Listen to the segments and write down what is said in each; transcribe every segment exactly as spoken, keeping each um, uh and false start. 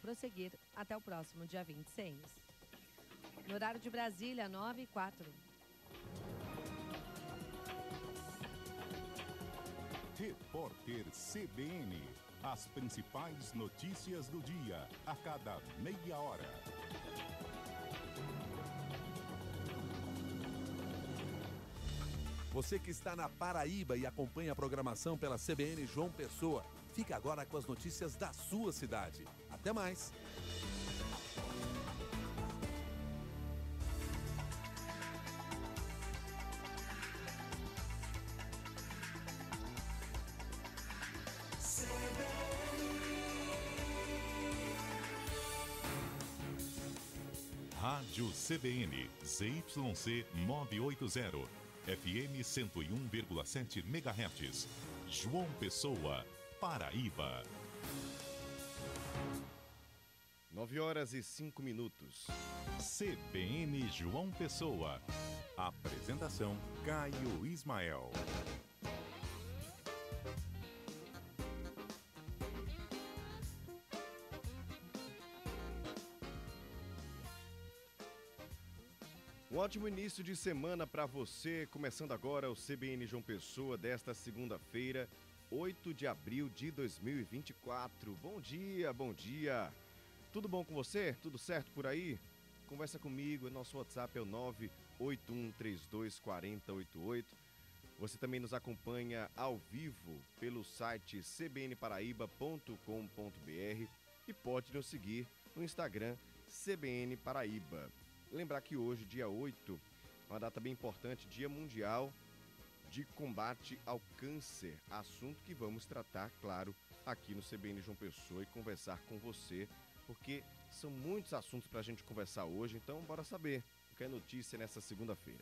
prosseguir até o próximo dia vinte e seis. No horário de Brasília, nove e quatro. Repórter C B N. As principais notícias do dia, a cada meia hora. Você que está na Paraíba e acompanha a programação pela C B N João Pessoa, fica agora com as notícias da sua cidade. Até mais! Rádio C B N, Z Y C novecentos e oitenta, F M cento e um vírgula sete megahertz. João Pessoa, Paraíba. nove horas e cinco minutos. C B N João Pessoa. Apresentação Caio Ismael. Um ótimo início de semana para você, começando agora o C B N João Pessoa desta segunda-feira, oito de abril de dois mil e vinte e quatro. Bom dia, bom dia. Tudo bom com você? Tudo certo por aí? Conversa comigo, nosso WhatsApp é o nove oito um três dois quatro zero oito oito. Você também nos acompanha ao vivo pelo site c b n paraíba ponto com ponto b r e pode nos seguir no Instagram C B N Paraíba. Lembrar que hoje, dia oito, uma data bem importante, Dia Mundial de Combate ao Câncer. Assunto que vamos tratar, claro, aqui no C B N João Pessoa e conversar com você, porque são muitos assuntos para a gente conversar hoje, então bora saber o que é notícia nessa segunda-feira.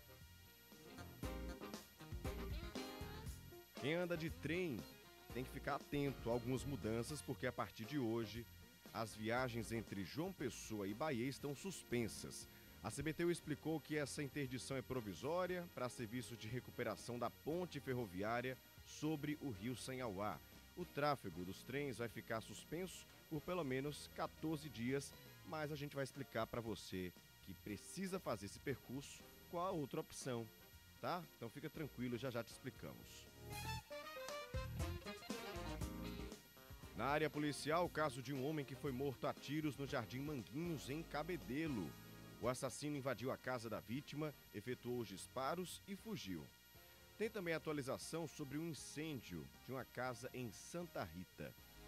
Quem anda de trem tem que ficar atento a algumas mudanças, porque a partir de hoje as viagens entre João Pessoa e Bahia estão suspensas. A C B T U explicou que essa interdição é provisória para serviços de recuperação da ponte ferroviária sobre o Rio Sanhauá. O tráfego dos trens vai ficar suspenso por pelo menos quatorze dias, mas a gente vai explicar para você que precisa fazer esse percurso qual a outra opção, tá? Então fica tranquilo, já já te explicamos. Na área policial, o caso de um homem que foi morto a tiros no Jardim Manguinhos, em Cabedelo. O assassino invadiu a casa da vítima, efetuou os disparos e fugiu. Tem também atualização sobre um incêndio de uma casa em Santa Rita.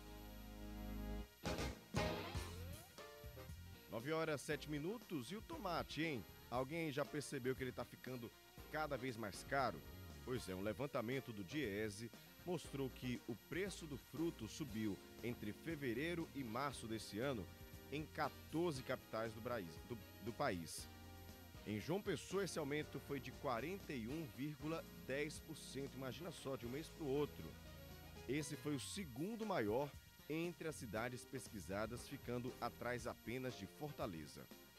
nove horas e sete minutos e o tomate, hein? Alguém já percebeu que ele está ficando cada vez mais caro? Pois é, um levantamento do Diese mostrou que o preço do fruto subiu entre fevereiro e março desse ano em quatorze capitais do, Brasil, do, do país. Em João Pessoa, esse aumento foi de quarenta e um vírgula dez por cento. Imagina só, de um mês para o outro. Esse foi o segundo maior entre as cidades pesquisadas, ficando atrás apenas de Fortaleza.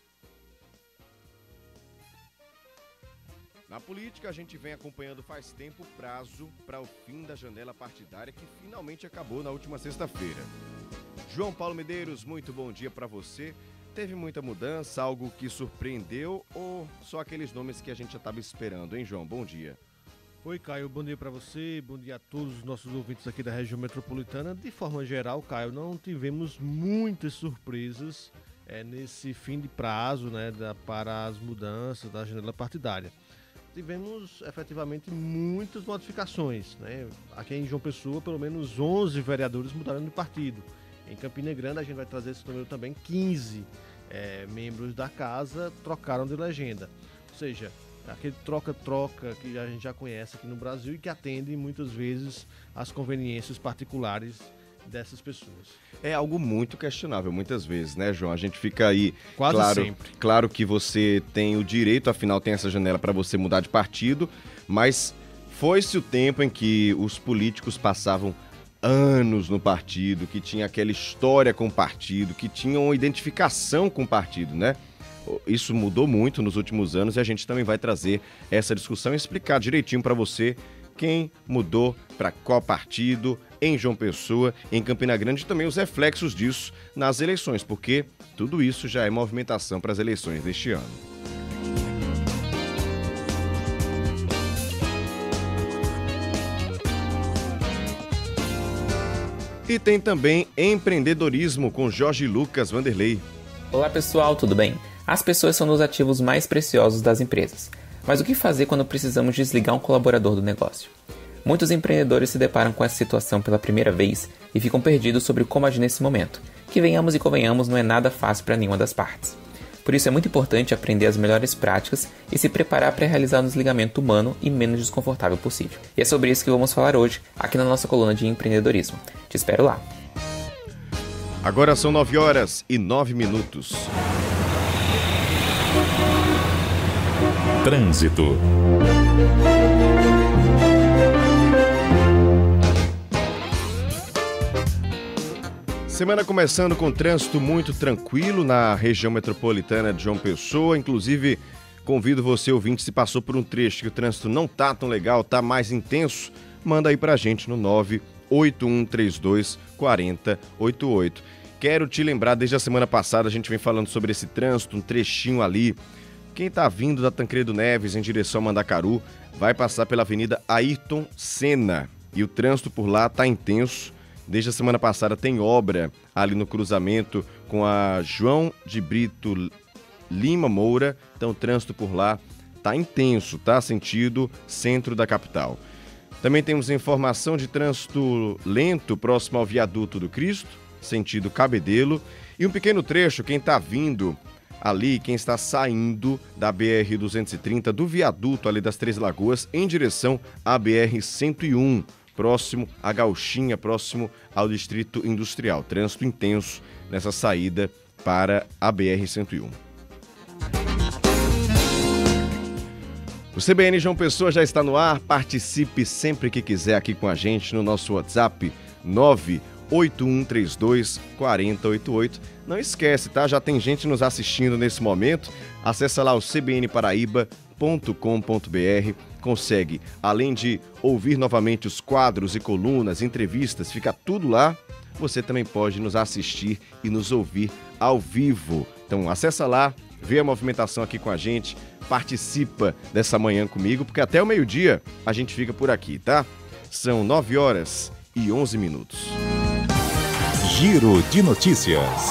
Na política, a gente vem acompanhando faz tempo o prazo para o fim da janela partidária, que finalmente acabou na última sexta-feira. João Paulo Medeiros, muito bom dia para você. Teve muita mudança, algo que surpreendeu ou só aqueles nomes que a gente já estava esperando, hein, João? Bom dia. Oi, Caio, bom dia para você, bom dia a todos os nossos ouvintes aqui da região metropolitana. De forma geral, Caio, não tivemos muitas surpresas é, nesse fim de prazo, né, da, para as mudanças da janela partidária. Tivemos efetivamente muitas modificações, né? Aqui em João Pessoa, pelo menos onze vereadores mudaram de partido. Em Campina Grande, a gente vai trazer esse número também, quinze é, membros da casa trocaram de legenda. Ou seja, aquele troca-troca que a gente já conhece aqui no Brasil e que atende muitas vezes às conveniências particulares dessas pessoas. É algo muito questionável muitas vezes, né, João? A gente fica aí... Quase claro, sempre. Claro que você tem o direito, afinal tem essa janela para você mudar de partido, mas foi-se o tempo em que os políticos passavam anos no partido, que tinha aquela história com o partido, que tinham uma identificação com o partido, né? Isso mudou muito nos últimos anos e a gente também vai trazer essa discussão e explicar direitinho para você quem mudou para qual partido, em João Pessoa, em Campina Grande, e também os reflexos disso nas eleições, porque tudo isso já é movimentação para as eleições deste ano. E tem também empreendedorismo com Jorge Lucas Vanderlei. Olá pessoal, tudo bem? As pessoas são os ativos mais preciosos das empresas. Mas o que fazer quando precisamos desligar um colaborador do negócio? Muitos empreendedores se deparam com essa situação pela primeira vez e ficam perdidos sobre como agir nesse momento, que venhamos e convenhamos não é nada fácil para nenhuma das partes. Por isso é muito importante aprender as melhores práticas e se preparar para realizar um desligamento humano e menos desconfortável possível. E é sobre isso que vamos falar hoje, aqui na nossa coluna de empreendedorismo. Te espero lá! Agora são nove horas e nove minutos. Trânsito. Semana começando com trânsito muito tranquilo na região metropolitana de João Pessoa. Inclusive, convido você, ouvinte, se passou por um trecho que o trânsito não tá tão legal, tá mais intenso, manda aí pra gente no nove oito um três dois quatro zero oito oito. Quero te lembrar, desde a semana passada a gente vem falando sobre esse trânsito, um trechinho ali. Quem tá vindo da Tancredo Neves em direção a Mandacaru vai passar pela Avenida Ayrton Senna. E o trânsito por lá tá intenso. Desde a semana passada tem obra ali no cruzamento com a João de Brito Lima Moura. Então o trânsito por lá tá intenso, tá? Sentido centro da capital. Também temos informação de trânsito lento próximo ao Viaduto do Cristo, sentido Cabedelo. E um pequeno trecho, quem tá vindo ali, quem está saindo da B R duzentos e trinta, do viaduto ali das Três Lagoas, em direção à B R cento e um. Próximo à Gauchinha, próximo ao Distrito Industrial. Trânsito intenso nessa saída para a B R cento e um. O C B N João Pessoa já está no ar. Participe sempre que quiser aqui com a gente no nosso WhatsApp nove oito um três dois quatro zero oito oito. Não esquece, tá? Já tem gente nos assistindo nesse momento. Acesse lá o c b n paraíba ponto com ponto b r. Consegue, além de ouvir novamente os quadros e colunas, entrevistas, fica tudo lá. Você também pode nos assistir e nos ouvir ao vivo. Então acessa lá, vê a movimentação aqui com a gente, participa dessa manhã comigo, porque até o meio-dia a gente fica por aqui, tá? São nove horas e onze minutos. Giro de notícias.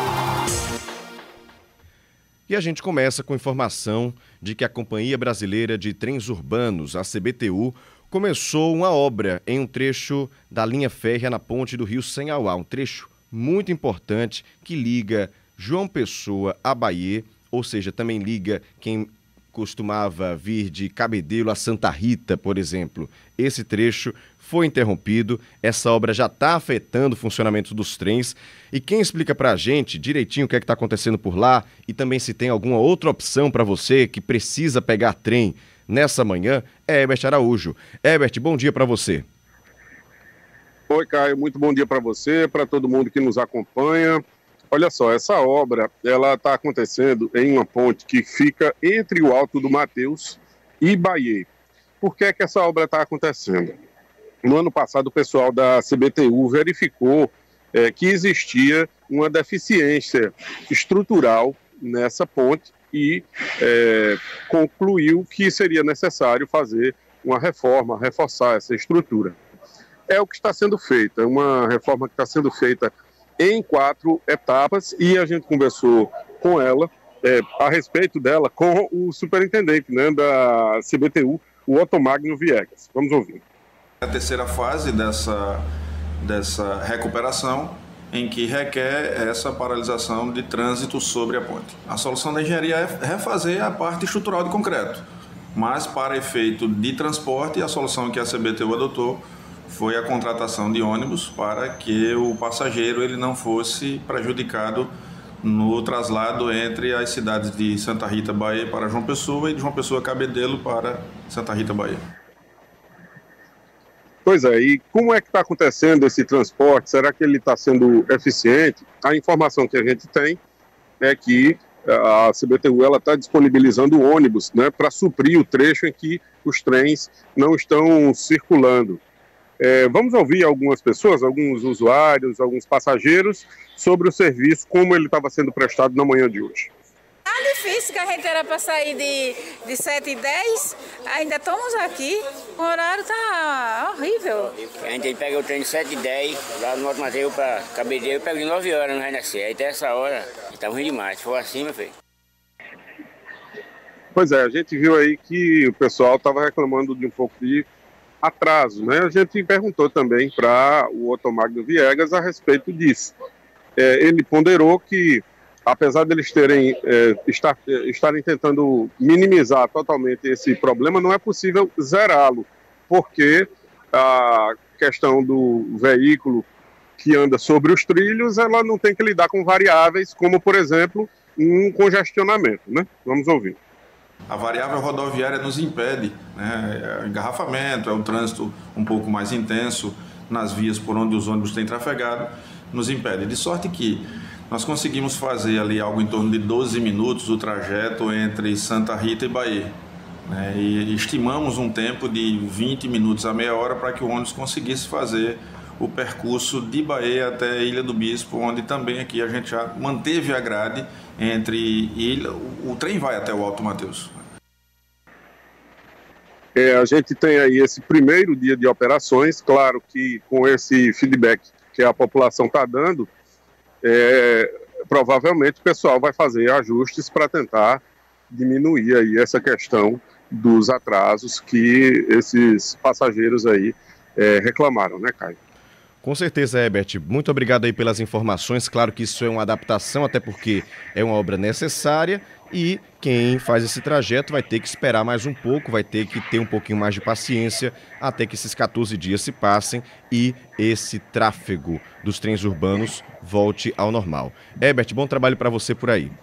E a gente começa com informação de que a Companhia Brasileira de Trens Urbanos, a C B T U, começou uma obra em um trecho da linha férrea na ponte do Rio Sanhauá, um trecho muito importante que liga João Pessoa a Bahia, ou seja, também liga quem costumava vir de Cabedelo a Santa Rita, por exemplo. Esse trecho foi interrompido, essa obra já está afetando o funcionamento dos trens. E quem explica para a gente direitinho o que é que está acontecendo por lá e também se tem alguma outra opção para você que precisa pegar trem nessa manhã é Herbert Araújo. Herbert, bom dia para você. Oi, Caio, muito bom dia para você, para todo mundo que nos acompanha. Olha só, essa obra ela está acontecendo em uma ponte que fica entre o Alto do Mateus e Bahia. Por que é que essa obra está acontecendo? No ano passado, o pessoal da C B T U verificou é, que existia uma deficiência estrutural nessa ponte e é, concluiu que seria necessário fazer uma reforma, reforçar essa estrutura. É o que está sendo feito, é uma reforma que está sendo feita em quatro etapas e a gente conversou com ela, é, a respeito dela, com o superintendente, né, da C B T U, o Otomagno Viegas. Vamos ouvir. A terceira fase dessa, dessa recuperação, em que requer essa paralisação de trânsito sobre a ponte. A solução da engenharia é refazer a parte estrutural de concreto, mas para efeito de transporte, a solução que a C B T U adotou foi a contratação de ônibus para que o passageiro ele não fosse prejudicado no traslado entre as cidades de Santa Rita, Bahia para João Pessoa e de João Pessoa, Cabedelo para Santa Rita, Bahia. Pois é, e como é que está acontecendo esse transporte? Será que ele está sendo eficiente? A informação que a gente tem é que a C B T U está disponibilizando ônibus, né, para suprir o trecho em que os trens não estão circulando. É, vamos ouvir algumas pessoas, alguns usuários, alguns passageiros, sobre o serviço, como ele estava sendo prestado na manhã de hoje. Tá difícil, que a gente era para sair de, de sete e dez, ainda estamos aqui, o horário tá horrível. A gente pega o trem de sete e dez, lá no Alto Mateus para Cabedelo, eu pego de nove horas no Renascer, aí até essa hora, tá ruim demais, se for assim, meu filho. Pois é, a gente viu aí que o pessoal estava reclamando de um pouco de atraso, né? A gente perguntou também para o Otomagno Viegas a respeito disso. É, ele ponderou que, apesar deles terem, é, estar, estarem tentando minimizar totalmente esse problema, não é possível zerá-lo, porque a questão do veículo que anda sobre os trilhos, ela não tem que lidar com variáveis, como, por exemplo, um congestionamento, né? Vamos ouvir. A variável rodoviária nos impede, né? É engarrafamento, é um trânsito um pouco mais intenso nas vias por onde os ônibus têm trafegado, nos impede. De sorte que nós conseguimos fazer ali algo em torno de doze minutos o trajeto entre Santa Rita e Bahia, né? E estimamos um tempo de vinte minutos a meia hora para que o ônibus conseguisse fazer o percurso de Bahia até a Ilha do Bispo, onde também aqui a gente já manteve a grade entre ilha, o, o trem vai até o Alto Mateus. É, a gente tem aí esse primeiro dia de operações, claro que com esse feedback que a população está dando, é, provavelmente o pessoal vai fazer ajustes para tentar diminuir aí essa questão dos atrasos que esses passageiros aí é, reclamaram, né, Caio? Com certeza, Herbert. Muito obrigado aí pelas informações. Claro que isso é uma adaptação, até porque é uma obra necessária e quem faz esse trajeto vai ter que esperar mais um pouco, vai ter que ter um pouquinho mais de paciência até que esses quatorze dias se passem e esse tráfego dos trens urbanos volte ao normal. Herbert, bom trabalho para você por aí.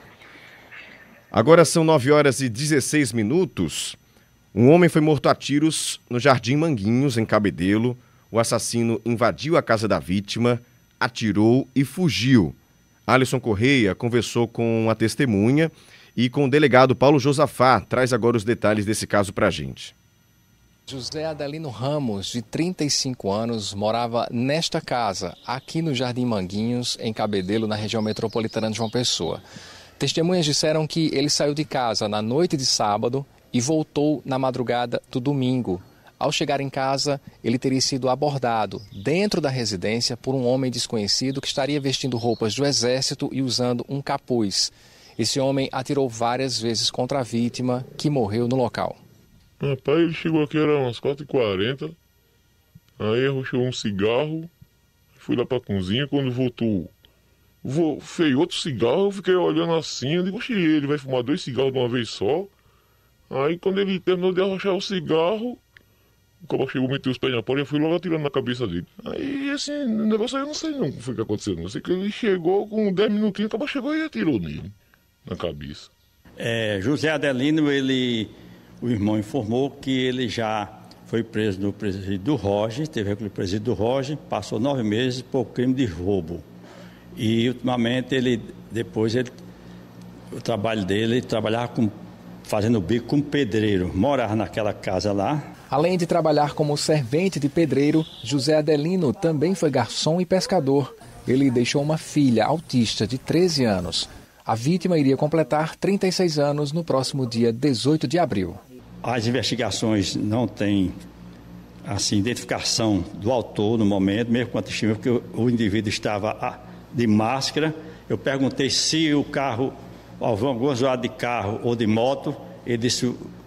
Agora são nove horas e dezesseis minutos. Um homem foi morto a tiros no Jardim Manguinhos, em Cabedelo. O assassino invadiu a casa da vítima, atirou e fugiu. Alisson Correia conversou com a testemunha e com o delegado Paulo Josafá. Traz agora os detalhes desse caso para a gente. José Adelino Ramos, de trinta e cinco anos, morava nesta casa, aqui no Jardim Manguinhos, em Cabedelo, na região metropolitana de João Pessoa. Testemunhas disseram que ele saiu de casa na noite de sábado e voltou na madrugada do domingo. Ao chegar em casa, ele teria sido abordado dentro da residência por um homem desconhecido que estaria vestindo roupas do exército e usando um capuz. Esse homem atirou várias vezes contra a vítima, que morreu no local. Rapaz, ele chegou aqui, era umas quatro e quarenta, aí arrochou um cigarro, fui lá pra cozinha, quando voltou, vou, fez outro cigarro, eu fiquei olhando assim, eu digo, oxe, ele vai fumar dois cigarros de uma vez só. Aí quando ele terminou de arrochar o cigarro, o cara chegou, meteu os pés na porta e fui logo atirando na cabeça dele. Aí, assim, o negócio aí eu não sei não o que foi que aconteceu. Não sei que ele chegou com dez minutinhos, o cara chegou e atirou nele, na cabeça. É, José Adelino, ele, o irmão informou que ele já foi preso no presídio do Roge, teve aquele presídio do Roge, passou nove meses por crime de roubo. E, ultimamente, ele, depois, ele, o trabalho dele, ele trabalhava com, fazendo bico como pedreiro, morava naquela casa lá. Além de trabalhar como servente de pedreiro, José Adelino também foi garçom e pescador. Ele deixou uma filha autista de treze anos. A vítima iria completar trinta e seis anos no próximo dia dezoito de abril. As investigações não têm assim, identificação do autor no momento, mesmo com a testemunha, porque o, o indivíduo estava de máscara. Eu perguntei se o carro, algum usuário de carro ou de moto, ele disse...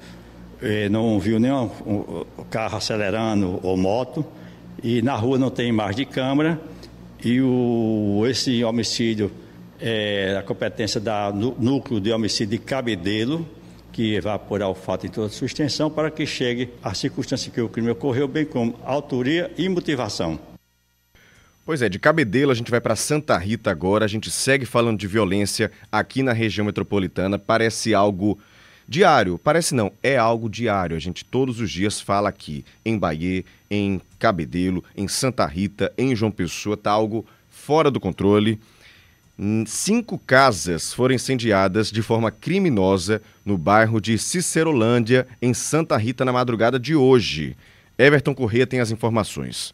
não viu nenhum carro acelerando ou moto, e na rua não tem imagem de câmera, e o, esse homicídio é a competência do núcleo de homicídio de Cabedelo, que vai apurar o fato em toda a sua extensão para que chegue à circunstância que o crime ocorreu, bem como autoria e motivação. Pois é, de Cabedelo a gente vai para Santa Rita agora, a gente segue falando de violência aqui na região metropolitana, parece algo... diário, parece não, é algo diário. A gente todos os dias fala aqui em Bahia, em Cabedelo, em Santa Rita, em João Pessoa, tá algo fora do controle. Cinco casas foram incendiadas de forma criminosa no bairro de Cicerolândia, em Santa Rita, na madrugada de hoje. Everton Corrêa tem as informações.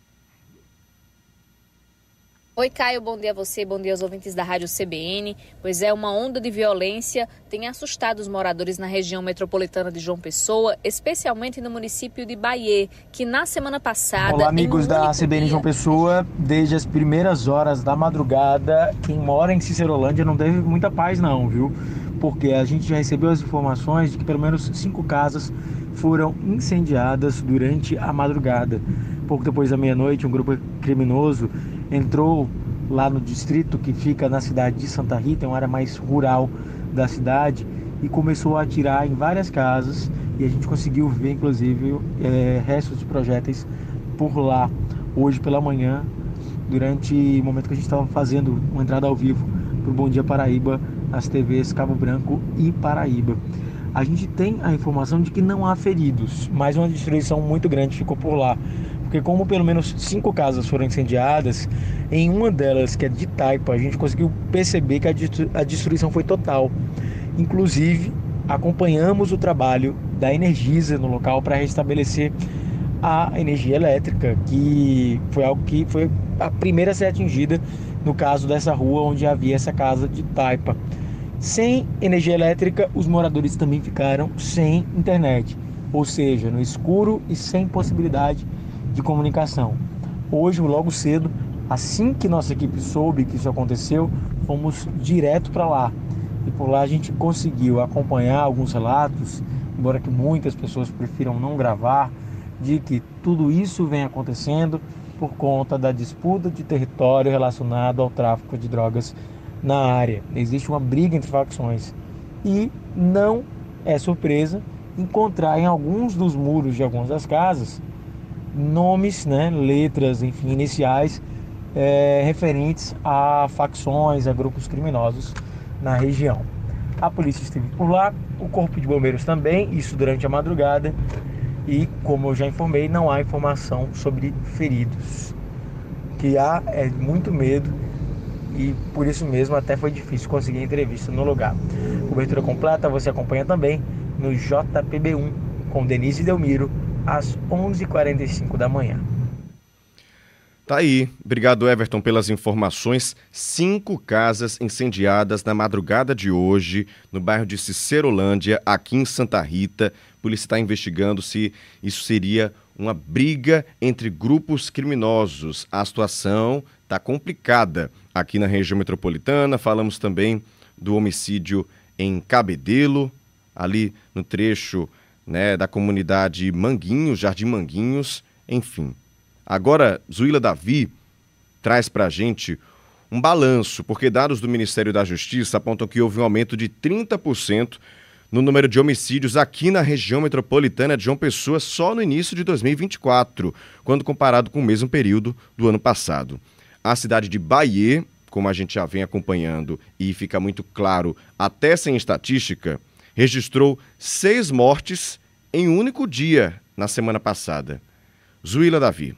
Oi, Caio, bom dia a você, bom dia aos ouvintes da Rádio C B N. Pois é, uma onda de violência tem assustado os moradores na região metropolitana de João Pessoa, especialmente no município de Baiê, que na semana passada... Olá, amigos da C B N João Pessoa. Desde as primeiras horas da madrugada, quem mora em Cicerolândia não teve muita paz não, viu? Porque a gente já recebeu as informações de que pelo menos cinco casas foram incendiadas durante a madrugada. Pouco depois da meia-noite, um grupo criminoso entrou lá no distrito que fica na cidade de Santa Rita, é uma área mais rural da cidade, e começou a atirar em várias casas, e a gente conseguiu ver inclusive é, restos de projéteis por lá hoje pela manhã, durante o momento que a gente estava fazendo uma entrada ao vivo para o Bom Dia Paraíba, nas T Vs Cabo Branco e Paraíba. A gente tem a informação de que não há feridos, mas uma destruição muito grande ficou por lá. Porque como pelo menos cinco casas foram incendiadas, em uma delas, que é de Taipa, a gente conseguiu perceber que a destruição foi total. Inclusive, acompanhamos o trabalho da Energisa no local para restabelecer a energia elétrica, que foi algo que foi a primeira a ser atingida no caso dessa rua onde havia essa casa de Taipa. Sem energia elétrica, os moradores também ficaram sem internet, ou seja, no escuro e sem possibilidade de comunicação. Hoje, logo cedo, assim que nossa equipe soube que isso aconteceu, fomos direto para lá. E por lá a gente conseguiu acompanhar alguns relatos, embora que muitas pessoas prefiram não gravar, de que tudo isso vem acontecendo por conta da disputa de território relacionado ao tráfico de drogas na área. Existe uma briga entre facções e não é surpresa encontrar em alguns dos muros de algumas das casas nomes, né, letras, enfim, iniciais é, referentes a facções, a grupos criminosos na região. A polícia esteve por lá, o corpo de bombeiros também, isso durante a madrugada, e como eu já informei, não há informação sobre feridos. O que há é muito medo e por isso mesmo até foi difícil conseguir entrevista no lugar. Cobertura completa você acompanha também no J P B um com Denise Delmiro às onze e quarenta e cinco da manhã. Tá aí. Obrigado, Everton, pelas informações. Cinco casas incendiadas na madrugada de hoje no bairro de Cicerolândia, aqui em Santa Rita. A polícia está investigando se isso seria uma briga entre grupos criminosos. A situação está complicada aqui na região metropolitana. Falamos também do homicídio em Cabedelo, ali no trecho, né, da comunidade Manguinhos, Jardim Manguinhos, enfim. Agora, Zuila Davi traz para a gente um balanço, porque dados do Ministério da Justiça apontam que houve um aumento de trinta por cento no número de homicídios aqui na região metropolitana de João Pessoa só no início de dois mil e vinte e quatro, quando comparado com o mesmo período do ano passado. A cidade de Baiê, como a gente já vem acompanhando e fica muito claro até sem estatística, registrou seis mortes em um único dia na semana passada. Zuila Davi.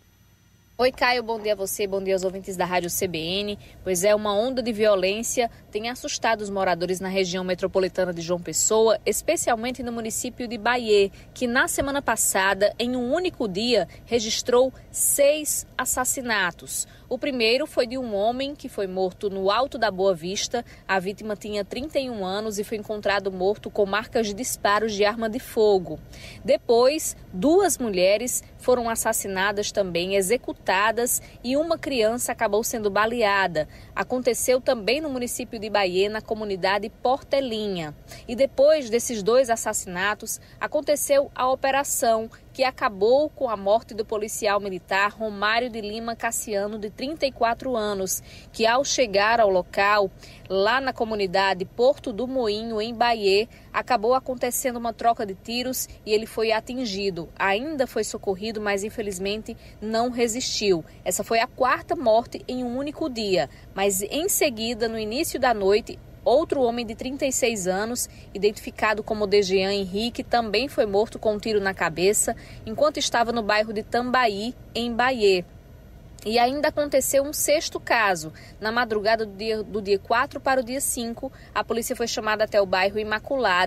Oi, Caio, bom dia a você, bom dia aos ouvintes da Rádio C B N. Pois é, uma onda de violência tem assustado os moradores na região metropolitana de João Pessoa, especialmente no município de Baiê, que na semana passada, em um único dia, registrou seis assassinatos. O primeiro foi de um homem que foi morto no Alto da Boa Vista. A vítima tinha trinta e um anos e foi encontrado morto com marcas de disparos de arma de fogo. Depois, duas mulheres foram assassinadas também, executadas, e uma criança acabou sendo baleada. Aconteceu também no município de Baiê, na comunidade Portelinha. E depois desses dois assassinatos, aconteceu a operação que acabou com a morte do policial militar Romário de Lima Cassiano, de trinta e quatro anos, que ao chegar ao local, lá na comunidade Porto do Moinho, em Baiê, acabou acontecendo uma troca de tiros e ele foi atingido. Ainda foi socorrido, mas infelizmente não resistiu. Essa foi a quarta morte em um único dia, mas em seguida, no início da noite, outro homem de trinta e seis anos, identificado como Dejean Henrique, também foi morto com um tiro na cabeça, enquanto estava no bairro de Tambaí, em Baiê. E ainda aconteceu um sexto caso. Na madrugada do dia, do dia quatro para o dia cinco, a polícia foi chamada até o bairro Imaculada,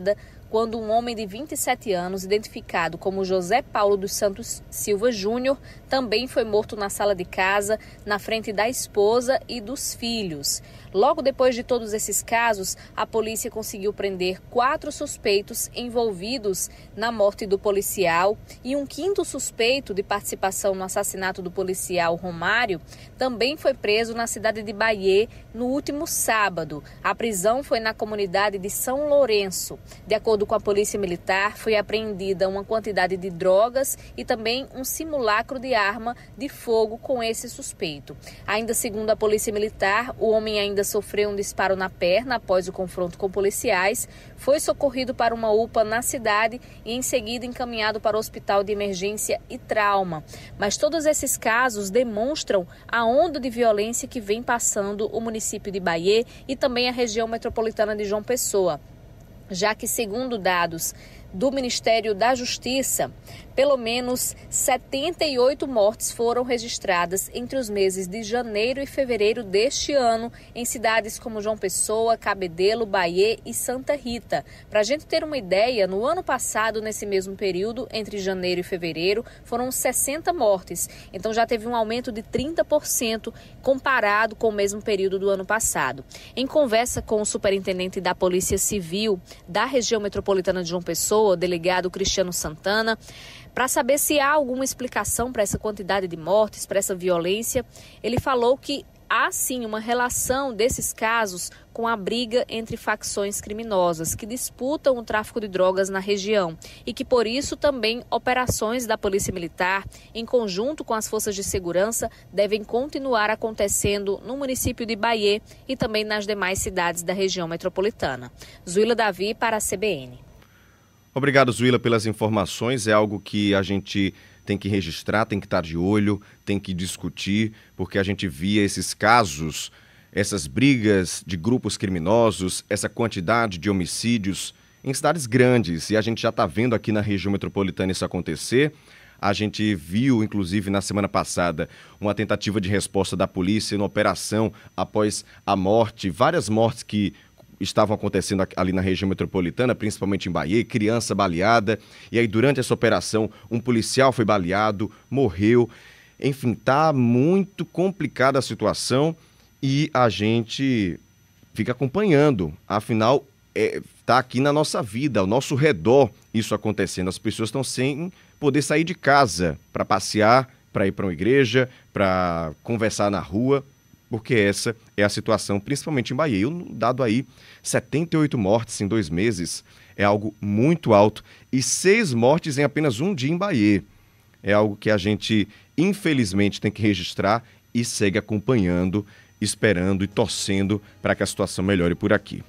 quando um homem de vinte e sete anos, identificado como José Paulo dos Santos Silva Júnior, também foi morto na sala de casa, na frente da esposa e dos filhos. Logo depois de todos esses casos, a polícia conseguiu prender quatro suspeitos envolvidos na morte do policial e um quinto suspeito de participação no assassinato do policial Romário também foi preso na cidade de Bahia no último sábado. A prisão foi na comunidade de São Lourenço. De acordo com a Polícia Militar, foi apreendida uma quantidade de drogas e também um simulacro de arma de fogo com esse suspeito. Ainda segundo a Polícia Militar, o homem ainda sofreu um disparo na perna após o confronto com policiais, foi socorrido para uma U P A na cidade e em seguida encaminhado para o Hospital de Emergência e Trauma. Mas todos esses casos demonstram a onda de violência que vem passando o município de Bahia e também a região metropolitana de João Pessoa, já que, segundo dados do Ministério da Justiça, pelo menos setenta e oito mortes foram registradas entre os meses de janeiro e fevereiro deste ano em cidades como João Pessoa, Cabedelo, Bahia e Santa Rita. Para a gente ter uma ideia, no ano passado, nesse mesmo período, entre janeiro e fevereiro, foram sessenta mortes. Então já teve um aumento de trinta por cento comparado com o mesmo período do ano passado. Em conversa com o superintendente da Polícia Civil da região metropolitana de João Pessoa, o delegado Cristiano Santana, para saber se há alguma explicação para essa quantidade de mortes, para essa violência, ele falou que há sim uma relação desses casos com a briga entre facções criminosas que disputam o tráfico de drogas na região e que por isso também operações da Polícia Militar em conjunto com as forças de segurança devem continuar acontecendo no município de Bahia e também nas demais cidades da região metropolitana. Zuila Davi para a C B N. Obrigado, Zuila, pelas informações. É algo que a gente tem que registrar, tem que estar de olho, tem que discutir, porque a gente via esses casos, essas brigas de grupos criminosos, essa quantidade de homicídios em cidades grandes. E a gente já está vendo aqui na região metropolitana isso acontecer. A gente viu, inclusive, na semana passada, uma tentativa de resposta da polícia na operação após a morte, várias mortes que estavam acontecendo ali na região metropolitana, principalmente em Bahia, criança baleada, e aí durante essa operação um policial foi baleado, morreu. Enfim, tá muito complicada a situação e a gente fica acompanhando, afinal, é, tá aqui na nossa vida, ao nosso redor isso acontecendo. As pessoas estão sem poder sair de casa para passear, para ir para uma igreja, para conversar na rua, porque essa é a situação, principalmente em Bahia. E o dado aí, setenta e oito mortes em dois meses, é algo muito alto. E seis mortes em apenas um dia em Bahia. É algo que a gente, infelizmente, tem que registrar e segue acompanhando, esperando e torcendo para que a situação melhore por aqui.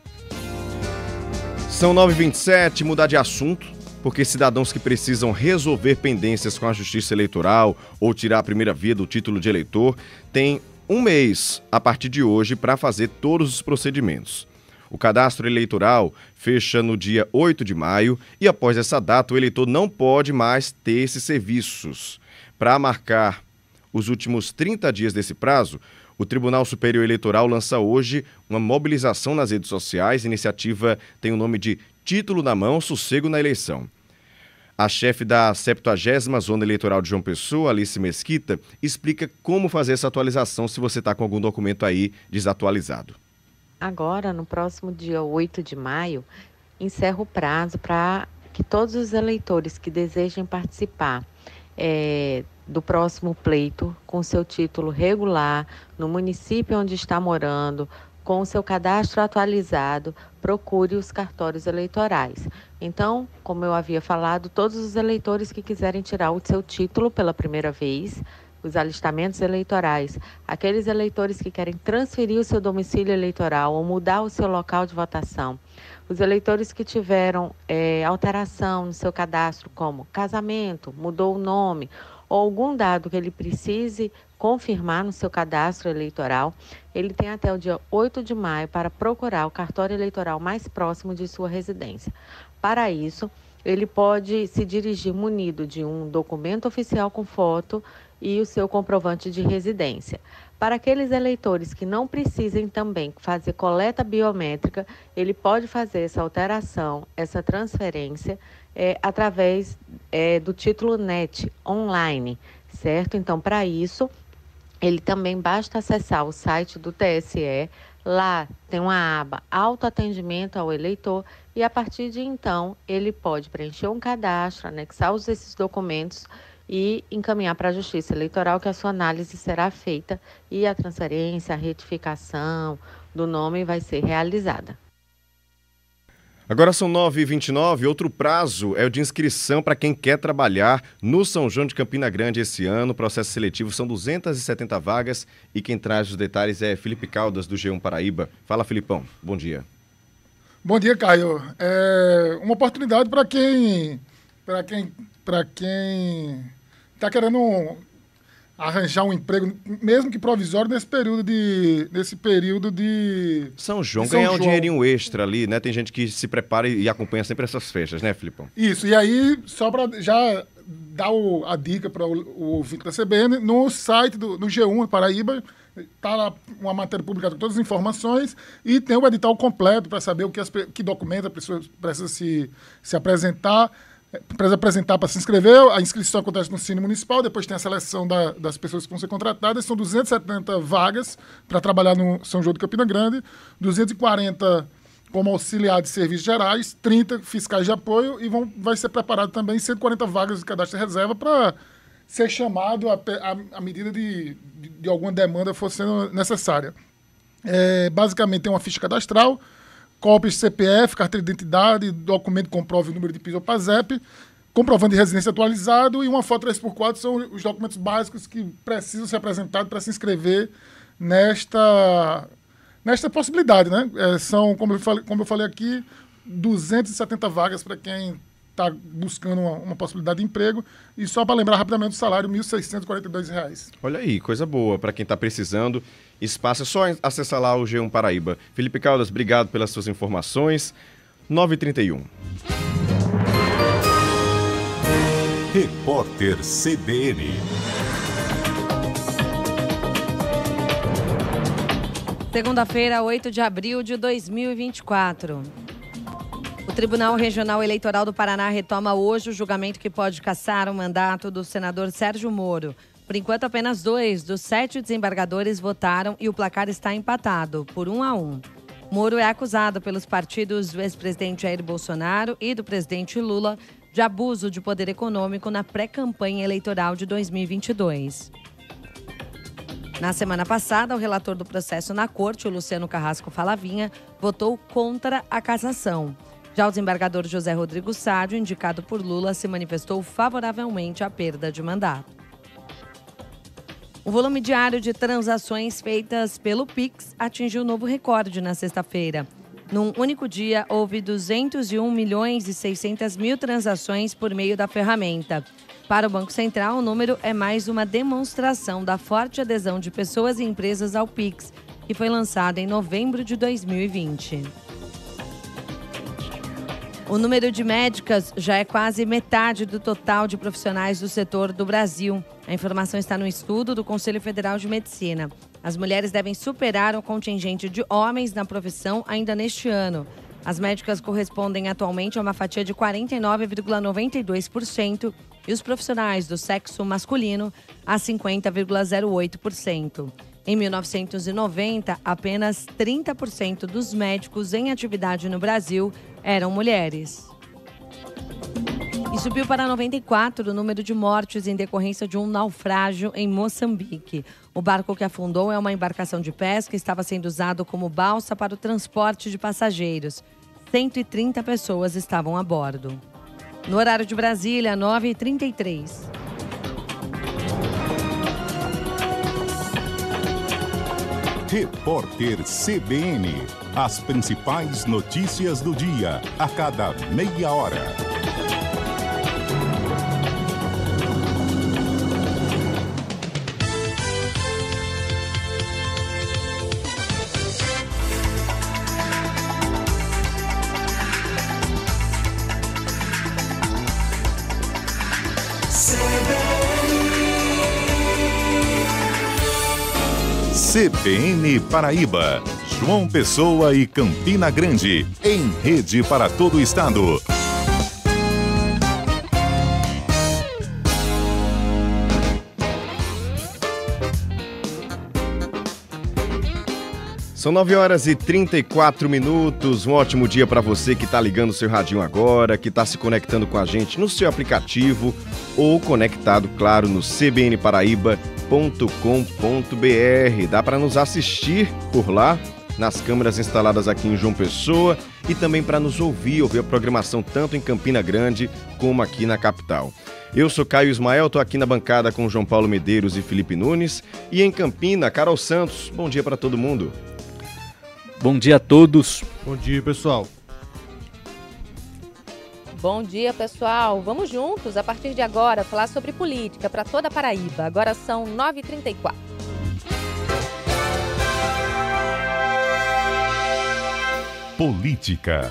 São nove e vinte e sete, mudar de assunto, porque cidadãos que precisam resolver pendências com a Justiça Eleitoral ou tirar a primeira via do título de eleitor têm um mês a partir de hoje para fazer todos os procedimentos. O cadastro eleitoral fecha no dia oito de maio e após essa data o eleitor não pode mais ter esses serviços. Para marcar os últimos trinta dias desse prazo, o Tribunal Superior Eleitoral lança hoje uma mobilização nas redes sociais. A iniciativa tem o nome de Título na Mão, Sossego na Eleição. A chefe da septuagésima Zona Eleitoral de João Pessoa, Alice Mesquita, explica como fazer essa atualização se você está com algum documento aí desatualizado. Agora, no próximo dia oito de maio, encerra o prazo para que todos os eleitores que desejem participar é, do próximo pleito com seu título regular, no município onde está morando, com o seu cadastro atualizado, procure os cartórios eleitorais. Então, como eu havia falado, todos os eleitores que quiserem tirar o seu título pela primeira vez, os alistamentos eleitorais, aqueles eleitores que querem transferir o seu domicílio eleitoral ou mudar o seu local de votação, os eleitores que tiveram é, alteração no seu cadastro, como casamento, mudou o nome, ou algum dado que ele precise confirmar no seu cadastro eleitoral, ele tem até o dia oito de maio para procurar o cartório eleitoral mais próximo de sua residência. Para isso, ele pode se dirigir munido de um documento oficial com foto e o seu comprovante de residência. Para aqueles eleitores que não precisem também fazer coleta biométrica, ele pode fazer essa alteração, essa transferência, é, através é, do título N E T online, certo? Então, para isso, ele também basta acessar o site do T S E, lá tem uma aba autoatendimento ao eleitor e a partir de então ele pode preencher um cadastro, anexar os, esses documentos e encaminhar para a Justiça Eleitoral, que a sua análise será feita e a transferência, a retificação do nome vai ser realizada. Agora são nove e vinte e nove, outro prazo é o de inscrição para quem quer trabalhar no São João de Campina Grande esse ano. O processo seletivo são duzentas e setenta vagas e quem traz os detalhes é Felipe Caldas, do G um Paraíba. Fala, Filipão. Bom dia. Bom dia, Caio. É uma oportunidade para quem para quem para quem está querendo arranjar um emprego, mesmo que provisório, nesse período de nesse período de São João, de São ganhar João. um dinheirinho extra ali, né? Tem gente que se prepara e acompanha sempre essas festas, né, Filipão? Isso, e aí, só para já dar o, a dica para o, o ouvinte da C B N, no site do no G um Paraíba, está lá uma matéria publicada com todas as informações e tem o edital completo para saber o que, as, que documento a pessoa precisa se, se apresentar, precisa apresentar para se inscrever. A inscrição acontece no Cine Municipal, depois tem a seleção da, das pessoas que vão ser contratadas. São duzentas e setenta vagas para trabalhar no São João de Campina Grande, duzentas e quarenta como auxiliar de serviços gerais, trinta fiscais de apoio e vão, vai ser preparado também cento e quarenta vagas de cadastro de reserva para ser chamado à medida de, de, de alguma demanda for sendo necessária. É, basicamente tem uma ficha cadastral, cópias de C P F, carteira de identidade, documento que comprove o número de P I S ou PASEP, comprovando de residência atualizado e uma foto três por quatro são os documentos básicos que precisam ser apresentados para se inscrever nesta, nesta possibilidade, né? É, são, como eu, falei, como eu falei aqui, duzentas e setenta vagas para quem está buscando uma, uma possibilidade de emprego. E só para lembrar rapidamente o salário, mil seiscentos e quarenta e dois reais. Olha aí, coisa boa para quem está precisando. Espaço é só acessar lá o G um Paraíba. Felipe Caldas, obrigado pelas suas informações. nove e trinta e um. Repórter C B N. Segunda-feira, oito de abril de dois mil e vinte e quatro. O Tribunal Regional Eleitoral do Paraná retoma hoje o julgamento que pode cassar o mandato do senador Sérgio Moro. Por enquanto, apenas dois dos sete desembargadores votaram e o placar está empatado, por um a um. Moro é acusado pelos partidos do ex-presidente Jair Bolsonaro e do presidente Lula de abuso de poder econômico na pré-campanha eleitoral de dois mil e vinte e dois. Na semana passada, o relator do processo na corte, o Luciano Carrasco Falavinha, votou contra a cassação. Já o desembargador José Rodrigo Sádio, indicado por Lula, se manifestou favoravelmente à perda de mandato. O volume diário de transações feitas pelo Pix atingiu novo recorde na sexta-feira. Num único dia, houve duzentos e um milhões e seiscentas mil transações por meio da ferramenta. Para o Banco Central, o número é mais uma demonstração da forte adesão de pessoas e empresas ao Pix, que foi lançado em novembro de dois mil e vinte. O número de médicas já é quase metade do total de profissionais do setor do Brasil. A informação está no estudo do Conselho Federal de Medicina. As mulheres devem superar o contingente de homens na profissão ainda neste ano. As médicas correspondem atualmente a uma fatia de quarenta e nove vírgula noventa e dois por cento e os profissionais do sexo masculino a cinquenta vírgula zero oito por cento. Em mil novecentos e noventa, apenas trinta por cento dos médicos em atividade no Brasil eram mulheres. E subiu para noventa e quatro o número de mortes em decorrência de um naufrágio em Moçambique. O barco que afundou é uma embarcação de pesca e estava sendo usado como balsa para o transporte de passageiros. cento e trinta pessoas estavam a bordo. No horário de Brasília, nove e trinta e três. Repórter C B N. As principais notícias do dia, a cada meia hora. C B N Paraíba, João Pessoa e Campina Grande, em rede para todo o estado. São nove horas e trinta e quatro minutos, um ótimo dia para você que está ligando o seu radinho agora, que está se conectando com a gente no seu aplicativo ou conectado, claro, no c b n paraíba ponto com ponto b r. Dá para nos assistir por lá, nas câmeras instaladas aqui em João Pessoa e também para nos ouvir, ouvir a programação tanto em Campina Grande como aqui na capital. Eu sou Caio Ismael, estou aqui na bancada com João Paulo Medeiros e Felipe Nunes e em Campina, Carol Santos. Bom dia para todo mundo. Bom dia a todos. Bom dia, pessoal. Bom dia, pessoal. Vamos juntos, a partir de agora, falar sobre política para toda a Paraíba. Agora são nove e trinta e quatro. Política.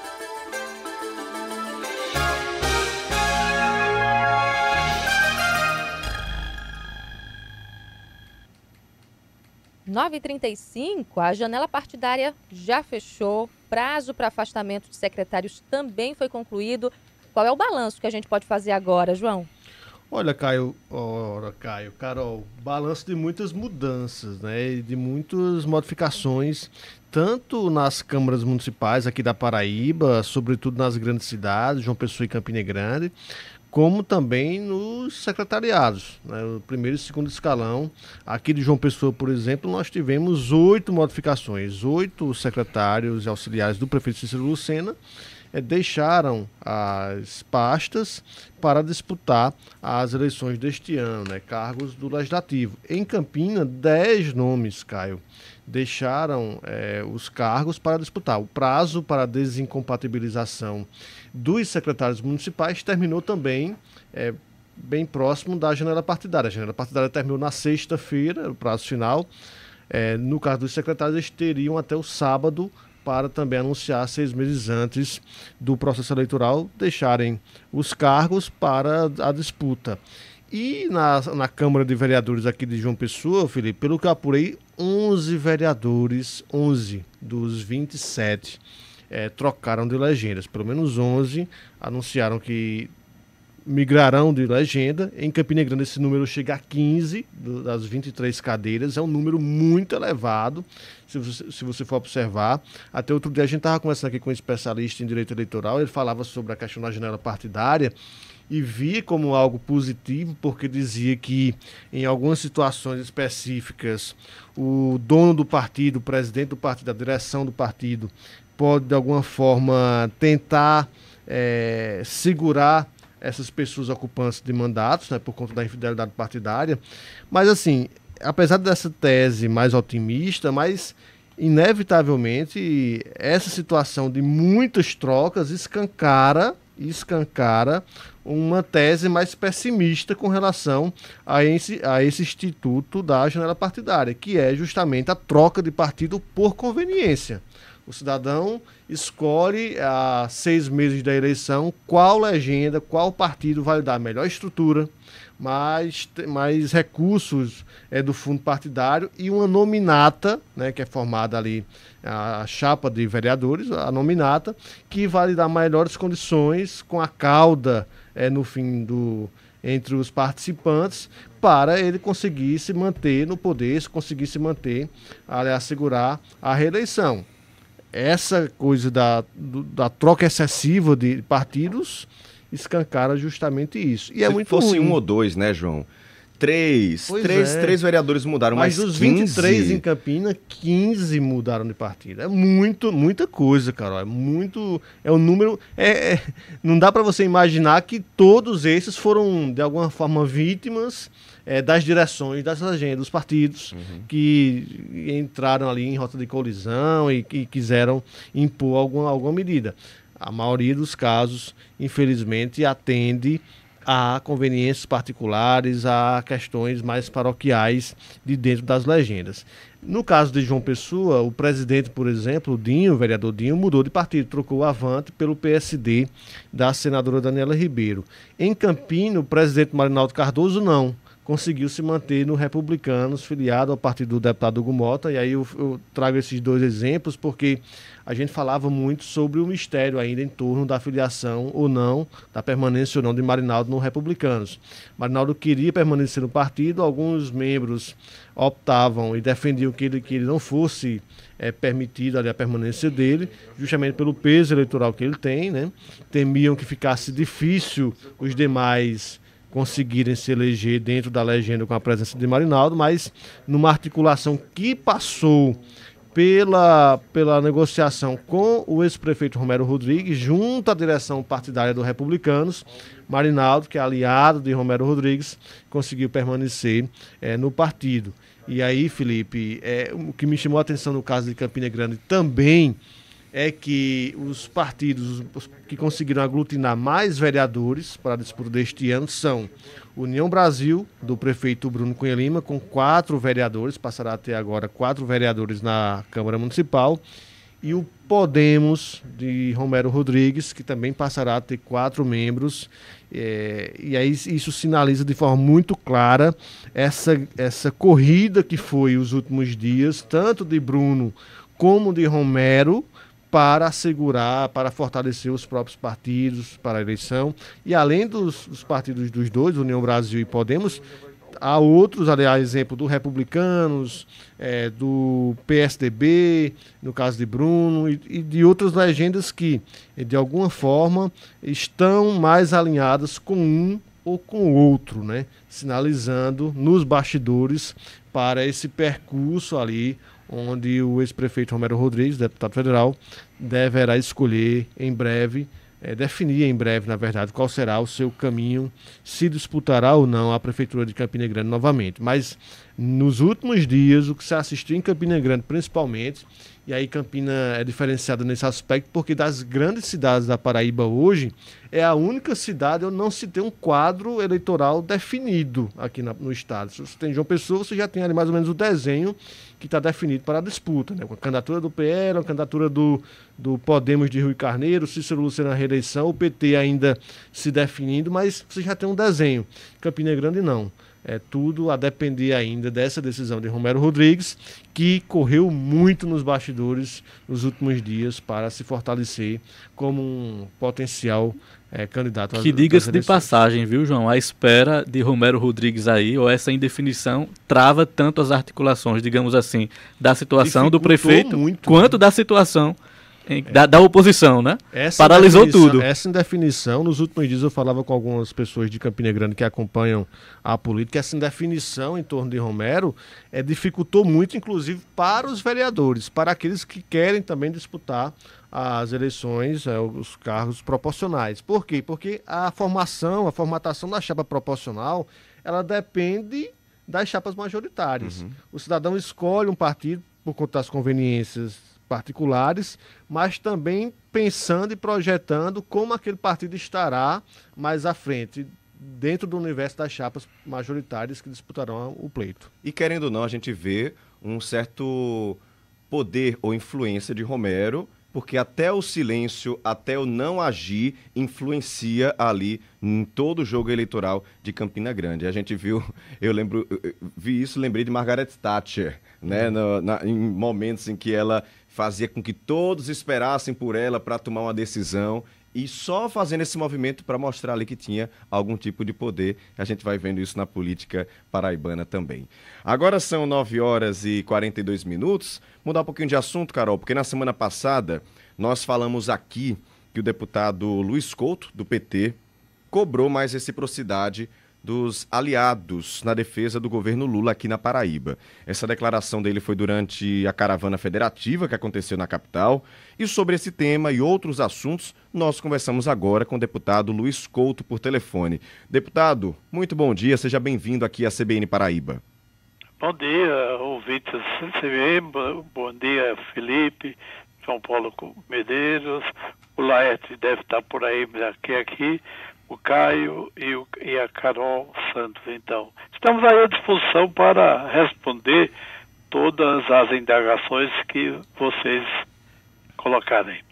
nove e trinta e cinco, a janela partidária já fechou, prazo para afastamento de secretários também foi concluído. Qual é o balanço que a gente pode fazer agora, João? Olha, Caio, ora, Caio, Carol, balanço de muitas mudanças, né, de muitas modificações, tanto nas câmaras municipais aqui da Paraíba, sobretudo nas grandes cidades, João Pessoa e Campina Grande, como também nos secretariados, né? O primeiro e segundo escalão. Aqui de João Pessoa, por exemplo, nós tivemos oito modificações. Oito secretários e auxiliares do prefeito Cícero Lucena eh, deixaram as pastas para disputar as eleições deste ano, né? Cargos do Legislativo. Em Campina, dez nomes, Caio, deixaram eh, os cargos para disputar. O prazo para desincompatibilização dos secretários municipais terminou também é, bem próximo da janela partidária. A janela partidária terminou na sexta-feira, o prazo final. É, no caso dos secretários, eles teriam até o sábado para também anunciar, seis meses antes do processo eleitoral, deixarem os cargos para a disputa. E na, na Câmara de Vereadores aqui de João Pessoa, Felipe, pelo que eu apurei, onze vereadores, onze dos vinte e sete, É, trocaram de legendas. Pelo menos onze anunciaram que migrarão de legenda. Em Campina Grande esse número chega a quinze do, das vinte e três cadeiras. É um número muito elevado, se você, se você for observar. Até outro dia a gente estava conversando aqui com um especialista em direito eleitoral, ele falava sobre a questão da janela partidária e via como algo positivo, porque dizia que em algumas situações específicas o dono do partido, o presidente do partido, a direção do partido pode, de alguma forma, tentar é, segurar essas pessoas ocupantes de mandatos, né, por conta da infidelidade partidária. Mas, assim, apesar dessa tese mais otimista, mas, inevitavelmente, essa situação de muitas trocas escancara, escancara uma tese mais pessimista com relação a esse, a esse instituto da janela partidária, que é justamente a troca de partido por conveniência. O cidadão escolhe há seis meses da eleição qual legenda, qual partido vai dar melhor estrutura, mais, mais recursos é, do fundo partidário e uma nominata, né, que é formada ali a chapa de vereadores, a nominata, que vai lhe dar melhores condições com a cauda é, no fim do... entre os participantes, para ele conseguir se manter no poder, conseguir se manter, ali, assegurar a reeleição. Essa coisa da, do, da troca excessiva de partidos escancara justamente isso. E Se é muito fosse ruim. um ou dois, né, João? Três. Três, é. três vereadores mudaram, mas mas dos quinze... vinte e três em Campina, quinze mudaram de partido. É muito, muita coisa, Carol. É muito... É um número... É, é, não dá para você imaginar que todos esses foram, de alguma forma, vítimas é, das direções, das agendas, dos partidos, uhum, que entraram ali em rota de colisão e que quiseram impor alguma, alguma medida. A maioria dos casos, infelizmente, atende a conveniências particulares, a questões mais paroquiais de dentro das legendas. No caso de João Pessoa, o presidente, por exemplo, o Dinho, o vereador Dinho, mudou de partido, trocou o Avante pelo P S D da senadora Daniela Ribeiro. Em Campina, o presidente Marinaldo Cardoso não, conseguiu se manter no Republicanos, filiado ao partido do deputado Hugo Mota. E aí eu, eu trago esses dois exemplos porque a gente falava muito sobre o mistério ainda em torno da filiação ou não, da permanência ou não de Marinaldo no Republicanos. Marinaldo queria permanecer no partido, alguns membros optavam e defendiam que ele, que ele não fosse é, permitido ali a permanência dele, justamente pelo peso eleitoral que ele tem, né? Temiam que ficasse difícil os demais conseguirem se eleger dentro da legenda com a presença de Marinaldo, mas numa articulação que passou pela, pela negociação com o ex-prefeito Romero Rodrigues, junto à direção partidária do Republicanos, Marinaldo, que é aliado de Romero Rodrigues, conseguiu permanecer é, no partido. E aí, Felipe, é, o que me chamou a atenção no caso de Campina Grande também é que os partidos que conseguiram aglutinar mais vereadores para a disputa deste ano são União Brasil, do prefeito Bruno Cunha Lima, com quatro vereadores, passará a ter agora quatro vereadores na Câmara Municipal, e o Podemos, de Romero Rodrigues, que também passará a ter quatro membros, é, e aí isso sinaliza de forma muito clara essa, essa corrida que foi os últimos dias, tanto de Bruno como de Romero, para assegurar, para fortalecer os próprios partidos para a eleição. E além dos, dos partidos dos dois, União Brasil e Podemos, há outros, aliás, exemplo do Republicanos, é, do P S D B, no caso de Bruno, e, e de outras legendas que, de alguma forma, estão mais alinhadas com um ou com o outro, né? Sinalizando nos bastidores para esse percurso ali, onde o ex-prefeito Romero Rodrigues, deputado federal, deverá escolher em breve, é, definir em breve, na verdade, qual será o seu caminho, se disputará ou não a Prefeitura de Campina Grande novamente. Mas nos últimos dias, o que se assistiu em Campina Grande, principalmente, e aí Campina é diferenciada nesse aspecto, porque das grandes cidades da Paraíba hoje, é a única cidade onde não se tem um quadro eleitoral definido aqui na, no estado. Se você tem João Pessoa, você já tem ali mais ou menos o desenho que está definido para a disputa, né? Com a candidatura do P L, a candidatura do, do Podemos de Rui Carneiro, Cícero Lúcio na reeleição, o P T ainda se definindo, mas você já tem um desenho. Campina Grande não. É tudo a depender ainda dessa decisão de Romero Rodrigues, que correu muito nos bastidores nos últimos dias para se fortalecer como um potencial é, candidato. Que diga-se de passagem, viu, João? A espera de Romero Rodrigues aí, ou essa indefinição, trava tanto as articulações, digamos assim, da situação do prefeito, muito, quanto da situação Em, é. da, da oposição, né? Essa paralisou tudo. Essa indefinição, nos últimos dias eu falava com algumas pessoas de Campina Grande que acompanham a política, essa indefinição em torno de Romero é, dificultou muito, inclusive, para os vereadores, para aqueles que querem também disputar as eleições, é, os cargos proporcionais. Por quê? Porque a formação, a formatação da chapa proporcional, ela depende das chapas majoritárias. Uhum. O cidadão escolhe um partido por conta das conveniências particulares, mas também pensando e projetando como aquele partido estará mais à frente, dentro do universo das chapas majoritárias que disputarão o pleito. E querendo ou não, a gente vê um certo poder ou influência de Romero, porque até o silêncio, até o não agir, influencia ali em todo o jogo eleitoral de Campina Grande. A gente viu, eu lembro, eu vi isso, lembrei de Margaret Thatcher, né, no, na, em momentos em que ela fazia com que todos esperassem por ela para tomar uma decisão, e só fazendo esse movimento para mostrar ali que tinha algum tipo de poder. A gente vai vendo isso na política paraibana também. Agora são nove horas e quarenta e dois minutos. Mudar um pouquinho de assunto, Carol, porque na semana passada nós falamos aqui que o deputado Luiz Couto, do P T, cobrou mais reciprocidade dos aliados na defesa do governo Lula aqui na Paraíba. Essa declaração dele foi durante a caravana federativa que aconteceu na capital. E sobre esse tema e outros assuntos, nós conversamos agora com o deputado Luiz Couto por telefone. Deputado, muito bom dia, seja bem-vindo aqui à C B N Paraíba. Bom dia, ouvintes da C B N, bom dia, Felipe, João Paulo Medeiros, o Laerte deve estar por aí, aqui, aqui. O Caio e, o, e a Carol Santos, então. Estamos aí à disposição para responder todas as indagações que vocês colocarem.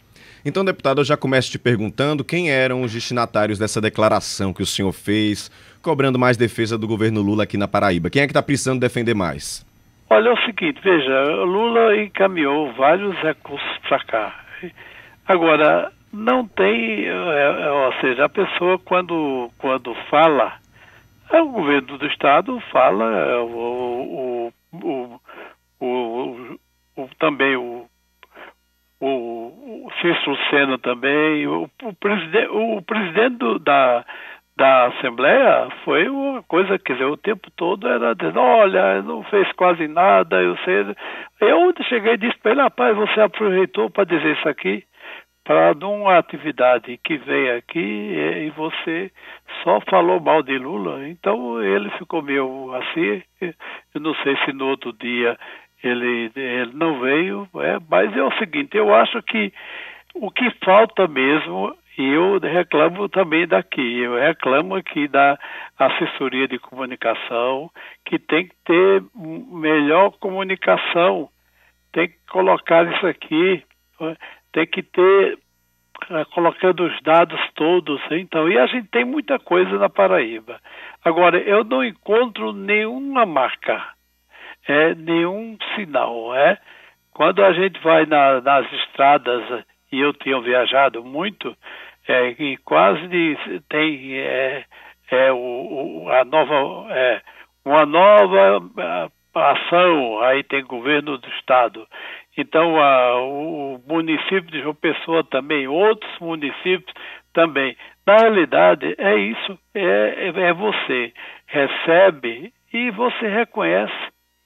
Então, deputado, eu já começo te perguntando quem eram os destinatários dessa declaração que o senhor fez, cobrando mais defesa do governo Lula aqui na Paraíba. Quem é que está precisando defender mais? Olha, é o seguinte, veja, Lula encaminhou vários recursos para cá. Agora, não tem, é, ou seja, a pessoa quando, quando fala, é, o governo do estado fala, é, o, o, o, o, o, também o, o, o Cícero Lucena também, o, o, preside, o presidente do, da, da Assembleia foi uma coisa, quer dizer, o tempo todo era dizendo, olha, não fez quase nada, eu sei. Eu cheguei e disse para ele, rapaz, você aproveitou para dizer isso aqui, para numa atividade que veio aqui e você só falou mal de Lula. Então ele ficou meio assim, eu não sei se no outro dia ele, ele não veio, é, mas é o seguinte, eu acho que o que falta mesmo, e eu reclamo também daqui, eu reclamo aqui da assessoria de comunicação, que tem que ter melhor comunicação, tem que colocar isso aqui, tem que ter, colocando os dados todos, então, e a gente tem muita coisa na Paraíba. Agora, eu não encontro nenhuma marca, é, nenhum sinal, é? Quando a gente vai na, nas estradas, e eu tinha viajado muito, é, e quase de, tem é, é, o, o, a nova, é, uma nova ação, aí tem governo do estado. Então, a, o município de João Pessoa também, outros municípios também. Na realidade, é isso, é, é você recebe e você reconhece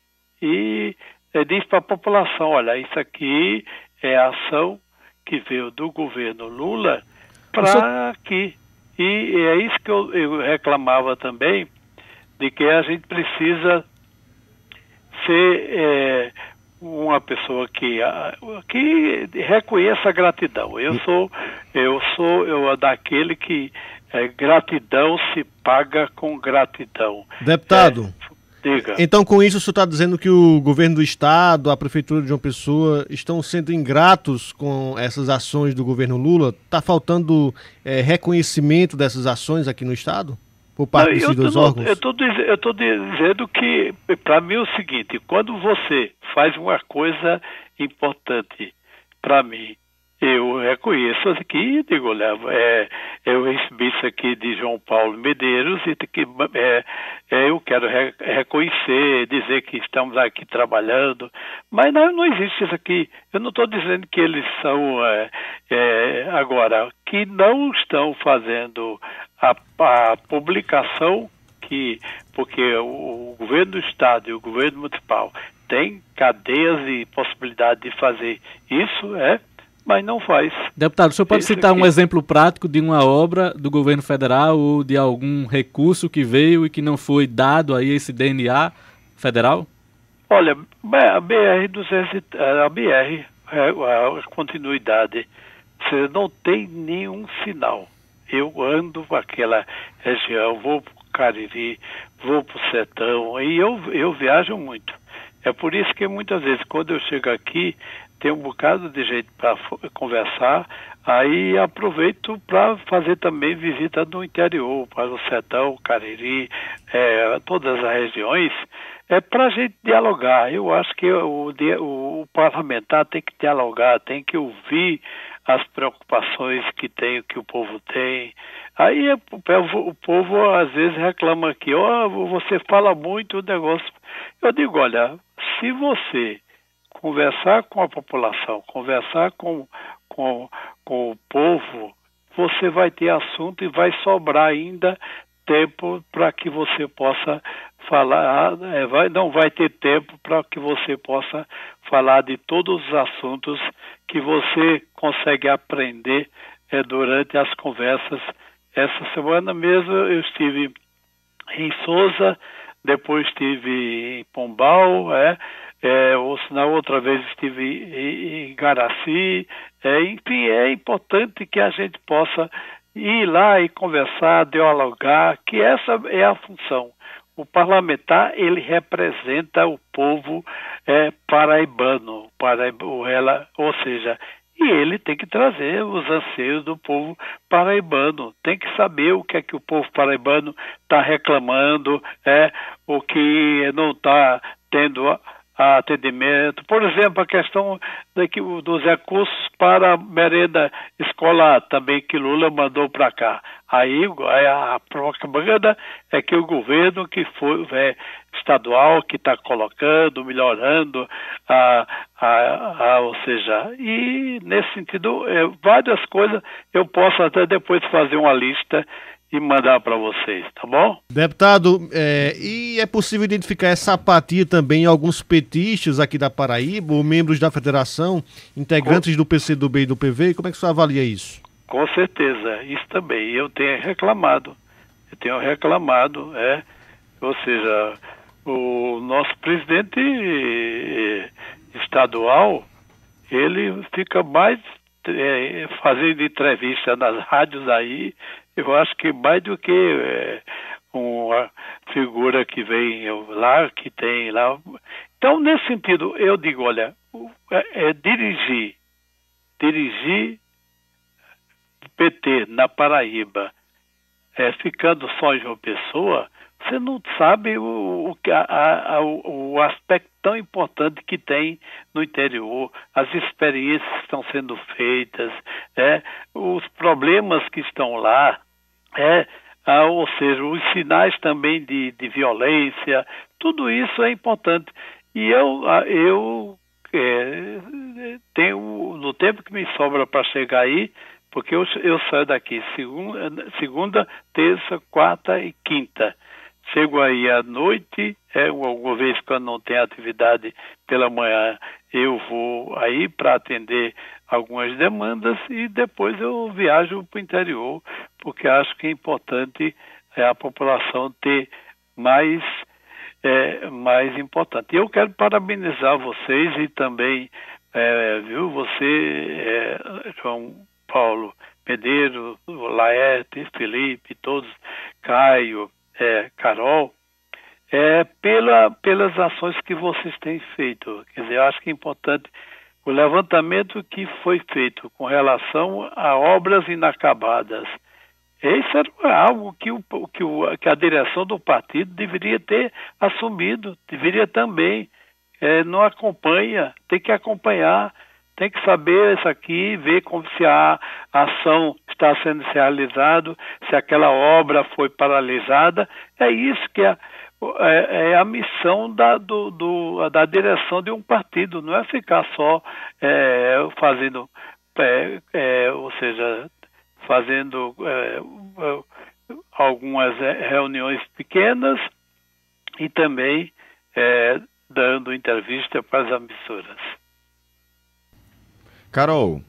e é, diz para a população, olha, isso aqui é a ação que veio do governo Lula para aqui. E é isso que eu, eu reclamava também, de que a gente precisa ser é, uma pessoa que, que reconheça a gratidão. Eu sou, eu sou eu, daquele que é, gratidão se paga com gratidão. Deputado, é, diga. Então com isso o senhor está dizendo que o governo do estado, a prefeitura de João Pessoa estão sendo ingratos com essas ações do governo Lula? Está faltando é, reconhecimento dessas ações aqui no estado? Por parte desses dois órgãos? Eu estou dizendo que, para mim, é o seguinte, quando você faz uma coisa importante para mim, eu reconheço aqui e digo, olha, é, eu recebi isso aqui de João Paulo Medeiros e que, é, é, eu quero re, reconhecer, dizer que estamos aqui trabalhando, mas não, não existe isso aqui. Eu não estou dizendo que eles são, é, é, agora, que não estão fazendo a, a publicação, que, porque o, o governo do estado e o governo municipal têm cadeias e possibilidade de fazer isso, é, mas não faz. Deputado, o senhor pode Isso citar aqui. um exemplo prático de uma obra do governo federal ou de algum recurso que veio e que não foi dado aí esse D N A federal? Olha, a B R duzentos, a B R, a continuidade, você não tem nenhum sinal. Eu ando para aquela região, vou para o Cariri, vou para o Sertão, e eu, eu viajo muito. É por isso que muitas vezes, quando eu chego aqui, tem um bocado de gente para conversar, aí aproveito para fazer também visita no interior, para o Sertão, Cariri, é, todas as regiões, é para a gente dialogar. Eu acho que o, o, o parlamentar tem que dialogar, tem que ouvir as preocupações que tem, que o povo tem. Aí o povo, o povo às vezes reclama aqui, ó, oh, você fala muito o negócio. Eu digo, olha, se você conversar com a população, conversar com, com, com o povo, você vai ter assunto e vai sobrar ainda tempo para que você possa falar, é, vai, não vai ter tempo para que você possa falar de todos os assuntos que você consegue aprender é, durante as conversas. Essa semana mesmo eu estive em Sousa, depois estive em Pombal, é, é, na outra vez estive em, em Garaci, é, enfim, é importante que a gente possa ir lá e conversar, dialogar, que essa é a função. O parlamentar, ele representa o povo é, paraibano, paraib, ela, ou seja, e ele tem que trazer os anseios do povo paraibano, tem que saber o que é que o povo paraibano está reclamando, é, o que não está tendo a, a atendimento. Por exemplo, a questão daqui, dos recursos para a merenda escolar, também que Lula mandou para cá. Aí a propaganda é que o governo que foi é, estadual que está colocando, melhorando, a, a, a, ou seja, e nesse sentido, é, várias coisas eu posso até depois fazer uma lista e mandar para vocês, tá bom? Deputado, é, e é possível identificar essa apatia também em alguns petistas aqui da Paraíba, ou membros da federação, integrantes Com... do P C do B e do P V? Como é que você avalia isso? Com certeza, isso também. Eu tenho reclamado, eu tenho reclamado, é, ou seja, o nosso presidente estadual, ele fica mais é, fazendo entrevista nas rádios aí, eu acho que mais do que é, uma figura que vem lá, que tem lá. Então, nesse sentido, eu digo, olha, é, é dirigir, dirigir P T na Paraíba, é, ficando só em João Pessoa, você não sabe o, o, a, a, o aspecto tão importante que tem no interior, as experiências que estão sendo feitas, é, os problemas que estão lá, é, a, ou seja, os sinais também de, de violência, tudo isso é importante. E eu, eu é, tenho, no tempo que me sobra para chegar aí, porque eu, eu saio daqui segunda, segunda, terça, quarta e quinta. Chego aí à noite, é, alguma vez quando não tem atividade pela manhã, eu vou aí para atender algumas demandas e depois eu viajo para o interior, porque acho que é importante é, a população ter mais, é, mais importante. Eu quero parabenizar vocês e também, é, viu, você, é, João Paulo Medeiros, Laerte, Felipe, todos, Caio, é, Carol, é, pela, pelas ações que vocês têm feito. Quer dizer, eu acho que é importante o levantamento que foi feito com relação a obras inacabadas. Isso era algo que, o, que, o, que a direção do partido deveria ter assumido, deveria também. É, não acompanha, tem que acompanhar. Tem que saber isso aqui, ver como se a ação está sendo realizada, se aquela obra foi paralisada. É isso que é, é, é a missão da, do, do, da direção de um partido, não é ficar só é, fazendo, é, é, ou seja, fazendo é, algumas reuniões pequenas e também é, dando entrevista para as emissoras. Carol.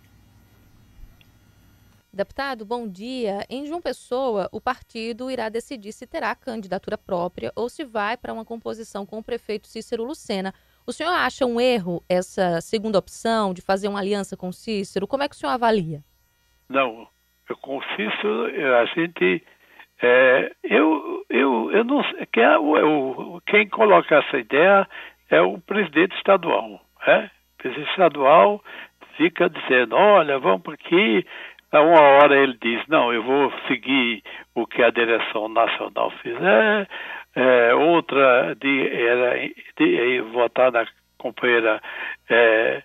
Deputado, bom dia. Em João Pessoa, o partido irá decidir se terá candidatura própria ou se vai para uma composição com o prefeito Cícero Lucena. O senhor acha um erro essa segunda opção de fazer uma aliança com o Cícero? Como é que o senhor avalia? Não, eu com o Cícero, a gente... É, eu, eu, eu não sei, quem, é, o, quem coloca essa ideia é o presidente estadual, né? O presidente estadual fica dizendo, olha, vamos para aqui. A uma hora ele diz, não, eu vou seguir o que a direção nacional fizer. É, outra de, era de, de votar na companheira é,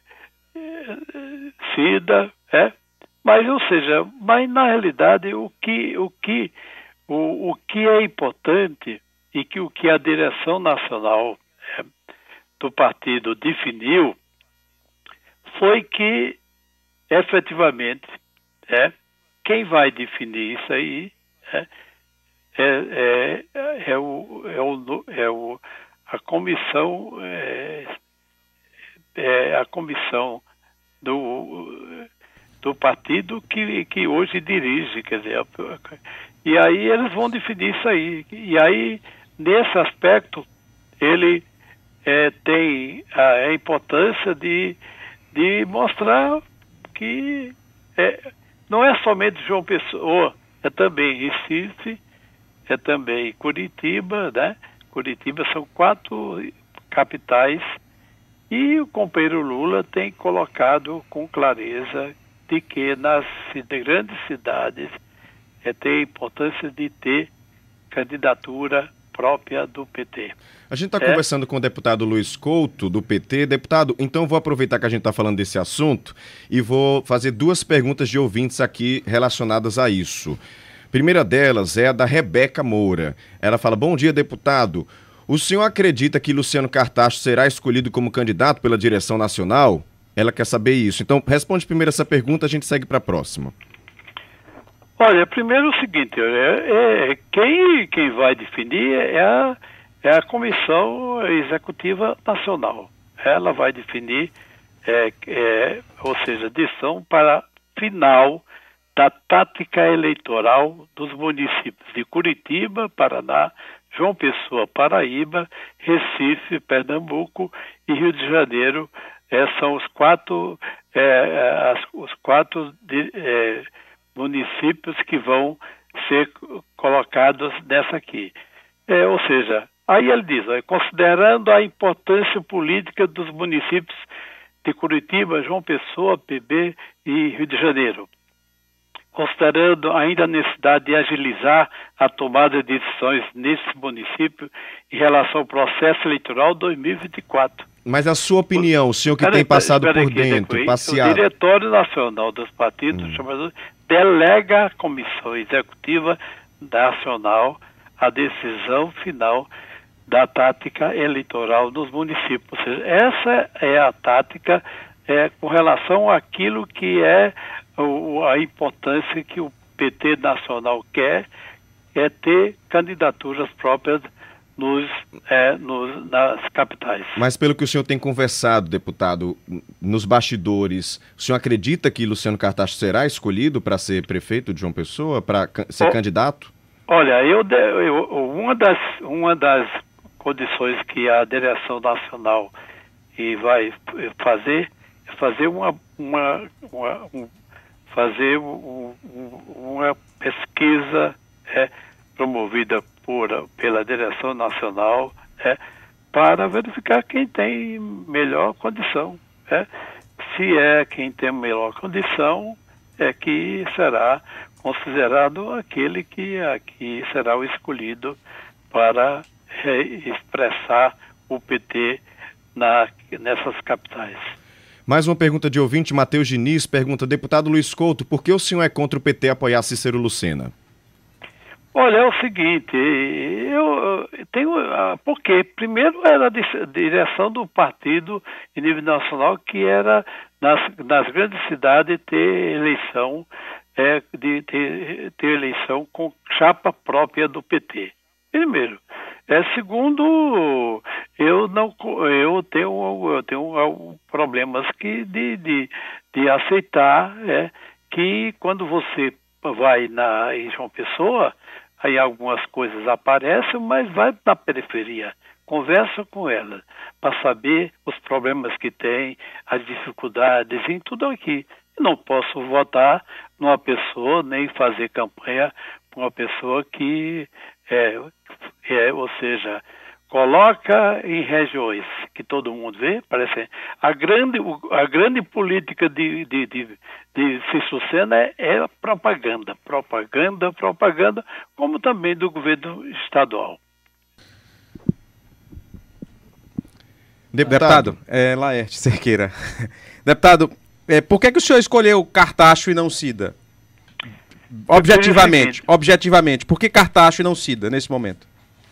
Cida, é? Mas, ou seja, mas na realidade o que, o que, o, o que é importante e que o que a direção nacional é, do partido definiu foi que, efetivamente, é, quem vai definir isso aí é, é, é, é, o, é, o, é o, a comissão, é, é a comissão do, do partido que, que hoje dirige, quer dizer, e aí eles vão definir isso aí. E aí, nesse aspecto, ele é, tem a, a importância de de mostrar que é, não é somente João Pessoa, é também Recife, é também Curitiba, né? Curitiba são quatro capitais e o companheiro Lula tem colocado com clareza de que nas grandes cidades é, tem a importância de ter candidatura própria do P T. A gente está é. conversando com o deputado Luiz Couto, do P T. Deputado, então vou aproveitar que a gente está falando desse assunto e vou fazer duas perguntas de ouvintes aqui relacionadas a isso. A primeira delas é a da Rebeca Moura. Ela fala: bom dia, deputado. O senhor acredita que Luciano Cartacho será escolhido como candidato pela direção nacional? Ela quer saber isso. Então, responde primeiro essa pergunta, a gente segue para a próxima. Olha, primeiro o seguinte, é, é, quem, quem vai definir é a, é a Comissão Executiva Nacional. Ela vai definir, é, é, ou seja, decisão para final da tática eleitoral dos municípios de Curitiba, Paraná, João Pessoa, Paraíba, Recife, Pernambuco e Rio de Janeiro. É, são os quatro, é, as, os quatro de, é, municípios que vão ser colocados nessa aqui. É, ou seja, aí ele diz, ó, considerando a importância política dos municípios de Curitiba, João Pessoa, P B e Rio de Janeiro, considerando ainda a necessidade de agilizar a tomada de decisões nesse município em relação ao processo eleitoral dois mil e vinte e quatro. Mas a sua opinião, o senhor que tem passado por dentro, passeado... O Diretório Nacional dos Partidos, hum. chamado, delega à Comissão Executiva Nacional a decisão final da tática eleitoral dos municípios. Ou seja, essa é a tática é, com relação àquilo que é o, a importância que o P T nacional quer, é ter candidaturas próprias Nos, é, nos, nas capitais. Mas pelo que o senhor tem conversado, deputado, nos bastidores, o senhor acredita que Luciano Cartacho será escolhido para ser prefeito de João Pessoa, para ser oh, candidato? Olha, eu, eu, uma, das, uma das condições que a direção nacional e vai fazer é fazer uma, uma, uma, um, fazer um, uma pesquisa é, promovida Por, pela direção nacional, é, para verificar quem tem melhor condição. É. Se é quem tem melhor condição, é que será considerado aquele que, que será o escolhido para é, expressar o P T na, nessas capitais. Mais uma pergunta de ouvinte, Matheus Diniz pergunta: deputado Luiz Couto, por que o senhor é contra o P T apoiar Cícero Lucena? Olha, é o seguinte, eu tenho, porque primeiro era a direção do partido em nível nacional, que era nas, nas grandes cidades ter eleição, é, de ter, ter eleição com chapa própria do P T. Primeiro. É, segundo, eu não, eu tenho, eu tenho problemas que de, de, de aceitar, é, que quando você vai na em João Pessoa, aí algumas coisas aparecem, mas vai na periferia, conversa com ela, para saber os problemas que tem, as dificuldades, em tudo aqui. Eu não posso votar numa pessoa, nem fazer campanha para uma pessoa que, é, é, ou seja, coloca em regiões que todo mundo vê, parece a grande, a grande política de, de, de, de Cícero Lucena é, é propaganda, propaganda, propaganda, como também do governo estadual. Deputado, é, Laerte Cerqueira. Deputado, é, por que, que o senhor escolheu Cartacho e não Cida? Objetivamente, objetivamente, por que Cartacho e não Cida nesse momento?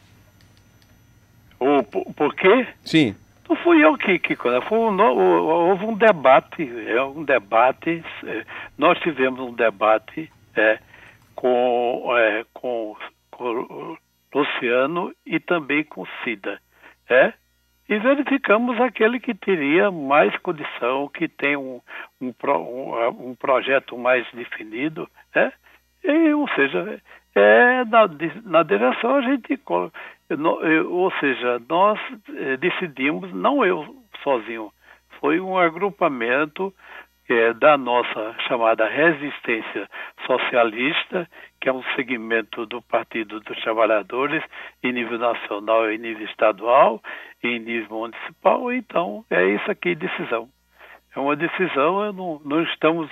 O, por, por quê? Sim. Não fui eu que, que foi um, houve um debate, é um debate, é, nós tivemos um debate é, com, é, com, com Luciano e também com Cida, é, e verificamos aquele que teria mais condição, que tem um, um, um, um projeto mais definido, é, e, ou seja, é, na, na direção a gente... Ou seja, nós eh, decidimos, não eu sozinho, foi um agrupamento eh, da nossa chamada resistência socialista, que é um segmento do Partido dos Trabalhadores em nível nacional, em nível estadual, em nível municipal. Então, é isso aqui, decisão. É uma decisão, não, não estamos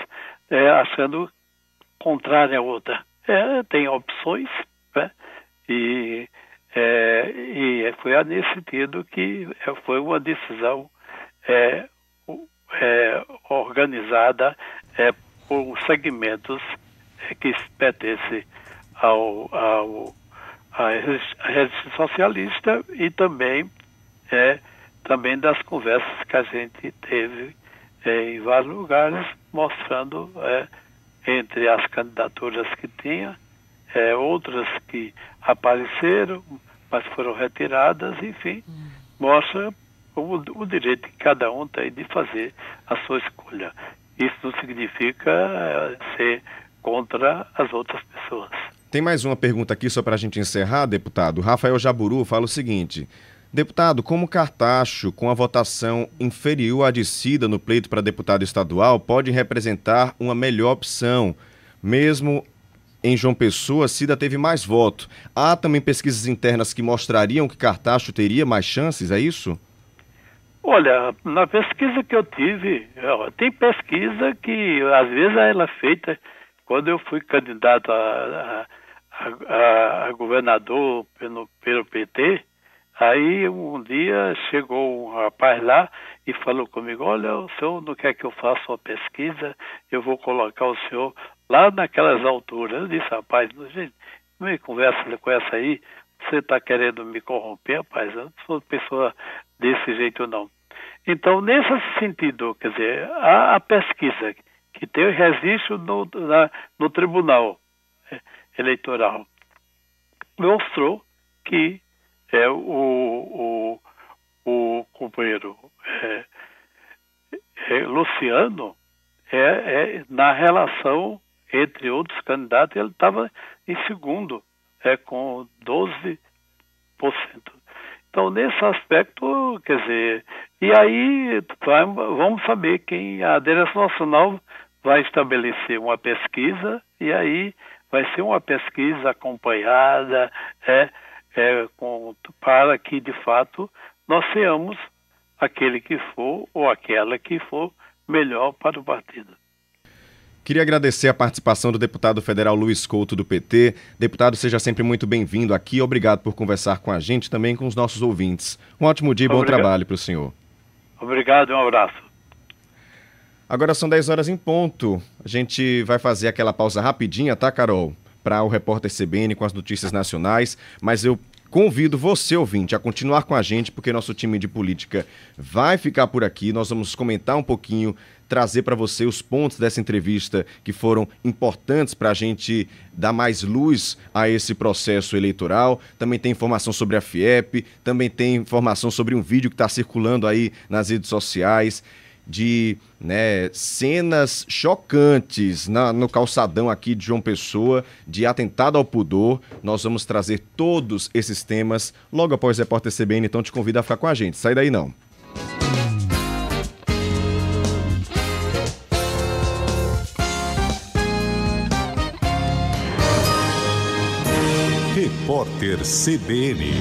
é, achando contrária à outra. É, tem opções, né? E, é, e foi nesse sentido que foi uma decisão é, é, organizada é, por segmentos é, que pertencem ao, ao, à rede socialista e também, é, também das conversas que a gente teve é, em vários lugares, mostrando é, entre as candidaturas que tinha, é, outras que apareceram, mas foram retiradas, enfim, hum. mostra o, o direito que cada um tem de fazer a sua escolha. Isso não significa é, ser contra as outras pessoas. Tem mais uma pergunta aqui só para a gente encerrar, deputado. Rafael Jaburu fala o seguinte: deputado, como Cartacho, com a votação inferior à de Cida no pleito para deputado estadual, pode representar uma melhor opção? Mesmo em João Pessoa, Cida teve mais voto. Há também pesquisas internas que mostrariam que Cartacho teria mais chances, é isso? Olha, na pesquisa que eu tive, tem pesquisa que às vezes ela é feita quando eu fui candidato a, a, a, a governador pelo, pelo P T. Aí um dia chegou um rapaz lá e falou comigo: olha, o senhor não quer que eu faça uma pesquisa? Eu vou colocar o senhor lá naquelas alturas. Eu disse: rapaz, gente, não me conversa com essa aí, você está querendo me corromper, rapaz? Eu não sou pessoa desse jeito, não. Então, nesse sentido, quer dizer, a, a pesquisa que tem registro no, na, no Tribunal Eleitoral mostrou que é, o, o, o companheiro é, é, Luciano, é, é, na relação entre outros candidatos, ele estava em segundo, é, com doze por cento. Então, nesse aspecto, quer dizer, e aí vai, vamos saber quem a Direção Nacional vai estabelecer uma pesquisa, e aí vai ser uma pesquisa acompanhada, é, é, com, para que, de fato, nós tenhamos aquele que for ou aquela que for melhor para o partido. Queria agradecer a participação do deputado federal Luiz Couto, do P T. Deputado, seja sempre muito bem-vindo aqui. Obrigado por conversar com a gente e também com os nossos ouvintes. Um ótimo dia e bom trabalho para o senhor. Obrigado e um abraço. Agora são dez horas em ponto. A gente vai fazer aquela pausa rapidinha, tá, Carol? Para o repórter C B N com as notícias nacionais, mas eu convido você, ouvinte, a continuar com a gente, porque nosso time de política vai ficar por aqui. Nós vamos comentar um pouquinho, trazer para você os pontos dessa entrevista que foram importantes para a gente dar mais luz a esse processo eleitoral. Também tem informação sobre a FIEP, também tem informação sobre um vídeo que está circulando aí nas redes sociais de, né, cenas chocantes na, no calçadão aqui de João Pessoa, de atentado ao pudor. Nós vamos trazer todos esses temas logo após o Repórter C B N, então te convido a ficar com a gente. Sai daí não. Repórter C B N.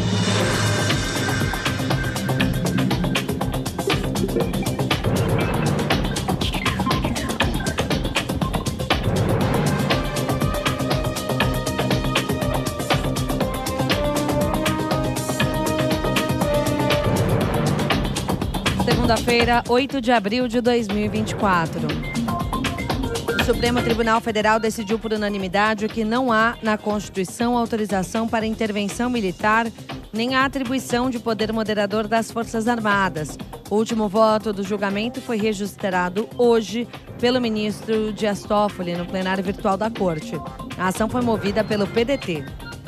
Segunda-feira, oito de abril de dois mil e vinte e quatro. O Supremo Tribunal Federal decidiu por unanimidade que não há na Constituição autorização para intervenção militar nem a atribuição de poder moderador das Forças Armadas. O último voto do julgamento foi registrado hoje pelo ministro Dias Toffoli no plenário virtual da Corte. A ação foi movida pelo P D T.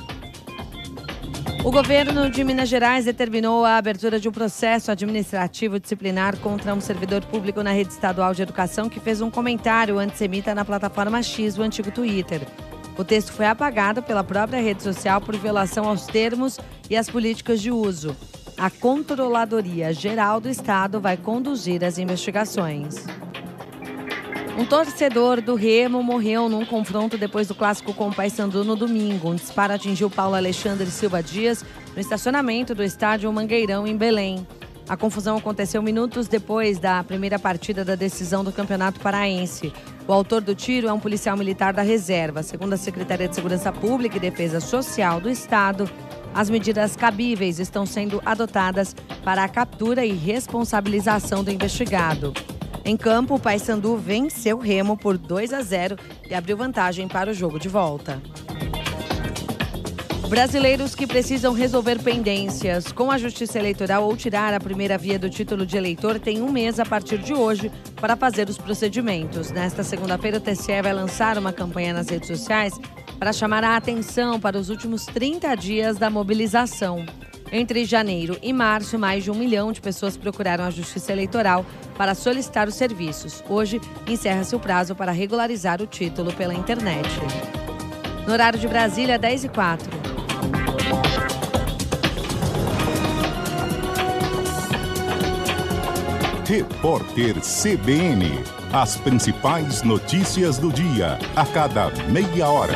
O governo de Minas Gerais determinou a abertura de um processo administrativo disciplinar contra um servidor público na rede estadual de educação que fez um comentário antissemita na plataforma X, o antigo Twitter. O texto foi apagado pela própria rede social por violação aos termos e às políticas de uso. A Controladoria Geral do Estado vai conduzir as investigações. Um torcedor do Remo morreu num confronto depois do clássico com o Paysandu no domingo. Um disparo atingiu Paulo Alexandre Silva Dias no estacionamento do estádio Mangueirão, em Belém. A confusão aconteceu minutos depois da primeira partida da decisão do Campeonato Paraense. O autor do tiro é um policial militar da reserva. Segundo a Secretaria de Segurança Pública e Defesa Social do Estado, as medidas cabíveis estão sendo adotadas para a captura e responsabilização do investigado. Em campo, o Paysandu venceu o Remo por dois a zero e abriu vantagem para o jogo de volta. Brasileiros que precisam resolver pendências com a Justiça Eleitoral ou tirar a primeira via do título de eleitor têm um mês a partir de hoje para fazer os procedimentos. Nesta segunda-feira, o T S E vai lançar uma campanha nas redes sociais para chamar a atenção para os últimos trinta dias da mobilização. Entre janeiro e março, mais de um milhão de pessoas procuraram a Justiça Eleitoral para solicitar os serviços. Hoje, encerra-se o prazo para regularizar o título pela internet. No horário de Brasília, dez e quatro. Repórter C B N. As principais notícias do dia, a cada meia hora.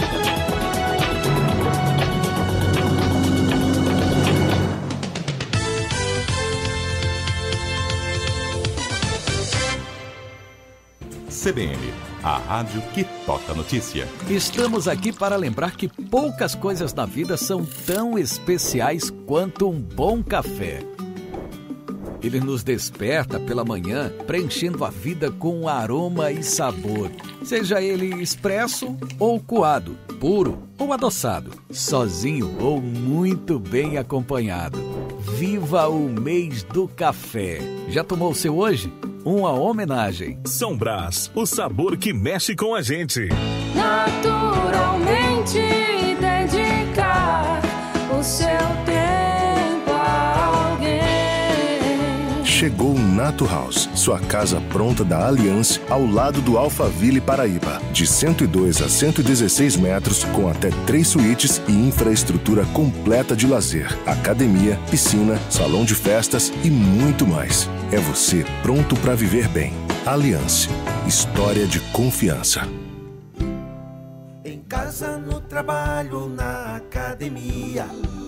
C B N, a rádio que toca notícia. Estamos aqui para lembrar que poucas coisas na vida são tão especiais quanto um bom café. Ele nos desperta pela manhã, preenchendo a vida com aroma e sabor. Seja ele expresso ou coado, puro ou adoçado, sozinho ou muito bem acompanhado. Viva o mês do café. Já tomou o seu hoje? Uma homenagem. São Brás, o sabor que mexe com a gente. Naturalmente dedicar o seu tempo a alguém. Chegou o Nato House, sua casa pronta da Allianz, ao lado do Alphaville Paraíba. De cento e dois a cento e dezesseis metros, com até três suítes e infraestrutura completa de lazer, academia, piscina, salão de festas e muito mais. É você pronto para viver bem. Allianz, história de confiança. Em casa, no trabalho ou na academia,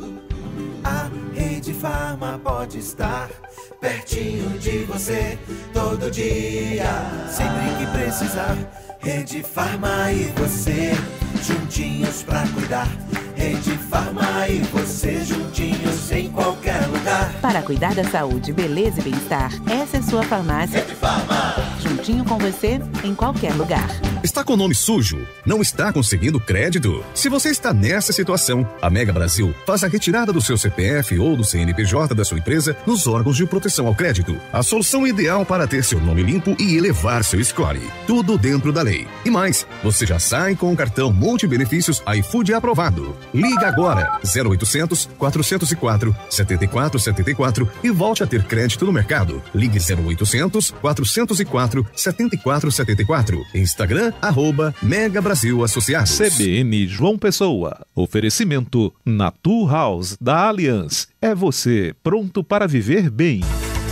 a Rede Farma pode estar pertinho de você todo dia. Sempre que precisar, Rede Farma e você juntinhos pra cuidar. Rede Farma e você juntinhos em qualquer lugar. Para cuidar da saúde, beleza e bem-estar, essa é sua farmácia. Rede Farma. Juntinho com você em qualquer lugar. Está com o nome sujo? Não está conseguindo crédito? Se você está nessa situação, a Mega Brasil faz a retirada do seu C P F ou do C N P J da sua empresa nos órgãos de proteção ao crédito. A solução ideal para ter seu nome limpo e elevar seu score. Tudo dentro da lei. E mais, você já sai com o cartão multibenefícios iFood aprovado. Liga agora, zero oitocentos, quatrocentos e quatro, setenta e quatro setenta e quatro e volte a ter crédito no mercado. Ligue zero oitocentos, quatrocentos e quatro, setenta e quatro setenta e quatro. Instagram, arroba Mega Brasil Associados. C B N João Pessoa. Oferecimento Natu House da Allianz. É você pronto para viver bem.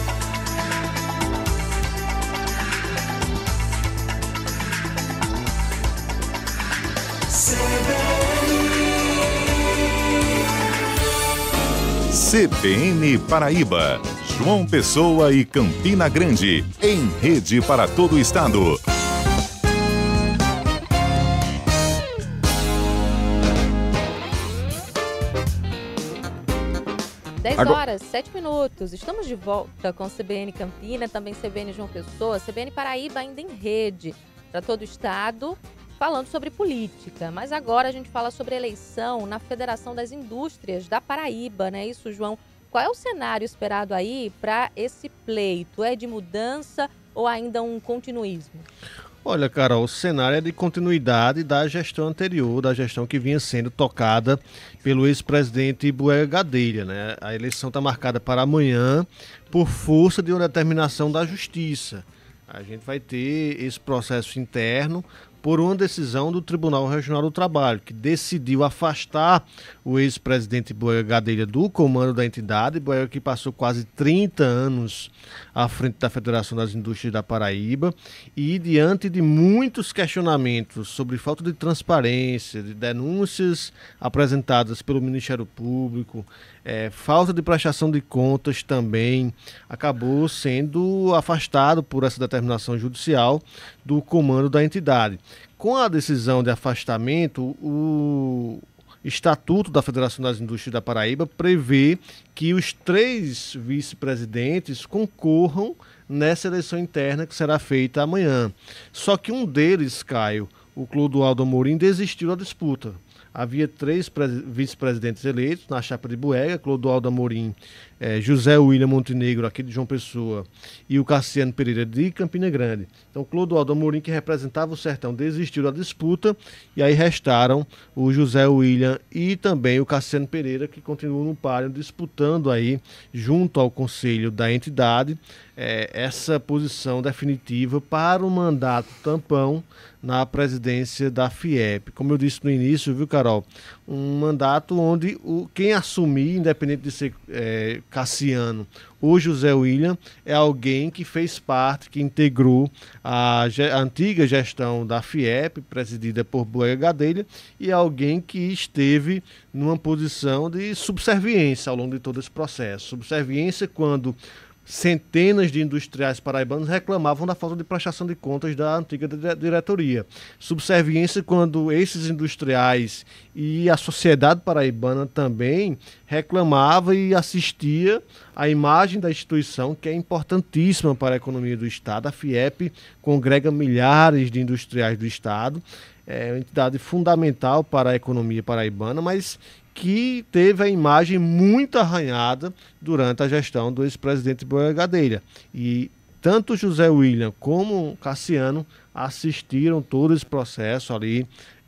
C B N Paraíba, João Pessoa e Campina Grande, em rede para todo o estado. dez horas, sete minutos. Estamos de volta com C B N Campina, também C B N João Pessoa, C B N Paraíba ainda em rede para todo o estado, falando sobre política. Mas agora a gente fala sobre eleição na Federação das Indústrias da Paraíba, né? Isso, João. Qual é o cenário esperado aí para esse pleito? É de mudança ou ainda um continuismo? Olha, Carol, o cenário é de continuidade da gestão anterior, da gestão que vinha sendo tocada pelo ex-presidente Boega Gadelha, né? A eleição está marcada para amanhã por força de uma determinação da Justiça. A gente vai ter esse processo interno por uma decisão do Tribunal Regional do Trabalho, que decidiu afastar o ex-presidente Boega Gadelha do comando da entidade. Boega, que passou quase trinta anos à frente da Federação das Indústrias da Paraíba, e diante de muitos questionamentos sobre falta de transparência, de denúncias apresentadas pelo Ministério Público, é, falta de prestação de contas também, acabou sendo afastado por essa determinação judicial do comando da entidade. Com a decisão de afastamento, o Estatuto da Federação das Indústrias da Paraíba prevê que os três vice-presidentes concorram nessa eleição interna que será feita amanhã. Só que um deles, Caio, o Clodoaldo Amorim, desistiu da disputa. Havia três vice-presidentes eleitos na chapa de Buega, Clodoaldo Amorim, eh, José William Montenegro, aqui de João Pessoa, e o Cassiano Pereira de Campina Grande. Então, Clodoaldo Amorim, que representava o Sertão, desistiu da disputa, e aí restaram o José William e também o Cassiano Pereira, que continuam no páreo, disputando aí, junto ao conselho da entidade, eh, essa posição definitiva para o mandato tampão na presidência da FIEP. Como eu disse no início, viu, Carol? Um mandato onde o, quem assumir, independente de ser é, Cassiano ou José William, é alguém que fez parte, que integrou a, a antiga gestão da FIEP, presidida por Buega Gadelha, e é alguém que esteve numa posição de subserviência ao longo de todo esse processo. Subserviência quando centenas de industriais paraibanos reclamavam da falta de prestação de contas da antiga diretoria. Subserviência quando esses industriais e a sociedade paraibana também reclamava e assistia à imagem da instituição, que é importantíssima para a economia do Estado. A FIEP congrega milhares de industriais do Estado, é uma entidade fundamental para a economia paraibana, mas que teve a imagem muito arranhada durante a gestão do ex-presidente Buega Gadelha. E tanto José William como Cassiano assistiram todo esse processo ali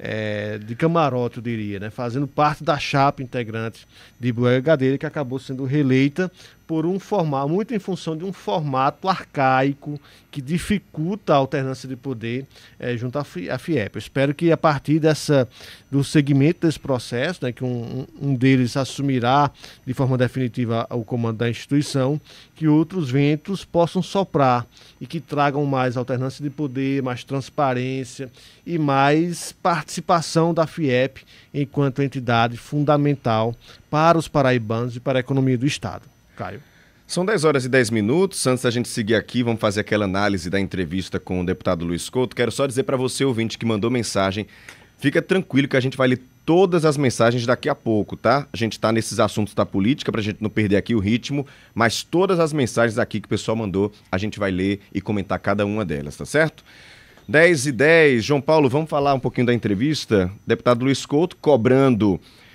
é, de camarote, eu diria, né? Fazendo parte da chapa integrante de Buega Gadelha, que acabou sendo reeleita por um formato, muito em função de um formato arcaico que dificulta a alternância de poder é, junto à FIEP. Eu espero que a partir dessa, do segmento desse processo, né, que um, um deles assumirá de forma definitiva o comando da instituição, que outros ventos possam soprar e que tragam mais alternância de poder, mais transparência e mais participação da FIEP enquanto entidade fundamental para os paraibanos e para a economia do Estado. Caio. São dez horas e dez minutos. Antes da gente seguir aqui, vamos fazer aquela análise da entrevista com o deputado Luiz Couto. Quero só dizer para você, ouvinte, que mandou mensagem, fica tranquilo que a gente vai ler todas as mensagens daqui a pouco, tá? A gente está nesses assuntos da política para a gente não perder aqui o ritmo, mas todas as mensagens aqui que o pessoal mandou, a gente vai ler e comentar cada uma delas, tá certo? dez e dez. João Paulo, vamos falar um pouquinho da entrevista? Deputado Luiz Couto cobrando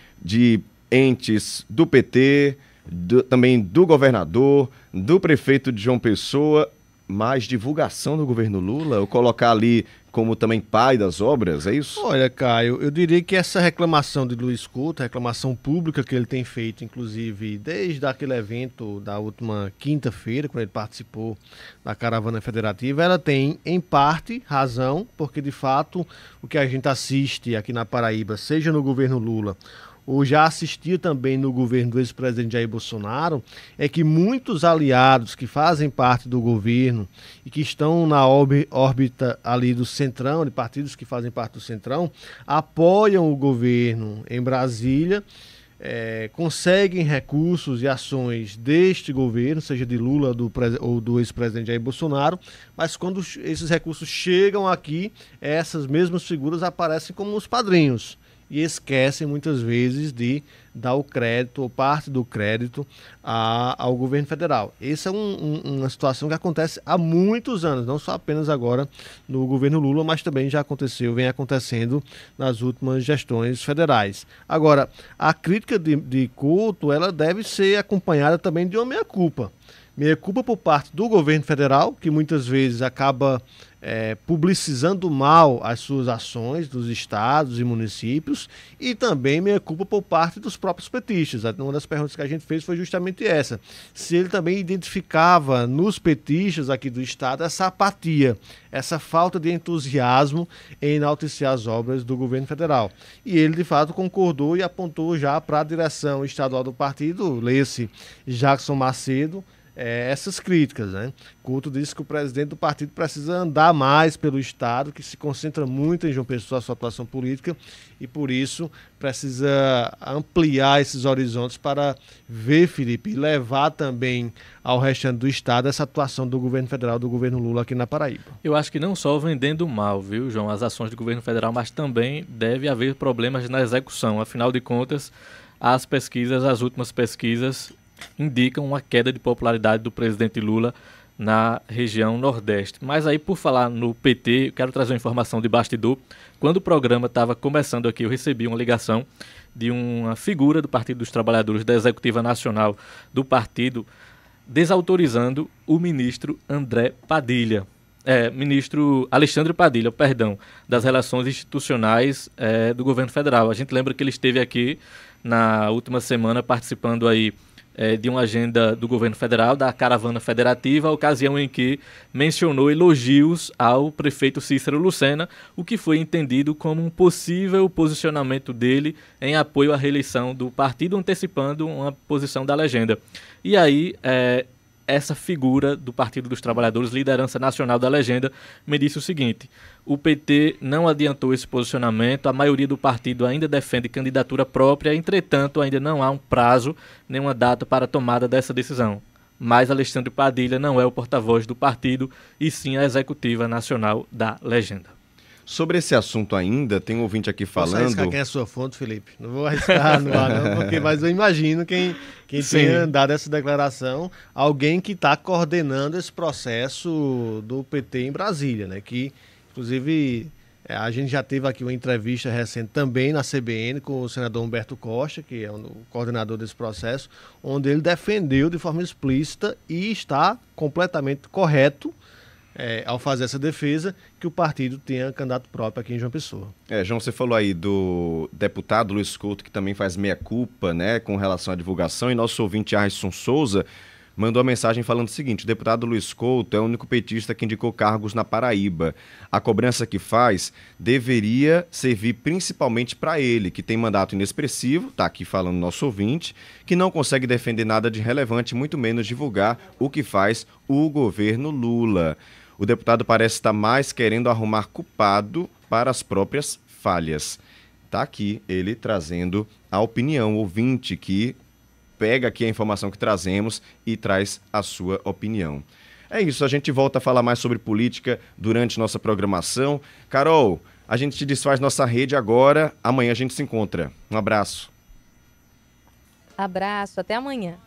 de entes do P T, Do, também do governador, do prefeito de João Pessoa, mais divulgação do governo Lula, ou colocar ali como também pai das obras, é isso? Olha, Caio, eu diria que essa reclamação de Luiz Couto, reclamação pública que ele tem feito, inclusive, desde aquele evento da última quinta-feira, quando ele participou da Caravana Federativa, ela tem, em parte, razão, porque, de fato, o que a gente assiste aqui na Paraíba, seja no governo Lula, ou já assistia também no governo do ex-presidente Jair Bolsonaro, é que muitos aliados que fazem parte do governo e que estão na órbita ali do Centrão, de partidos que fazem parte do Centrão, apoiam o governo em Brasília, é, conseguem recursos e ações deste governo, seja de Lula do, ou do ex-presidente Jair Bolsonaro, mas quando esses recursos chegam aqui, essas mesmas figuras aparecem como os padrinhos. E esquecem muitas vezes de dar o crédito ou parte do crédito a, ao governo federal. Essa é um, um, uma situação que acontece há muitos anos, não só apenas agora no governo Lula, mas também já aconteceu, vem acontecendo nas últimas gestões federais. Agora, a crítica de, de Couto, ela deve ser acompanhada também de uma meia-culpa. Meia-culpa por parte do governo federal, que muitas vezes acaba é, publicizando mal as suas ações dos estados e municípios, e também meia-culpa por parte dos próprios petistas. Uma das perguntas que a gente fez foi justamente essa. Se ele também identificava nos petistas aqui do estado essa apatia, essa falta de entusiasmo em enaltecer as obras do governo federal. E ele, de fato, concordou e apontou já para a direção estadual do partido, lê-se Jackson Macedo, é, essas críticas, né? Couto disse que o presidente do partido precisa andar mais pelo Estado, que se concentra muito em João Pessoa, a sua atuação política, e por isso precisa ampliar esses horizontes para ver, Felipe, e levar também ao restante do Estado essa atuação do governo federal, do governo Lula aqui na Paraíba. Eu acho que não só vendendo mal, viu, João, as ações do governo federal, mas também deve haver problemas na execução. Afinal de contas, as pesquisas, as últimas pesquisas, indicam uma queda de popularidade do presidente Lula na região Nordeste. Mas aí, por falar no P T, eu quero trazer uma informação de bastidor. Quando o programa estava começando aqui, eu recebi uma ligação de uma figura do Partido dos Trabalhadores, da Executiva Nacional do partido, desautorizando o ministro André Padilha. É, ministro Alexandre Padilha, perdão, das Relações Institucionais é, do governo federal. A gente lembra que ele esteve aqui na última semana participando aí É, de uma agenda do governo federal, da caravana federativa, a ocasião em que mencionou elogios ao prefeito Cícero Lucena, o que foi entendido como um possível posicionamento dele em apoio à reeleição do partido, antecipando uma posição da legenda. E aí, é, essa figura do Partido dos Trabalhadores, liderança nacional da legenda, me disse o seguinte: o P T não adiantou esse posicionamento, a maioria do partido ainda defende candidatura própria, entretanto ainda não há um prazo, nem uma data para a tomada dessa decisão. Mas Alexandre Padilha não é o porta-voz do partido, e sim a executiva nacional da legenda. Sobre esse assunto ainda, tem um ouvinte aqui falando... Posso arriscar quem é a sua fonte, Felipe? Não vou arriscar no ar, não, porque, mas eu imagino quem, quem tenha dado essa declaração, alguém que está coordenando esse processo do P T em Brasília, né? Que, inclusive, a gente já teve aqui uma entrevista recente também na C B N com o senador Humberto Costa, que é o coordenador desse processo, onde ele defendeu de forma explícita e está completamente correto, É, ao fazer essa defesa, que o partido tenha candidato próprio aqui em João Pessoa. É, João, você falou aí do deputado Luiz Couto, que também faz meia-culpa, né, com relação à divulgação, e nosso ouvinte Arson Souza mandou uma mensagem falando o seguinte: o deputado Luiz Couto é o único petista que indicou cargos na Paraíba. A cobrança que faz deveria servir principalmente para ele, que tem mandato inexpressivo, está aqui falando nosso ouvinte, que não consegue defender nada de relevante, muito menos divulgar o que faz o governo Lula. O deputado parece estar mais querendo arrumar culpado para as próprias falhas. Está aqui ele trazendo a opinião, o ouvinte que pega aqui a informação que trazemos e traz a sua opinião. É isso, a gente volta a falar mais sobre política durante nossa programação. Carol, a gente te desfaz nossa rede agora, amanhã a gente se encontra. Um abraço. Abraço, até amanhã.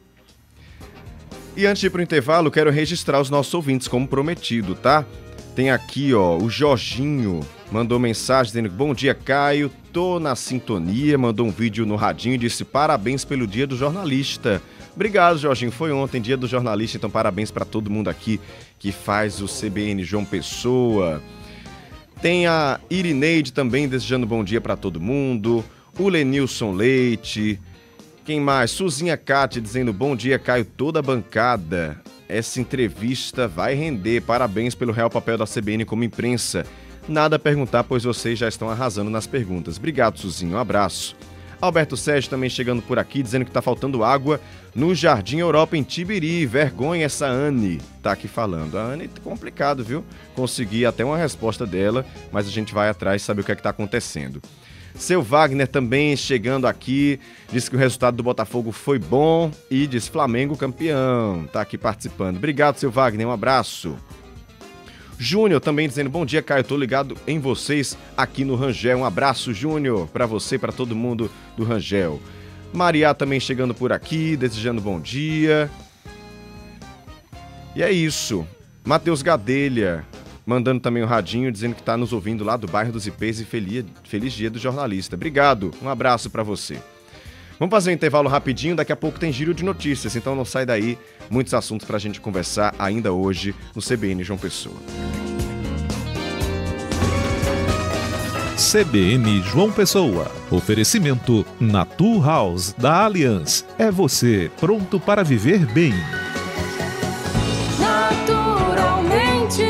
E antes de ir para o intervalo, quero registrar os nossos ouvintes, como prometido, tá? Tem aqui, ó, o Jorginho mandou mensagem dizendo: bom dia, Caio, tô na sintonia, mandou um vídeo no radinho e disse parabéns pelo dia do jornalista. Obrigado, Jorginho, foi ontem, dia do jornalista, então parabéns para todo mundo aqui que faz o C B N João Pessoa. Tem a Irineide também desejando bom dia para todo mundo, o Lenilson Leite... Quem mais? Suzinha Cate dizendo bom dia, Caio, toda a bancada. Essa entrevista vai render. Parabéns pelo real papel da C B N como imprensa. Nada a perguntar, pois vocês já estão arrasando nas perguntas. Obrigado, Suzinho. Um abraço. Alberto Sérgio também chegando por aqui, dizendo que está faltando água no Jardim Europa, em Tibiri. Vergonha essa Anne. Tá aqui falando. A Anne, complicado, viu? Consegui até uma resposta dela, mas a gente vai atrás e saber o que é que está acontecendo. Seu Wagner também chegando aqui, disse que o resultado do Botafogo foi bom e diz Flamengo campeão, tá aqui participando. Obrigado, seu Wagner, um abraço. Júnior também dizendo bom dia, Caio, tô ligado em vocês aqui no Rangel. Um abraço, Júnior, para você e para todo mundo do Rangel. Maria também chegando por aqui, desejando bom dia. E é isso. Matheus Gadelha mandando também um radinho, dizendo que está nos ouvindo lá do bairro dos Ipês e feliz, feliz dia do jornalista. Obrigado, um abraço para você. Vamos fazer um intervalo rapidinho, daqui a pouco tem giro de notícias, então não sai daí, muitos assuntos para a gente conversar ainda hoje no C B N João Pessoa. C B N João Pessoa. Oferecimento Natu House da Allianz. É você pronto para viver bem. Naturalmente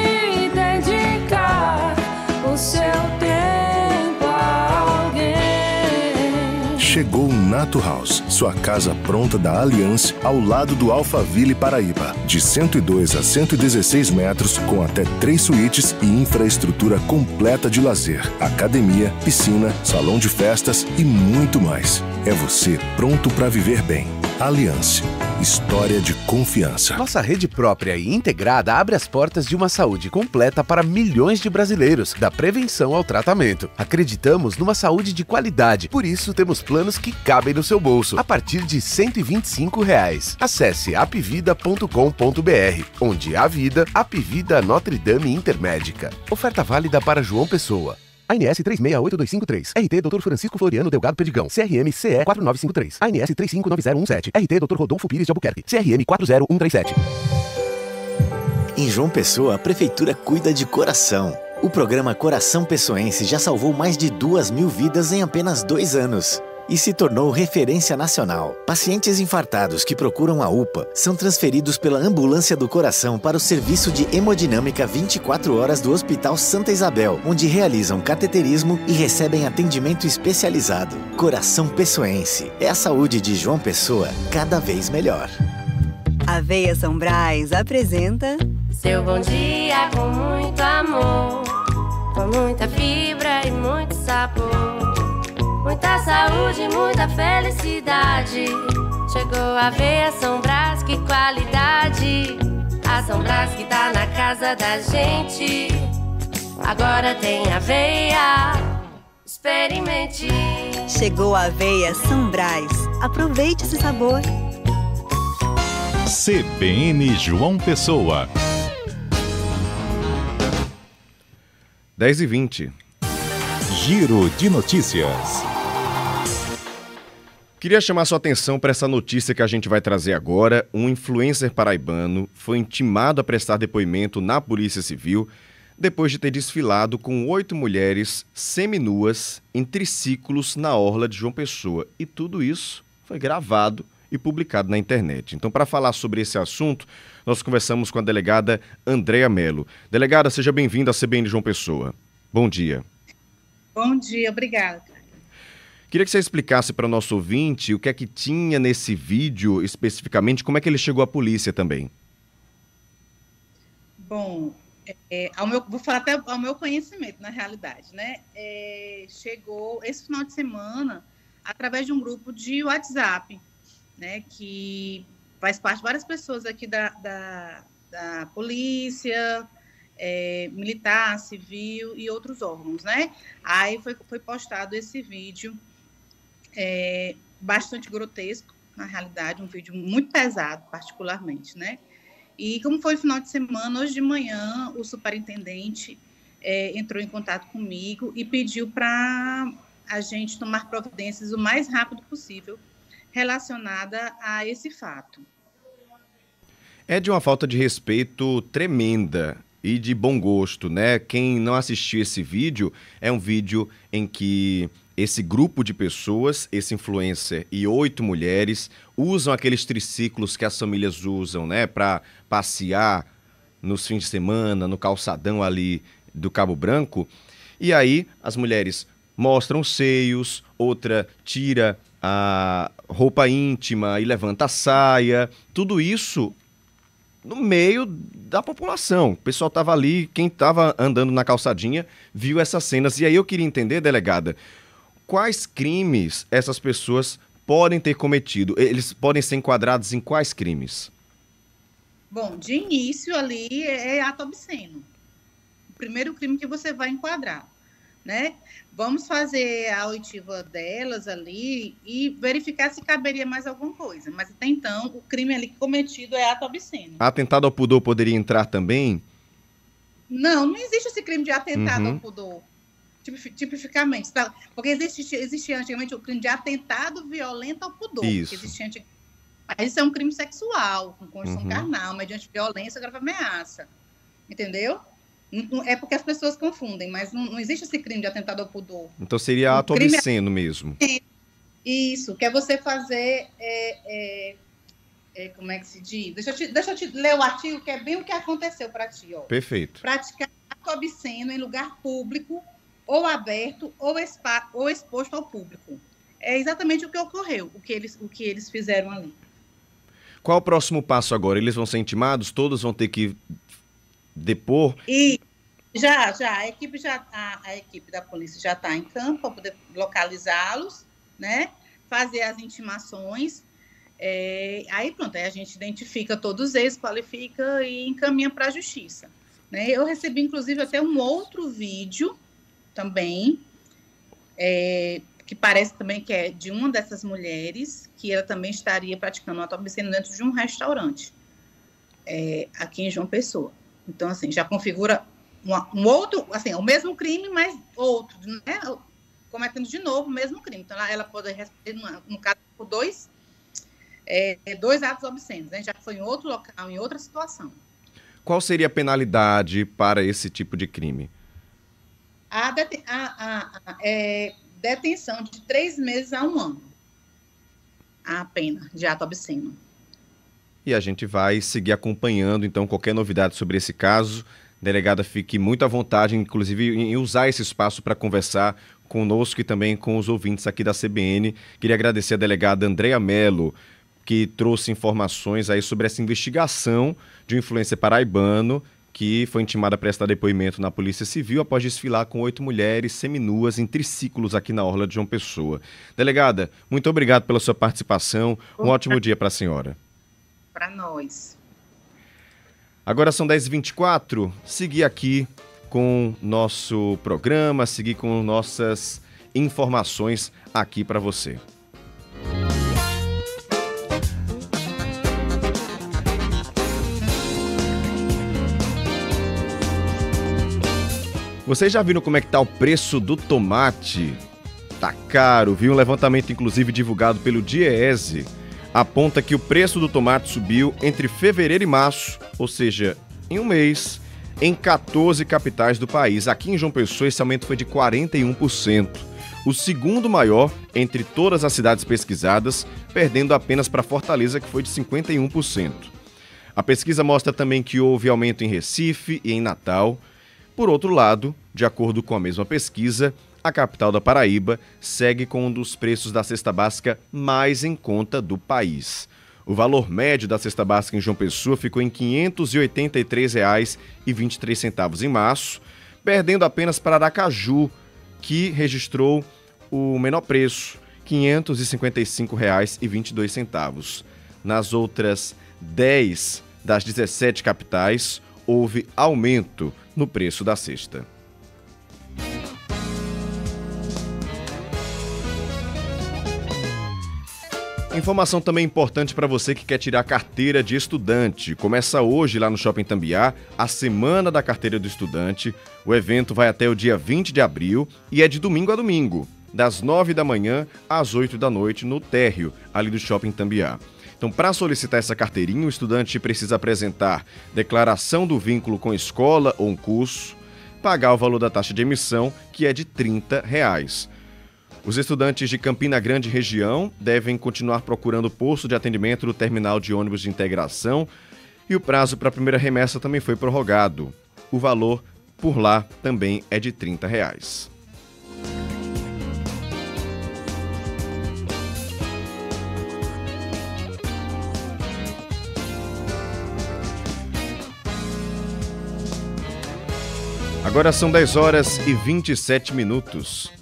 dedicar o seu tempo a alguém. Chegou o Nato House, sua casa pronta da Aliança, ao lado do Alphaville Paraíba. De cento e dois a cento e dezesseis metros, com até três suítes e infraestrutura completa de lazer, academia, piscina, salão de festas e muito mais. É você pronto para viver bem. Aliança. História de confiança. Nossa rede própria e integrada abre as portas de uma saúde completa para milhões de brasileiros, da prevenção ao tratamento. Acreditamos numa saúde de qualidade, por isso temos planos que cabem no seu bolso, a partir de cento e vinte e cinco reais. Acesse apvida ponto com ponto br, onde a vida, Apvida Notre Dame Intermédica. Oferta válida para João Pessoa. A N S três seis oito dois cinco três, R T doutor Francisco Floriano Delgado Perdigão, C R M C E quatro nove cinco três, A N S três cinco nove zero um sete, R T doutor Rodolfo Pires de Albuquerque, C R M quatro zero um três sete. Em João Pessoa, a Prefeitura cuida de coração. O programa Coração Pessoense já salvou mais de duas mil vidas em apenas dois anos. E se tornou referência nacional. Pacientes infartados que procuram a U P A são transferidos pela Ambulância do Coração para o Serviço de Hemodinâmica vinte e quatro horas do Hospital Santa Isabel, onde realizam cateterismo e recebem atendimento especializado. Coração Pessoense. É a saúde de João Pessoa cada vez melhor. Aveia São Brás apresenta Seu bom dia com muito amor, com muita fibra e muito sabor. Muita saúde, muita felicidade. Chegou a Aveia São Brás, que qualidade. A São Brás que tá na casa da gente. Agora tem aveia, experimente. Chegou a Aveia São Brás. Aproveite esse sabor. C B N João Pessoa. dez e vinte. Giro de notícias. Queria chamar sua atenção para essa notícia que a gente vai trazer agora. Um influencer paraibano foi intimado a prestar depoimento na Polícia Civil depois de ter desfilado com oito mulheres seminuas em triciclos na orla de João Pessoa. E tudo isso foi gravado e publicado na internet. Então, para falar sobre esse assunto, nós conversamos com a delegada Andréa Melo. Delegada, seja bem-vinda à C B N João Pessoa. Bom dia. Bom dia, obrigada. Queria que você explicasse para o nosso ouvinte o que é que tinha nesse vídeo especificamente, como é que ele chegou à polícia também. Bom, é, ao meu, vou falar até ao meu conhecimento, na realidade, né? É, chegou esse final de semana através de um grupo de WhatsApp, né? Que faz parte de várias pessoas aqui da, da, da polícia, é, militar, civil e outros órgãos, né? Aí foi, foi postado esse vídeo, é, bastante grotesco, na realidade, um vídeo muito pesado, particularmente, né? E como foi o final de semana, hoje de manhã, o superintendente é, entrou em contato comigo e pediu para a gente tomar providências o mais rápido possível relacionada a esse fato. É de uma falta de respeito tremenda e de bom gosto, né? Quem não assistiu esse vídeo, é um vídeo em que esse grupo de pessoas, esse influencer e oito mulheres, usam aqueles triciclos que as famílias usam, né? Para passear nos fins de semana, no calçadão ali do Cabo Branco. E aí as mulheres mostram os seios, outra tira a roupa íntima e levanta a saia. Tudo isso no meio da população. O pessoal estava ali, quem estava andando na calçadinha viu essas cenas. E aí eu queria entender, delegada, quais crimes essas pessoas podem ter cometido? Eles podem ser enquadrados em quais crimes? Bom, de início ali é ato obsceno. O primeiro crime que você vai enquadrar, né? Vamos fazer a oitiva delas ali e verificar se caberia mais alguma coisa. Mas até então, o crime ali cometido é ato obsceno. Atentado ao pudor poderia entrar também? Não, não existe esse crime de atentado Uhum. ao pudor. Tipificamente, tá? Porque existia, existia antigamente o crime de atentado violento ao pudor. Isso. Que existia antig... Mas isso é um crime sexual, com condição Uhum. carnal, mediante violência, grave ameaça. Entendeu? Não- É porque as pessoas confundem, mas não, não existe esse crime de atentado ao pudor. Então seria ato O crime é- obsceno mesmo. Isso, que é você fazer. É, é, é, como é que se diz? Deixa eu, te, deixa eu te ler o artigo, que é bem o que aconteceu para ti. Ó. Perfeito. Praticar ato obsceno em lugar público, ou aberto, ou, espa, ou exposto ao público. é exatamente o que ocorreu, o que eles, o que eles fizeram ali. Qual o próximo passo agora? Eles vão ser intimados? Todos vão ter que depor? E já, já, a equipe, já, a, a equipe da polícia já está em campo para poder localizá-los, né? Fazer as intimações. É, aí pronto, aí a gente identifica todos eles, qualifica e encaminha para a justiça. Né? Eu recebi, inclusive, até um outro vídeo também, é, que parece também que é de uma dessas mulheres, que ela também estaria praticando um ato obsceno dentro de um restaurante, é, aqui em João Pessoa. Então, assim, já configura uma, um outro, assim, o mesmo crime, mas outro, né? Cometendo de novo o mesmo crime. Então, ela, ela pode responder, no caso, por dois, é, dois atos obscenos, né? Já que foi em outro local, em outra situação. Qual seria a penalidade para esse tipo de crime? A, deten a, a, a é, detenção de três meses a um ano. A pena de ato obsceno. E a gente vai seguir acompanhando, então, qualquer novidade sobre esse caso. Delegada, fique muito à vontade, inclusive, em usar esse espaço para conversar conosco e também com os ouvintes aqui da C B N. Queria agradecer a delegada Andréa Mello, que trouxe informações aí sobre essa investigação de um influencer paraibano que foi intimado a prestar depoimento na Polícia Civil após desfilar com oito mulheres seminuas em triciclos aqui na orla de João Pessoa. Delegada, muito obrigado pela sua participação. Um ótimo dia para a senhora. Para nós. Agora são dez e vinte e quatro. Seguir aqui com nosso programa, seguir com nossas informações aqui para você. Vocês já viram como é que tá o preço do tomate? Tá caro, viu? Um levantamento, inclusive, divulgado pelo Diese, aponta que o preço do tomate subiu entre fevereiro e março, ou seja, em um mês, em quatorze capitais do país. Aqui em João Pessoa, esse aumento foi de quarenta e um por cento. O segundo maior entre todas as cidades pesquisadas, perdendo apenas para Fortaleza, que foi de cinquenta e um por cento. A pesquisa mostra também que houve aumento em Recife e em Natal. Por outro lado, de acordo com a mesma pesquisa, a capital da Paraíba segue com um dos preços da cesta básica mais em conta do país. O valor médio da cesta básica em João Pessoa ficou em quinhentos e oitenta e três reais e vinte e três centavos em março, perdendo apenas para Aracaju, que registrou o menor preço, quinhentos e cinquenta e cinco reais e vinte e dois centavos. Nas outras dez das dezessete capitais, houve aumento no preço da cesta. Informação também importante para você que quer tirar carteira de estudante. Começa hoje lá no Shopping Tambiá a Semana da Carteira do Estudante. O evento vai até o dia vinte de abril e é de domingo a domingo, das nove da manhã às oito da noite no térreo ali do Shopping Tambiá. Então, para solicitar essa carteirinha, o estudante precisa apresentar declaração do vínculo com escola ou um curso, pagar o valor da taxa de emissão, que é de trinta reais. Os estudantes de Campina Grande região devem continuar procurando posto de atendimento do terminal de ônibus de integração e o prazo para a primeira remessa também foi prorrogado. O valor por lá também é de trinta reais. Agora são dez horas e vinte e sete minutos.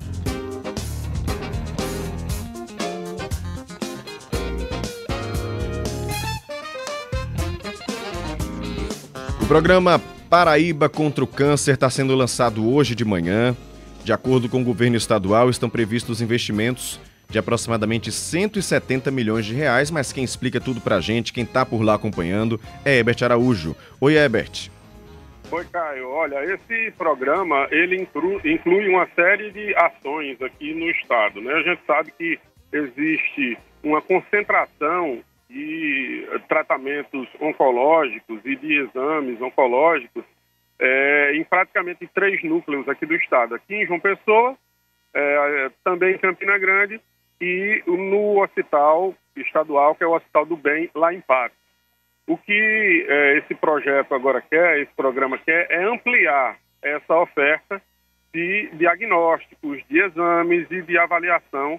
O programa Paraíba contra o Câncer está sendo lançado hoje de manhã. De acordo com o governo estadual, estão previstos investimentos de aproximadamente cento e setenta milhões de reais, mas quem explica tudo pra gente, quem tá por lá acompanhando, é Herbert Araújo. Oi, Herbert. Oi, Caio. Olha, esse programa, ele inclui, inclui uma série de ações aqui no estado, né? A gente sabe que existe uma concentração de tratamentos oncológicos e de exames oncológicos é, em praticamente três núcleos aqui do estado. Aqui em João Pessoa, é, também em Campina Grande e no hospital estadual, que é o Hospital do Bem, lá em Patos. O que é, esse projeto agora quer, esse programa quer, é ampliar essa oferta de diagnósticos, de exames e de avaliação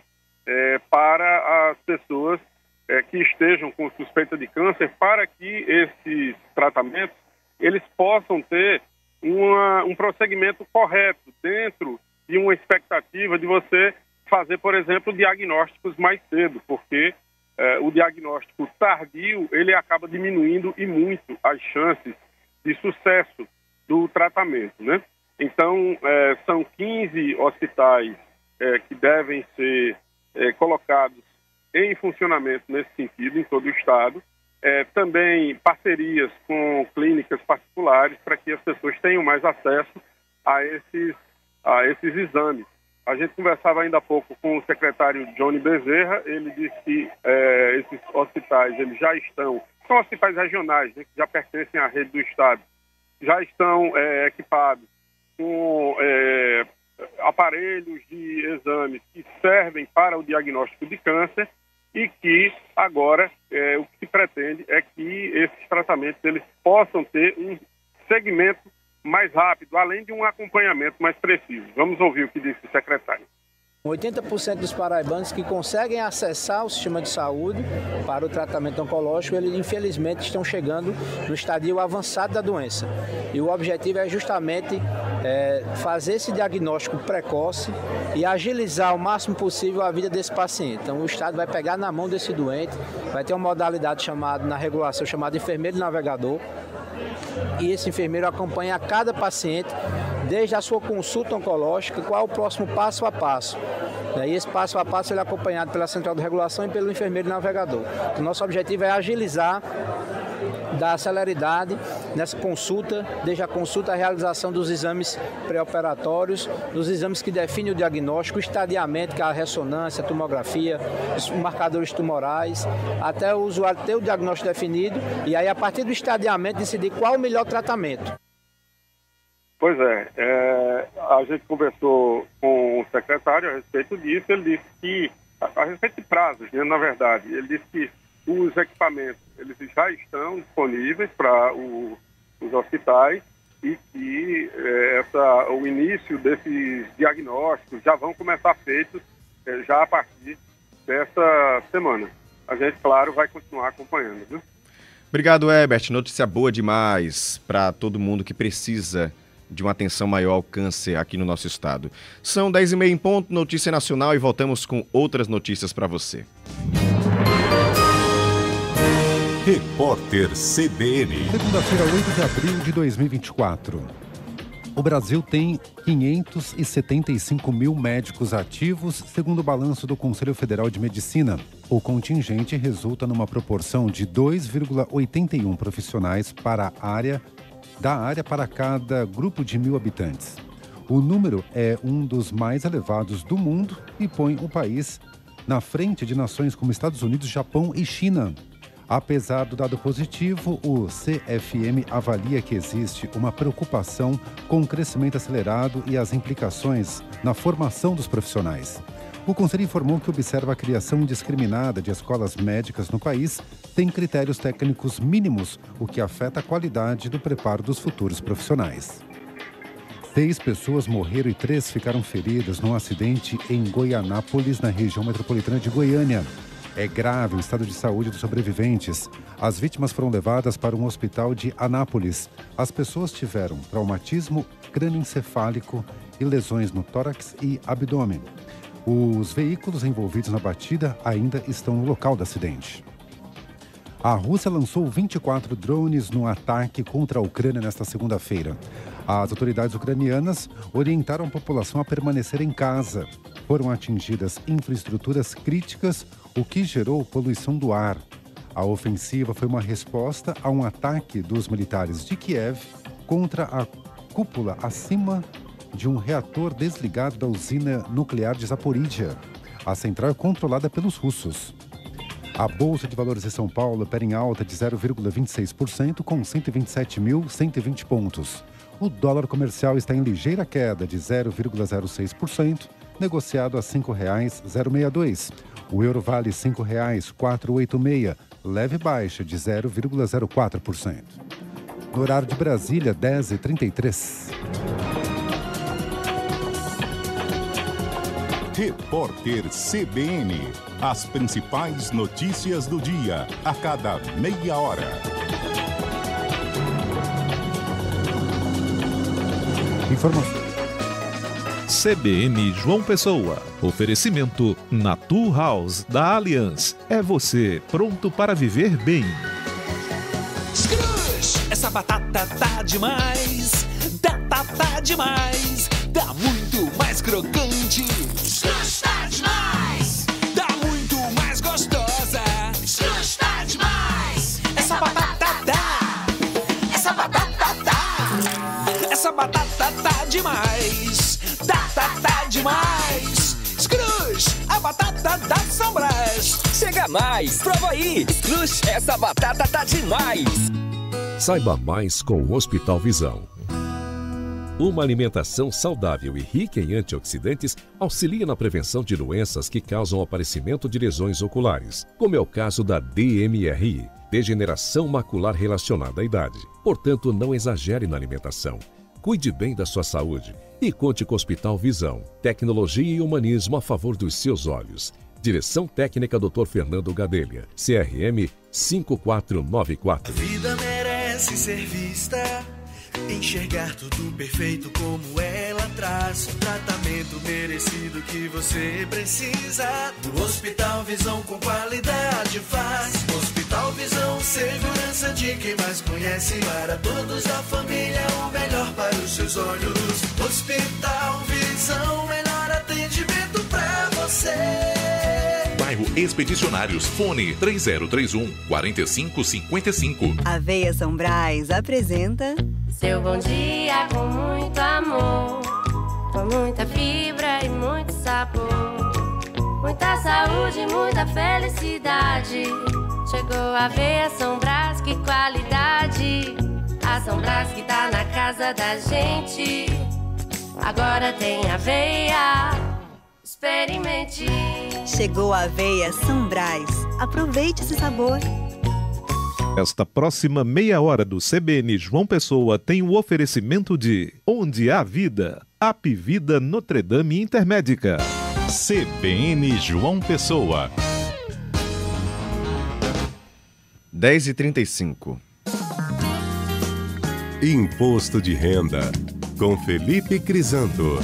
é, para as pessoas é, que estejam com suspeita de câncer, para que esses tratamentos eles possam ter uma, um prosseguimento correto dentro de uma expectativa de você fazer, por exemplo, diagnósticos mais cedo, porque eh, o diagnóstico tardio, ele acaba diminuindo e muito as chances de sucesso do tratamento, né? Então, eh, são quinze hospitais eh, que devem ser eh, colocados em funcionamento nesse sentido, em todo o estado. Eh, também parcerias com clínicas particulares para que as pessoas tenham mais acesso a esses, a esses exames. A gente conversava ainda há pouco com o secretário Johnny Bezerra, ele disse que é, esses hospitais eles já estão, são hospitais regionais, né, que já pertencem à rede do Estado, já estão é, equipados com é, aparelhos de exames que servem para o diagnóstico de câncer e que agora é, o que se pretende é que esses tratamentos eles possam ter um segmento mais rápido, além de um acompanhamento mais preciso. Vamos ouvir o que disse o secretário. oitenta por cento dos paraibanos que conseguem acessar o sistema de saúde para o tratamento oncológico, eles infelizmente estão chegando no estadio avançado da doença. E o objetivo é justamente é, fazer esse diagnóstico precoce e agilizar o máximo possível a vida desse paciente. Então o Estado vai pegar na mão desse doente, vai ter uma modalidade chamada, na regulação chamada enfermeiro navegador, e esse enfermeiro acompanha cada paciente desde a sua consulta oncológica, qual é o próximo passo a passo. E esse passo a passo ele é acompanhado pela Central de Regulação e pelo enfermeiro navegador. O nosso objetivo é agilizar, dar celeridade nessa consulta, desde a consulta à realização dos exames pré-operatórios, dos exames que definem o diagnóstico, o estadiamento, que é a ressonância, a tomografia, os marcadores tumorais, até o usuário ter o diagnóstico definido e aí a partir do estadiamento decidir qual o melhor tratamento. Pois é, é, a gente conversou com o secretário a respeito disso, ele disse que, a, a respeito de prazos, né, na verdade, ele disse que os equipamentos eles já estão disponíveis para os hospitais e que é, essa, o início desses diagnósticos já vão começar feitos é, já a partir dessa semana. A gente, claro, vai continuar acompanhando, viu? Obrigado, Herbert. Notícia boa demais para todo mundo que precisa de uma atenção maior ao câncer aqui no nosso estado. São dez e meia em ponto, notícia nacional, e voltamos com outras notícias para você. Repórter C B N. Segunda-feira, oito de abril de dois mil e vinte e quatro. O Brasil tem quinhentos e setenta e cinco mil médicos ativos, segundo o balanço do Conselho Federal de Medicina. O contingente resulta numa proporção de dois vírgula oitenta e um profissionais para a área da área para cada grupo de mil habitantes. O número é um dos mais elevados do mundo e põe o país na frente de nações como Estados Unidos, Japão e China. Apesar do dado positivo, o C F M avalia que existe uma preocupação com o crescimento acelerado e as implicações na formação dos profissionais. O Conselho informou que observa a criação indiscriminada de escolas médicas no país, tem critérios técnicos mínimos, o que afeta a qualidade do preparo dos futuros profissionais. Seis pessoas morreram e três ficaram feridas num acidente em Goianápolis, na região metropolitana de Goiânia. É grave o estado de saúde dos sobreviventes. As vítimas foram levadas para um hospital de Anápolis. As pessoas tiveram traumatismo crânioencefálico e lesões no tórax e abdômen. Os veículos envolvidos na batida ainda estão no local do acidente. A Rússia lançou vinte e quatro drones no ataque contra a Ucrânia nesta segunda-feira. As autoridades ucranianas orientaram a população a permanecer em casa. Foram atingidas infraestruturas críticas, o que gerou poluição do ar. A ofensiva foi uma resposta a um ataque dos militares de Kiev contra a cúpula acima de um reator desligado da usina nuclear de Zaporídia. A central é controlada pelos russos. A Bolsa de Valores de São Paulo opera em alta de zero vírgula vinte e seis por cento, com cento e vinte e sete mil cento e vinte pontos. O dólar comercial está em ligeira queda de zero vírgula zero seis por cento, negociado a cinco reais e sessenta e dois centavos. O euro vale cinco reais quatrocentos e oitenta e seis, leve baixa de zero vírgula zero quatro por cento. No horário de Brasília, dez e trinta e três. Repórter C B N. As principais notícias do dia, a cada meia hora. Informação. C B N João Pessoa. Oferecimento Natu House da Allianz. É você pronto para viver bem. Scrooge, essa batata tá demais. Tá, tá, tá demais. Tá muito mais crocante. Scrooge tá demais. Tá muito mais gostosa. Scrooge tá demais. Essa batata tá. Essa batata tá. Essa batata tá demais. Tá, tá, tá demais. Scrooge, a batata da São Brás. Chega mais, prova aí. Scrooge, essa batata tá demais. Saiba mais com o Hospital Visão. Uma alimentação saudável e rica em antioxidantes auxilia na prevenção de doenças que causam o aparecimento de lesões oculares, como é o caso da D M R I, degeneração macular relacionada à idade. Portanto, não exagere na alimentação. Cuide bem da sua saúde e conte com o Hospital Visão. Tecnologia e humanismo a favor dos seus olhos. Direção técnica doutor Fernando Gadelha, C R M cinco quatro nove quatro. A vida merece ser vista, enxergar tudo perfeito como ela traz. O tratamento merecido que você precisa. No Hospital Visão com qualidade faz. Hospital Visão, segurança de quem mais conhece. Para todos da família, o melhor para os seus olhos. Hospital Visão, melhor atendimento pra você. Bairro Expedicionários, fone três zero três um, quatro cinco cinco cinco. Aveia São Brás apresenta Seu bom dia com muito amor, com muita fibra e muito sabor, muita saúde, muita felicidade. Chegou a Aveia São Brás, que qualidade. A São Brás que tá na casa da gente. Agora tem aveia, experimente. Chegou a Aveia São Brás. Aproveite esse sabor. Esta próxima meia hora do C B N João Pessoa tem o oferecimento de Onde há Vida, Apivida Notre Dame Intermédica. C B N João Pessoa. dez e trinta e cinco. Imposto de Renda, com Felipe Crisanto.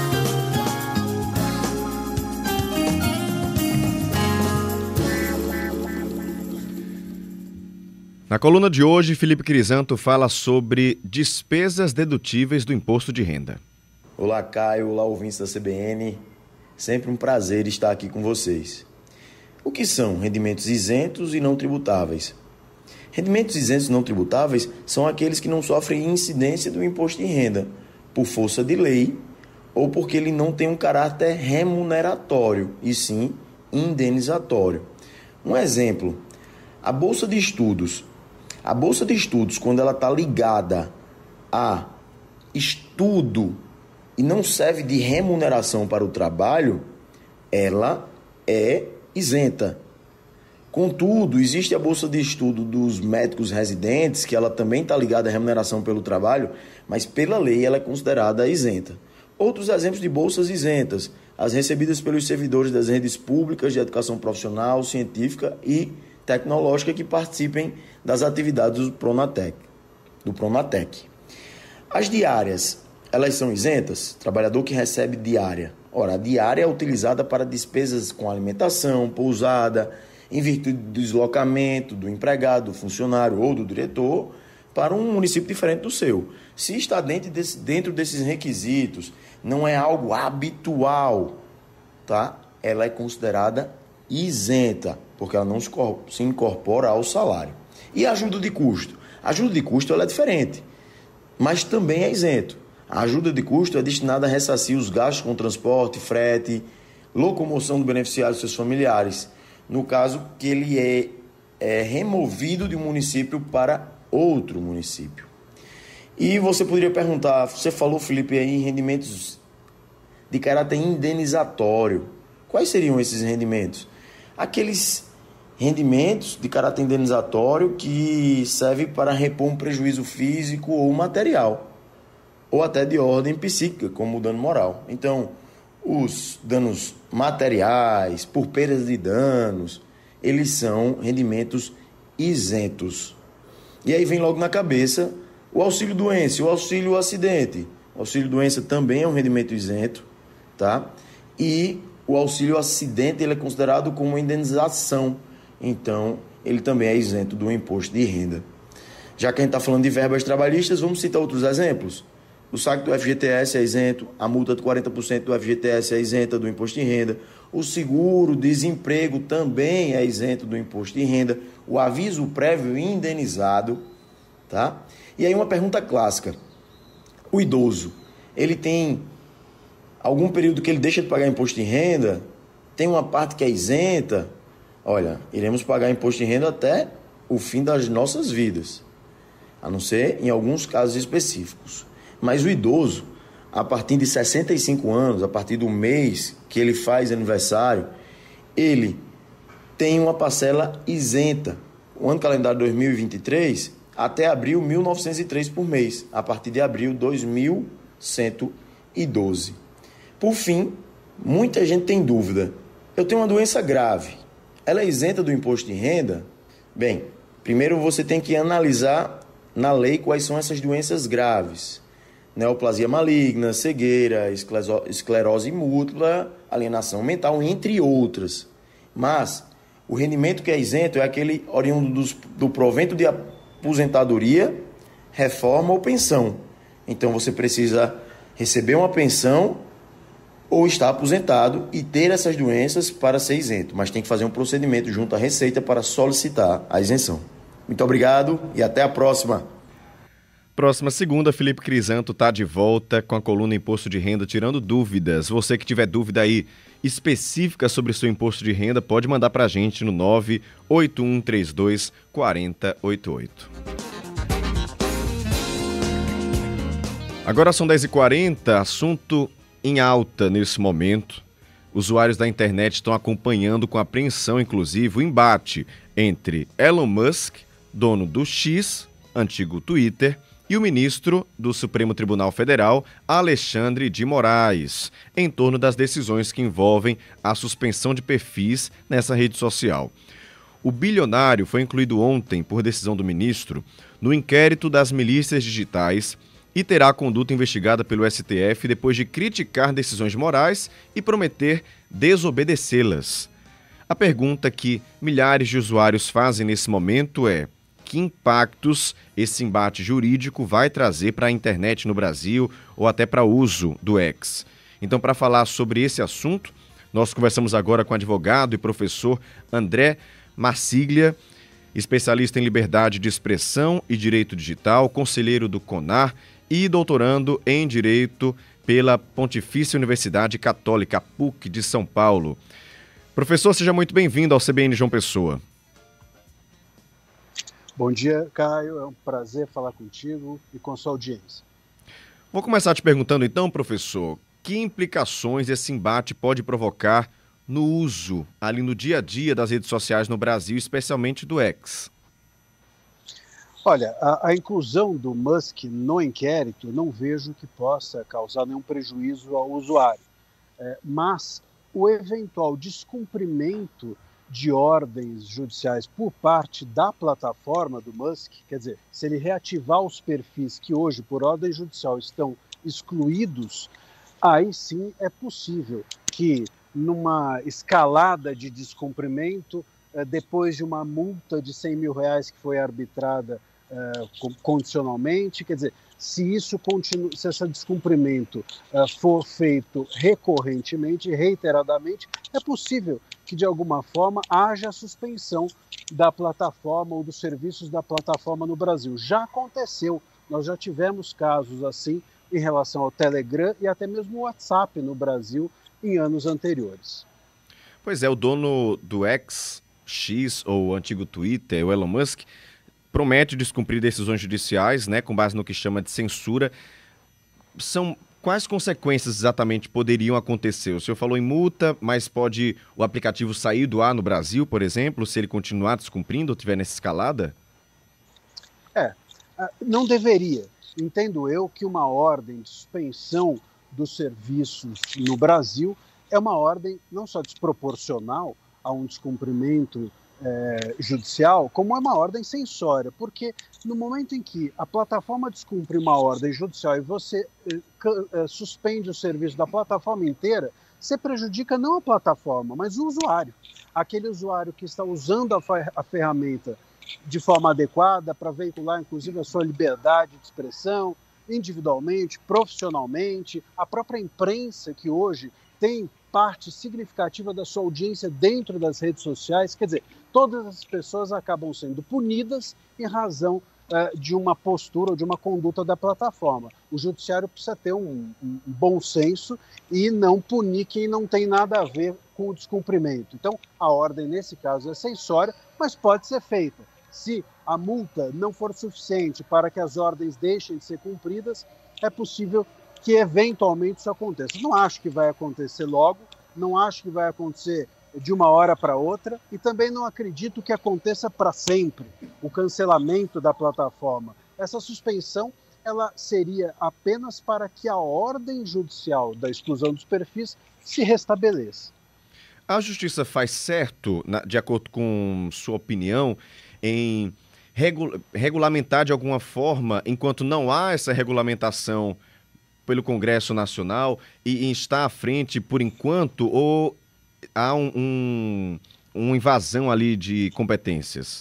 Na coluna de hoje, Felipe Crisanto fala sobre despesas dedutíveis do imposto de renda. Olá, Caio. Olá, ouvintes da C B N. Sempre um prazer estar aqui com vocês. O que são rendimentos isentos e não tributáveis? Rendimentos isentos e não tributáveis são aqueles que não sofrem incidência do imposto de renda, por força de lei ou porque ele não tem um caráter remuneratório, e sim indenizatório. Um exemplo, a Bolsa de Estudos. A Bolsa de Estudos, quando ela está ligada a estudo e não serve de remuneração para o trabalho, ela é isenta. Contudo, existe a Bolsa de Estudo dos médicos residentes, que ela também está ligada à remuneração pelo trabalho, mas pela lei ela é considerada isenta. Outros exemplos de bolsas isentas, as recebidas pelos servidores das redes públicas de educação profissional, científica e tecnológica que participem das atividades do Pronatec. Do Pronatec. As diárias, elas são isentas? Trabalhador que recebe diária. Ora, a diária é utilizada para despesas com alimentação, pousada, em virtude do deslocamento do empregado, do funcionário ou do diretor para um município diferente do seu. Se está dentro, desse, dentro desses requisitos, não é algo habitual, tá? Ela é considerada isenta, porque ela não se incorpora ao salário. E a ajuda de custo? A ajuda de custo ela é diferente, mas também é isento. A ajuda de custo é destinada a ressarcir os gastos com transporte, frete, locomoção do beneficiário e seus familiares, no caso que ele é, é removido de um município para outro município. E você poderia perguntar, você falou, Felipe, aí em rendimentos de caráter indenizatório. Quais seriam esses rendimentos? Aqueles rendimentos de caráter indenizatório que servem para repor um prejuízo físico ou material, ou até de ordem psíquica, como o dano moral. Então, os danos materiais, por perdas de danos, eles são rendimentos isentos. E aí vem logo na cabeça o auxílio-doença, o auxílio-acidente. O auxílio-doença também é um rendimento isento, tá? E o auxílio-acidente ele é considerado como uma indenização, então ele também é isento do imposto de renda. Já que a gente está falando de verbas trabalhistas, vamos citar outros exemplos. O saque do F G T S é isento, a multa de quarenta por cento do F G T S é isenta do imposto de renda, o seguro-desemprego também é isento do imposto de renda, o aviso prévio indenizado, tá? E aí uma pergunta clássica, o idoso, ele tem algum período que ele deixa de pagar imposto de renda? Tem uma parte que é isenta? Olha, iremos pagar imposto de renda até o fim das nossas vidas, a não ser em alguns casos específicos. Mas o idoso, a partir de sessenta e cinco anos, a partir do mês que ele faz aniversário, ele tem uma parcela isenta. O ano calendário dois mil e vinte e três, até abril, mil novecentos e três por mês. A partir de abril, dois mil cento e doze. Por fim, muita gente tem dúvida. Eu tenho uma doença grave. Ela é isenta do imposto de renda? Bem, primeiro você tem que analisar na lei quais são essas doenças graves. Neoplasia maligna, cegueira, esclerose múltipla, alienação mental, entre outras. Mas o rendimento que é isento é aquele oriundo dos, do provento de aposentadoria, reforma ou pensão. Então você precisa receber uma pensão ou estar aposentado e ter essas doenças para ser isento. Mas tem que fazer um procedimento junto à Receita para solicitar a isenção. Muito obrigado e até a próxima. Próxima segunda, Felipe Crisanto está de volta com a coluna Imposto de Renda, tirando dúvidas. Você que tiver dúvida aí específica sobre o seu imposto de renda, pode mandar para a gente no nove oito um três dois quatro zero oito oito. Agora são dez e quarenta, assunto em alta nesse momento. Usuários da internet estão acompanhando com apreensão, inclusive, o embate entre Elon Musk, dono do X, antigo Twitter, e o ministro do Supremo Tribunal Federal, Alexandre de Moraes, em torno das decisões que envolvem a suspensão de perfis nessa rede social. O bilionário foi incluído ontem, por decisão do ministro, no inquérito das milícias digitais e terá a conduta investigada pelo S T F depois de criticar decisões de Moraes e prometer desobedecê-las. A pergunta que milhares de usuários fazem nesse momento é: que impactos esse embate jurídico vai trazer para a internet no Brasil ou até para o uso do X? Então, para falar sobre esse assunto, nós conversamos agora com o advogado e professor André Marsiglia, especialista em liberdade de expressão e direito digital, conselheiro do CONAR e doutorando em Direito pela Pontifícia Universidade Católica, P U C de São Paulo. Professor, seja muito bem-vindo ao C B N João Pessoa. Bom dia, Caio. É um prazer falar contigo e com sua audiência. Vou começar te perguntando então, professor, que implicações esse embate pode provocar no uso, ali no dia a dia das redes sociais no Brasil, especialmente do X? Olha, a, a inclusão do Musk no inquérito não vejo que possa causar nenhum prejuízo ao usuário. É, mas o eventual descumprimento de ordens judiciais por parte da plataforma do Musk, quer dizer, se ele reativar os perfis que hoje, por ordem judicial, estão excluídos, aí sim é possível que, numa escalada de descumprimento, depois de uma multa de cem mil reais que foi arbitrada uh, condicionalmente, quer dizer, se isso continua, se esse descumprimento uh, for feito recorrentemente, reiteradamente, é possível que de alguma forma haja suspensão da plataforma ou dos serviços da plataforma no Brasil. Já aconteceu, nós já tivemos casos assim em relação ao Telegram e até mesmo o WhatsApp no Brasil em anos anteriores. Pois é, o dono do X, X ou antigo Twitter, o Elon Musk, promete descumprir decisões judiciais, né, com base no que chama de censura. São quais consequências exatamente poderiam acontecer? O senhor falou em multa, mas pode o aplicativo sair do ar no Brasil, por exemplo, se ele continuar descumprindo ou estiver nessa escalada? É, não deveria. Entendo eu que uma ordem de suspensão dos serviços no Brasil é uma ordem não só desproporcional a um descumprimento é, judicial, como é uma ordem censória, porque no momento em que a plataforma descumpre uma ordem judicial e você é, suspende o serviço da plataforma inteira, você prejudica não a plataforma, mas o usuário. Aquele usuário que está usando a, a ferramenta de forma adequada para veicular, inclusive, a sua liberdade de expressão, individualmente, profissionalmente, a própria imprensa, que hoje tem parte significativa da sua audiência dentro das redes sociais. Quer dizer, todas as pessoas acabam sendo punidas em razão uh, de uma postura ou de uma conduta da plataforma. O judiciário precisa ter um, um bom senso e não punir quem não tem nada a ver com o descumprimento. Então, a ordem, nesse caso, é censória, mas pode ser feita. Se a multa não for suficiente para que as ordens deixem de ser cumpridas, é possível que eventualmente isso aconteça. Não acho que vai acontecer logo, não acho que vai acontecer de uma hora para outra e também não acredito que aconteça para sempre o cancelamento da plataforma. Essa suspensão ela seria apenas para que a ordem judicial da exclusão dos perfis se restabeleça. A Justiça faz certo, de acordo com sua opinião, em regu- regulamentar de alguma forma, enquanto não há essa regulamentação pelo Congresso Nacional e, e está à frente por enquanto, ou há um, um, uma invasão ali de competências?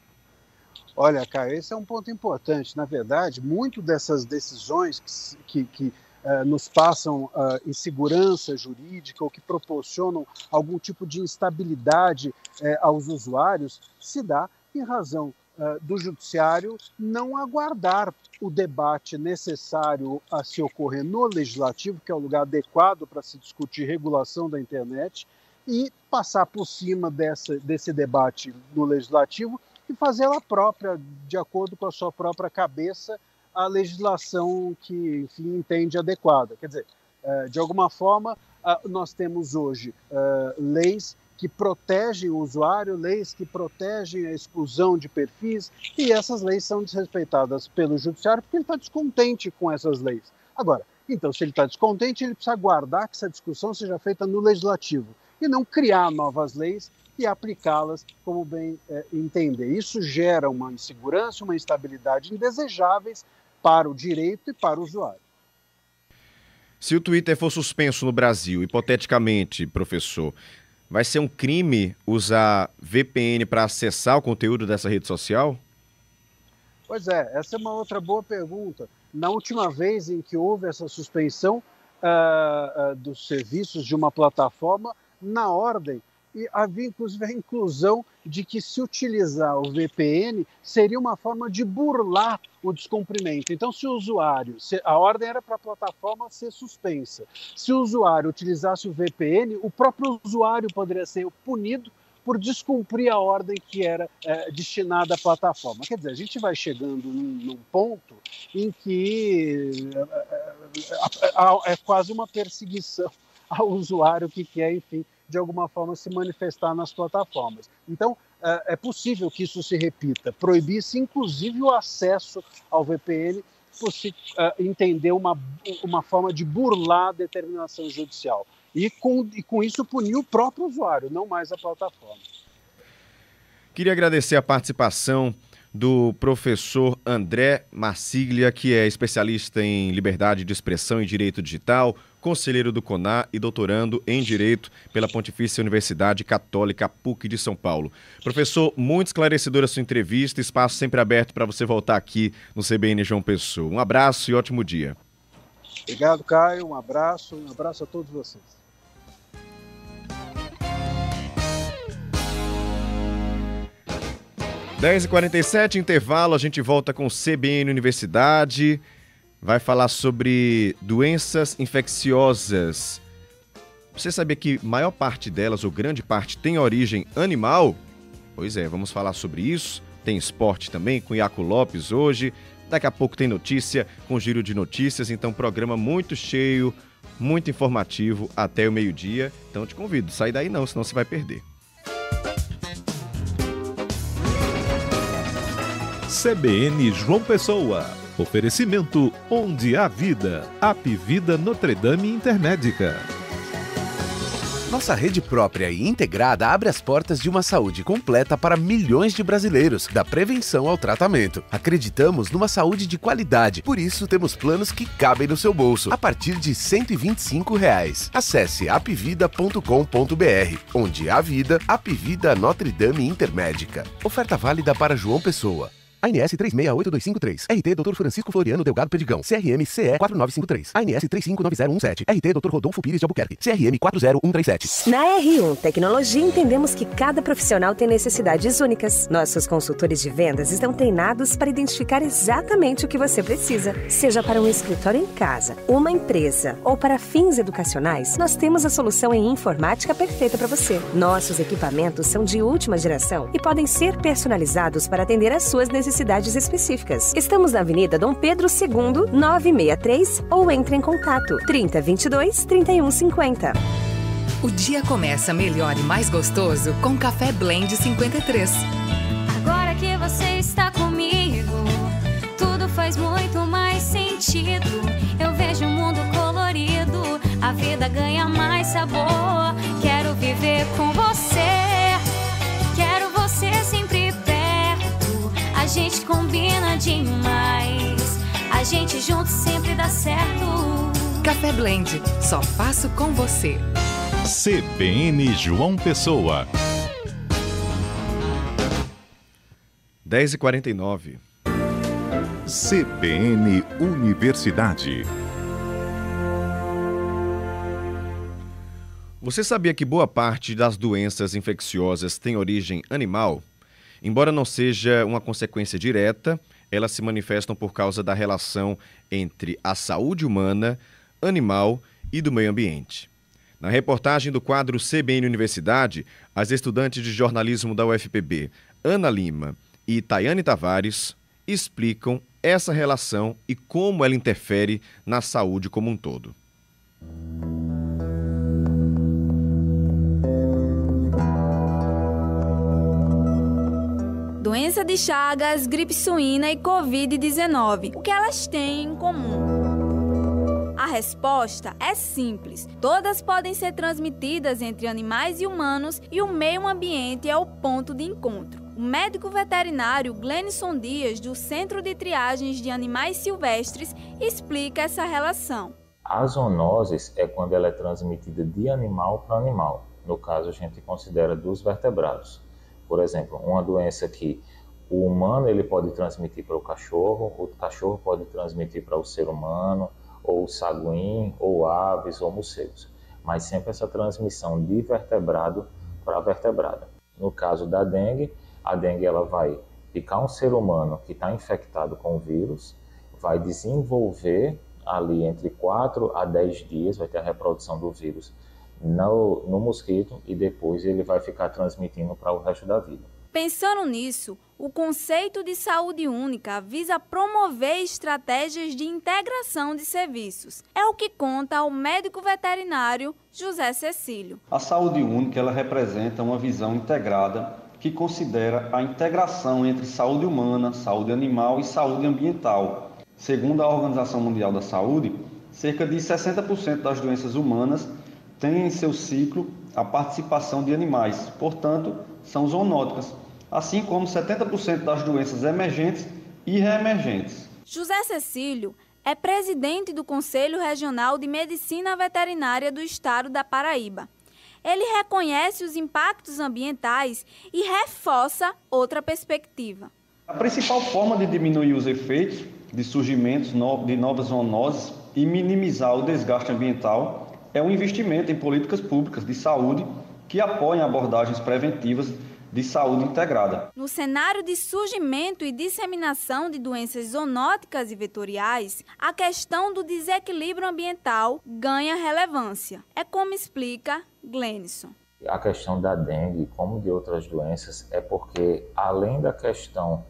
Olha, Caio, esse é um ponto importante. Na verdade, muito dessas decisões que, que, que uh, nos passam uh, insegurança jurídica ou que proporcionam algum tipo de instabilidade uh, aos usuários se dá em razão Uh, do judiciário não aguardar o debate necessário a se ocorrer no legislativo, que é o lugar adequado para se discutir regulação da internet, e passar por cima dessa, desse debate no legislativo e fazer ela própria, de acordo com a sua própria cabeça, a legislação que, enfim, entende adequada. Quer dizer, uh, de alguma forma, uh, nós temos hoje uh, leis que protegem o usuário, leis que protegem a exclusão de perfis, e essas leis são desrespeitadas pelo judiciário porque ele está descontente com essas leis. Agora, então, se ele está descontente, ele precisa aguardar que essa discussão seja feita no legislativo e não criar novas leis e aplicá-las como bem é, entender. Isso gera uma insegurança, uma instabilidade indesejáveis para o direito e para o usuário. Se o Twitter for suspenso no Brasil, hipoteticamente, professor, vai ser um crime usar V P N para acessar o conteúdo dessa rede social? Pois é, essa é uma outra boa pergunta. Na última vez em que houve essa suspensão uh, uh, dos serviços de uma plataforma, na ordem, e havia inclusive a inclusão de que se utilizar o V P N seria uma forma de burlar o descumprimento. Então, se o usuário, se a ordem era para a plataforma ser suspensa, se o usuário utilizasse o V P N, o próprio usuário poderia ser punido por descumprir a ordem que era é, destinada à plataforma. Quer dizer, a gente vai chegando num, num ponto em que é, é, é quase uma perseguição ao usuário que quer, enfim, de alguma forma se manifestar nas plataformas. Então, é possível que isso se repita, proibir-se inclusive o acesso ao V P N por se entender uma, uma forma de burlar a determinação judicial. E com, e com isso punir o próprio usuário, não mais a plataforma. Queria agradecer a participação do professor André Marsiglia, que é especialista em liberdade de expressão e direito digital, conselheiro do CONAR e doutorando em Direito pela Pontifícia Universidade Católica P U C de São Paulo. Professor, muito esclarecedora a sua entrevista, espaço sempre aberto para você voltar aqui no C B N João Pessoa. Um abraço e ótimo dia. Obrigado, Caio, um abraço, um abraço a todos vocês. dez e quarenta e sete, intervalo, a gente volta com C B N Universidade, vai falar sobre doenças infecciosas. Você sabia que maior parte delas, ou grande parte, tem origem animal? Pois é, vamos falar sobre isso. Tem esporte também, com Iaco Lopes hoje. Daqui a pouco tem notícia, com giro de notícias. Então, programa muito cheio, muito informativo, até o meio-dia. Então, te convido, sai daí não, senão você vai perder. C B N João Pessoa. Oferecimento Onde há Vida. Apvida Notre Dame Intermédica. Nossa rede própria e integrada abre as portas de uma saúde completa para milhões de brasileiros, da prevenção ao tratamento. Acreditamos numa saúde de qualidade, por isso temos planos que cabem no seu bolso, a partir de cento e vinte e cinco reais. Acesse apvida ponto com ponto br, onde há vida, Apvida Notre Dame Intermédica. Oferta válida para João Pessoa. A N S três seis oito dois cinco três, R T doutor Francisco Floriano Delgado Perdigão, C R M C E quatro nove cinco três, A N S três cinco nove zero um sete, R T doutor Rodolfo Pires de Albuquerque, C R M quatro zero um três sete. Na R um Tecnologia entendemos que cada profissional tem necessidades únicas. Nossos consultores de vendas estão treinados para identificar exatamente o que você precisa. Seja para um escritório em casa, uma empresa ou para fins educacionais, nós temos a solução em informática perfeita para você. Nossos equipamentos são de última geração e podem ser personalizados para atender às suas necessidades cidades específicas. Estamos na Avenida Dom Pedro segundo, novecentos e sessenta e três ou entre em contato trinta, vinte e dois, trinta e um cinquenta. O dia começa melhor e mais gostoso com Café Blend cinquenta e três. Agora que você está comigo, tudo faz muito mais sentido. Eu vejo um mundo colorido, a vida ganha mais sabor. Quero viver com você, quero você sempre perto. A gente combina demais, a gente junto sempre dá certo. Café Blend, só faço com você. C B N João Pessoa. dez e quarenta e nove. C B N Universidade. Você sabia que boa parte das doenças infecciosas tem origem animal? Embora não seja uma consequência direta, elas se manifestam por causa da relação entre a saúde humana, animal e do meio ambiente. Na reportagem do quadro C B N Universidade, as estudantes de jornalismo da U F P B, Ana Lima e Tayane Tavares, explicam essa relação e como ela interfere na saúde como um todo. Doença de Chagas, gripe suína e covid dezenove. O que elas têm em comum? A resposta é simples. Todas podem ser transmitidas entre animais e humanos e o meio ambiente é o ponto de encontro. O médico veterinário Glenison Dias, do Centro de Triagens de Animais Silvestres, explica essa relação. A zoonose é quando ela é transmitida de animal para animal. No caso, a gente considera dos vertebrados. Por exemplo, uma doença que o humano ele pode transmitir para o cachorro, o cachorro pode transmitir para o ser humano, ou saguim, ou aves, ou morcegos. Mas sempre essa transmissão de vertebrado para vertebrado. No caso da dengue, a dengue ela vai picar um ser humano que está infectado com o vírus, vai desenvolver ali entre quatro a dez dias, vai ter a reprodução do vírus No, no mosquito e depois ele vai ficar transmitindo para o resto da vida. Pensando nisso, o conceito de saúde única visa promover estratégias de integração de serviços. É o que conta o médico veterinário José Cecílio. A saúde única ela representa uma visão integrada que considera a integração entre saúde humana, saúde animal e saúde ambiental. Segundo a Organização Mundial da Saúde, cerca de sessenta por cento das doenças humanas têm em seu ciclo a participação de animais, portanto, são zoonóticas, assim como setenta por cento das doenças emergentes e reemergentes. José Cecílio é presidente do Conselho Regional de Medicina Veterinária do Estado da Paraíba. Ele reconhece os impactos ambientais e reforça outra perspectiva. A principal forma de diminuir os efeitos de surgimento de novas zoonoses e minimizar o desgaste ambiental é o investimento em políticas públicas de saúde que apoiem abordagens preventivas de saúde integrada. No cenário de surgimento e disseminação de doenças zoonóticas e vetoriais, a questão do desequilíbrio ambiental ganha relevância. É como explica Glenison. A questão da dengue, como de outras doenças, é porque além da questão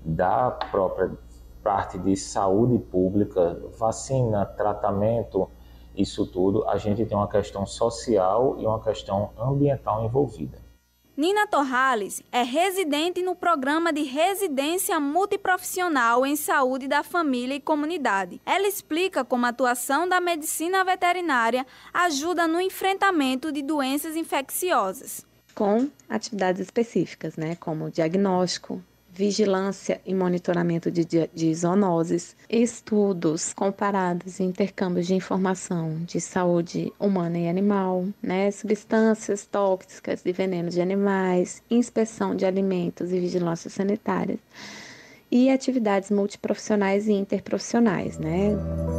da própria parte de saúde pública, vacina, tratamento, isso tudo, a gente tem uma questão social e uma questão ambiental envolvida. Nina Torrales é residente no programa de residência multiprofissional em saúde da família e comunidade. Ela explica como a atuação da medicina veterinária ajuda no enfrentamento de doenças infecciosas. Com atividades específicas, né, como diagnóstico, vigilância e monitoramento de, de zoonoses, estudos comparados e intercâmbios de informação de saúde humana e animal, né, substâncias tóxicas e venenos de animais, inspeção de alimentos e vigilância sanitária, e atividades multiprofissionais e interprofissionais, né.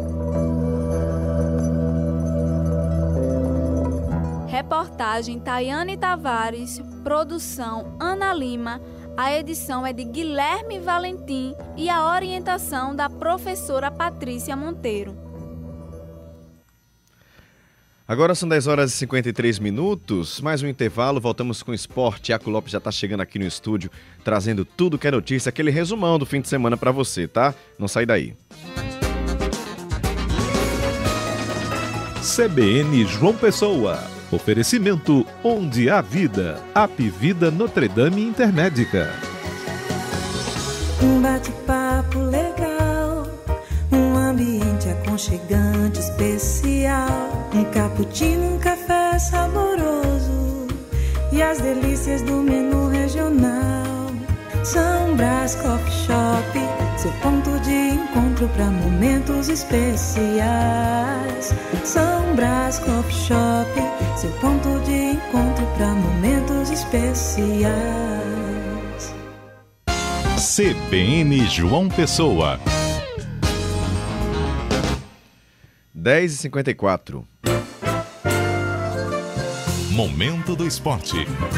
Reportagem Tayane Tavares, produção Ana Lima. A edição é de Guilherme Valentim e a orientação da professora Patrícia Monteiro. Agora são dez horas e cinquenta e três minutos, mais um intervalo, voltamos com o esporte. Iaco Lopes já está chegando aqui no estúdio, trazendo tudo que é notícia, aquele resumão do fim de semana para você, tá? Não sai daí. C B N João Pessoa. Oferecimento Onde há Vida. Apvida Notre Dame Intermédica. Um bate-papo legal, um ambiente aconchegante, especial. Um cappuccino, um café saboroso e as delícias do menu regional. São Brás Coffee Shop, seu ponto de encontro para momentos especiais. São Brás Coffee Shop, seu ponto de encontro para momentos especiais. C B N João Pessoa. dez e cinquenta e quatro. Momento do esporte.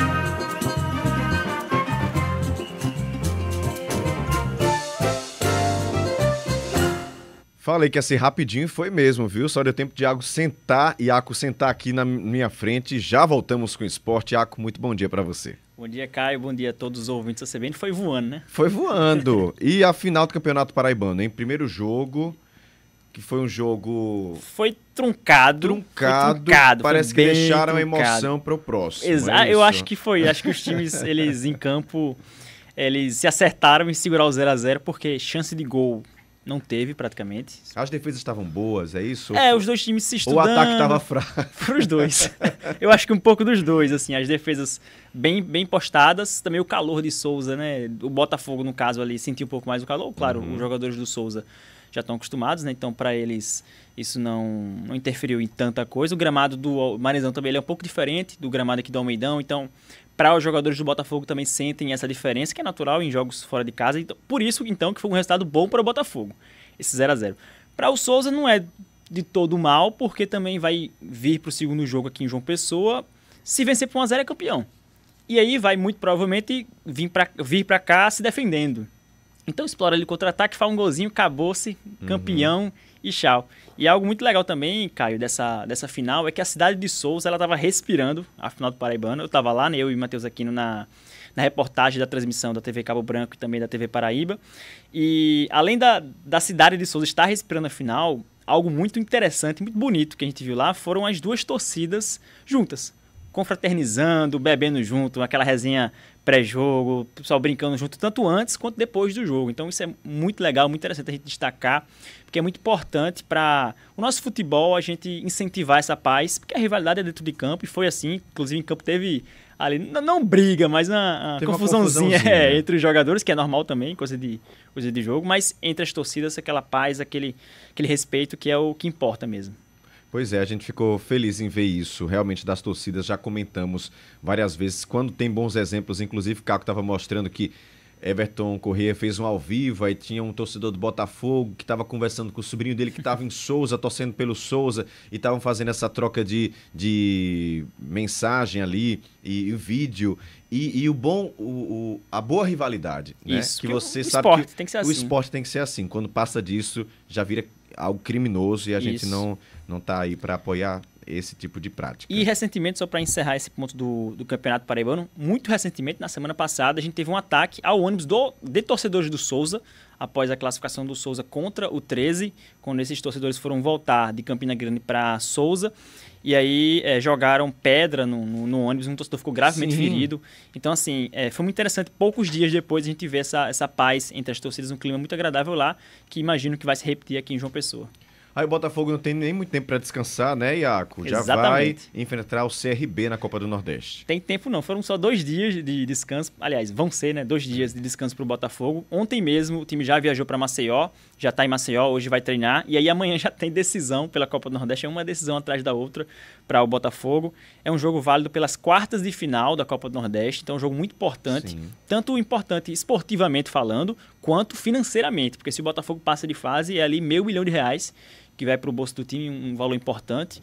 Falei que ia ser rapidinho e foi mesmo, viu? Só deu tempo de Iaco sentar, Iaco sentar aqui na minha frente. Já voltamos com o esporte. Iaco, muito bom dia para você. Bom dia, Caio. Bom dia a todos os ouvintes da C B N. Foi voando, né? Foi voando. E a final do Campeonato Paraibano, hein? Primeiro jogo, que foi um jogo... Foi truncado. Truncado. Foi truncado Parece foi que deixaram truncado. a emoção para o próximo. Exato. É eu acho que foi. Acho que os times, eles em campo, eles se acertaram em segurar o zero a zero, porque chance de gol não teve, praticamente. As defesas estavam boas, é isso? É, os dois times se estudando. O ataque estava fraco. Para os dois. Eu acho que um pouco dos dois, assim, as defesas bem, bem postadas, também o calor de Souza, né? O Botafogo, no caso, ali, sentiu um pouco mais o calor. Claro, uhum. Os jogadores do Souza já estão acostumados, né? Então, para eles, isso não, não interferiu em tanta coisa. O gramado do Marizão também ele é um pouco diferente do gramado aqui do Almeidão, então... Para os jogadores do Botafogo também sentem essa diferença, que é natural em jogos fora de casa. Então, por isso, então, que foi um resultado bom para o Botafogo, esse zero a zero. Para o Souza não é de todo mal, porque também vai vir para o segundo jogo aqui em João Pessoa. Se vencer por um a zero é campeão. E aí vai muito provavelmente vir para vir para cá se defendendo. Então explora ali contra-ataque, faz um golzinho, acabou-se, campeão uhum. e tchau. E algo muito legal também, Caio, dessa, dessa final, é que a cidade de Souza, ela estava respirando a final do Paraibano. Eu estava lá, né, eu e Matheus Aquino na, na reportagem da transmissão da T V Cabo Branco e também da T V Paraíba. E além da, da cidade de Souza estar respirando a final, algo muito interessante, muito bonito que a gente viu lá, foram as duas torcidas juntas, confraternizando, bebendo junto, aquela resenha pré-jogo, o pessoal brincando junto, tanto antes quanto depois do jogo. Então isso é muito legal, muito interessante a gente destacar, porque é muito importante para o nosso futebol a gente incentivar essa paz, porque a rivalidade é dentro de campo, e foi assim, inclusive em campo teve ali, não, não briga, mas uma, uma confusãozinha, uma é, entre os jogadores, que é normal também, coisa de, coisa de jogo, mas entre as torcidas aquela paz, aquele, aquele respeito que é o que importa mesmo. Pois é, a gente ficou feliz em ver isso, realmente, das torcidas, já comentamos várias vezes, quando tem bons exemplos, inclusive o Caco estava mostrando que Everton Corrêa fez um ao vivo, aí tinha um torcedor do Botafogo que estava conversando com o sobrinho dele que estava em Souza, torcendo pelo Souza, e estavam fazendo essa troca de, de mensagem ali, e o vídeo, e, e o bom, o, o, a boa rivalidade, né? Isso, que que você o sabe esporte que tem que ser o assim. esporte tem que ser assim, quando passa disso, já vira algo criminoso e a Isso. gente não, não tá aí para apoiar esse tipo de prática. E recentemente, só para encerrar esse ponto do, do Campeonato Paraibano, muito recentemente, na semana passada, a gente teve um ataque ao ônibus do, de torcedores do Souza, após a classificação do Souza contra o treze, quando esses torcedores foram voltar de Campina Grande para Souza, e aí é, jogaram pedra no, no, no ônibus, um torcedor ficou gravemente Sim. ferido. Então, assim, é, foi muito interessante, poucos dias depois a gente vê essa, essa paz entre as torcidas, um clima muito agradável lá, que imagino que vai se repetir aqui em João Pessoa. Aí o Botafogo não tem nem muito tempo para descansar, né, Iaco? Já Exatamente. vai enfrentar o C R B na Copa do Nordeste. Tem tempo não, foram só dois dias de descanso. Aliás, vão ser, né, dois dias de descanso para o Botafogo. Ontem mesmo o time já viajou para Maceió, já está em Maceió, hoje vai treinar. E aí amanhã já tem decisão pela Copa do Nordeste, é uma decisão atrás da outra para o Botafogo. É um jogo válido pelas quartas de final da Copa do Nordeste, então é um jogo muito importante. Sim. Tanto importante esportivamente falando, quanto financeiramente. Porque se o Botafogo passa de fase, é ali meio milhão de reais que vai para o bolso do time, um valor importante.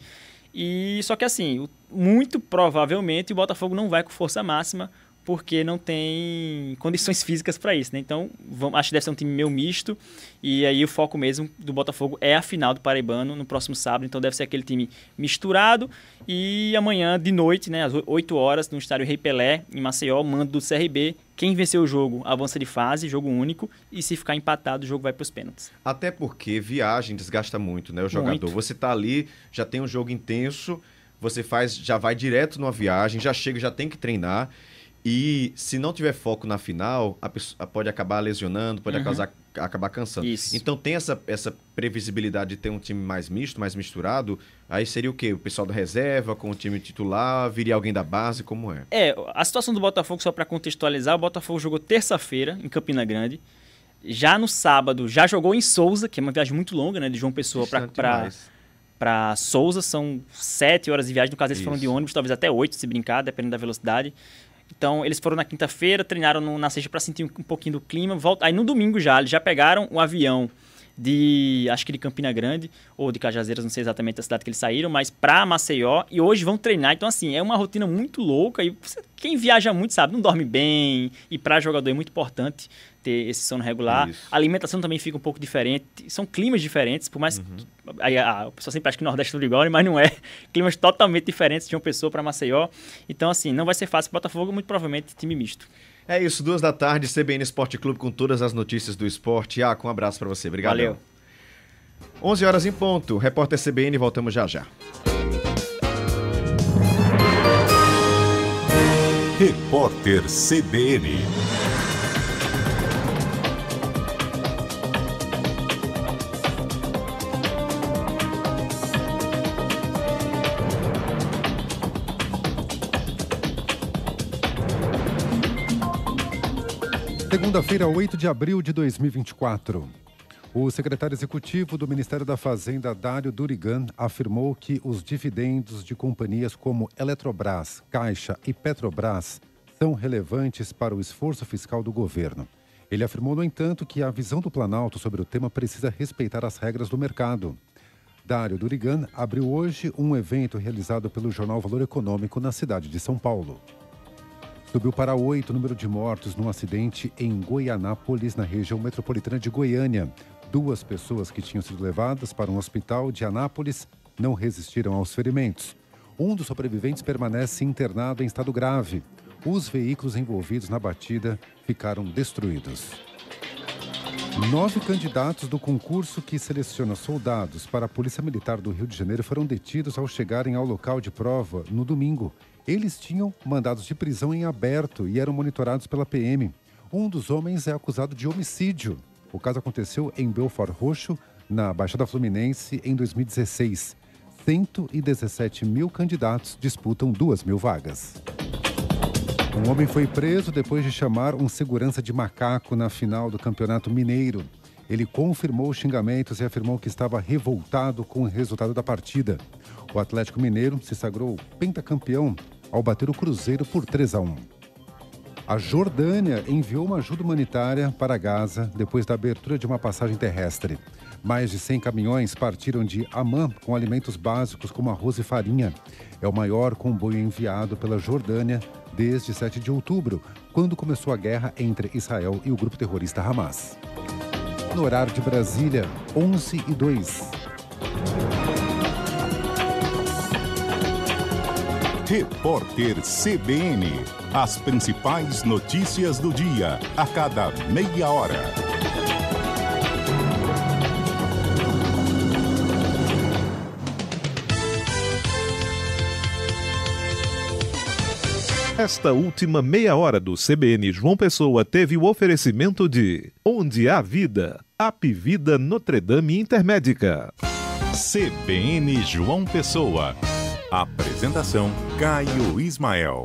E só que assim, muito provavelmente o Botafogo não vai com força máxima, porque não tem condições físicas para isso, né? Então, vamos, acho que deve ser um time meio misto, e aí o foco mesmo do Botafogo é a final do Paraibano no próximo sábado, então deve ser aquele time misturado, e amanhã de noite, né, às oito horas, no estádio Rei Pelé, em Maceió, mando do C R B, quem vencer o jogo avança de fase, jogo único, e se ficar empatado, o jogo vai para os pênaltis. Até porque viagem desgasta muito, né, o jogador. Muito. Você tá ali, já tem um jogo intenso, você faz, já vai direto numa viagem, já chega, já tem que treinar. E se não tiver foco na final, a pessoa pode acabar lesionando, pode uhum. causar, acabar cansando. Isso. Então tem essa, essa previsibilidade de ter um time mais misto, mais misturado. Aí seria o quê? O pessoal da reserva com o time titular, viria alguém da base, como é? É, a situação do Botafogo, só para contextualizar, o Botafogo jogou terça-feira em Campina Grande. Já no sábado, já jogou em Souza, que é uma viagem muito longa, né, de João Pessoa para para Souza. São sete horas de viagem, no caso eles Isso. foram de ônibus, talvez até oito, se brincar, dependendo da velocidade. Então, eles foram na quinta-feira, treinaram no, na sexta para sentir um, um pouquinho do clima. Volta, aí, no domingo já, eles já pegaram o avião de, acho que de Campina Grande, ou de Cajazeiras, não sei exatamente a cidade que eles saíram, mas para Maceió, e hoje vão treinar. Então, assim, é uma rotina muito louca. E você, quem viaja muito sabe, não dorme bem. E para jogador é muito importante ter esse sono regular. Isso. A alimentação também fica um pouco diferente. São climas diferentes, por mais... Uhum. Aí, a, a pessoa sempre acha que o Nordeste é tudo igual, mas não é. Climas totalmente diferentes de uma pessoa para Maceió. Então, assim, não vai ser fácil. Botafogo, muito provavelmente, time misto. É isso, duas da tarde, C B N Esporte Clube com todas as notícias do esporte. Ah, um abraço para você. Obrigado. Valeu. onze horas em ponto. Repórter C B N, voltamos já já. Repórter C B N. Segunda-feira, oito de abril de dois mil e vinte e quatro. O secretário executivo do Ministério da Fazenda, Dário Durigan, afirmou que os dividendos de companhias como Eletrobras, Caixa e Petrobras são relevantes para o esforço fiscal do governo. Ele afirmou, no entanto, que a visão do Planalto sobre o tema precisa respeitar as regras do mercado. Dário Durigan abriu hoje um evento realizado pelo jornal Valor Econômico na cidade de São Paulo. Subiu para oito o número de mortos num acidente em Goianápolis, na região metropolitana de Goiânia. Duas pessoas que tinham sido levadas para um hospital de Anápolis não resistiram aos ferimentos. Um dos sobreviventes permanece internado em estado grave. Os veículos envolvidos na batida ficaram destruídos. Nove candidatos do concurso que seleciona soldados para a Polícia Militar do Rio de Janeiro foram detidos ao chegarem ao local de prova no domingo. Eles tinham mandados de prisão em aberto e eram monitorados pela P M. Um dos homens é acusado de homicídio. O caso aconteceu em Belford Roxo, na Baixada Fluminense, em dois mil e dezesseis. cento e dezessete mil candidatos disputam duas mil vagas. Um homem foi preso depois de chamar um segurança de macaco na final do Campeonato Mineiro. Ele confirmou os xingamentos e afirmou que estava revoltado com o resultado da partida. O Atlético Mineiro se sagrou pentacampeão ao bater o Cruzeiro por três a um. A Jordânia enviou uma ajuda humanitária para Gaza depois da abertura de uma passagem terrestre. Mais de cem caminhões partiram de Amman com alimentos básicos como arroz e farinha. É o maior comboio enviado pela Jordânia desde sete de outubro, quando começou a guerra entre Israel e o grupo terrorista Hamas. No horário de Brasília, onze e dois. Repórter C B N. As principais notícias do dia, a cada meia hora. Esta última meia hora do C B N João Pessoa teve o oferecimento de Onde há Vida, Apvida Notre Dame Intermédica. C B N João Pessoa. Apresentação Caio Ismael.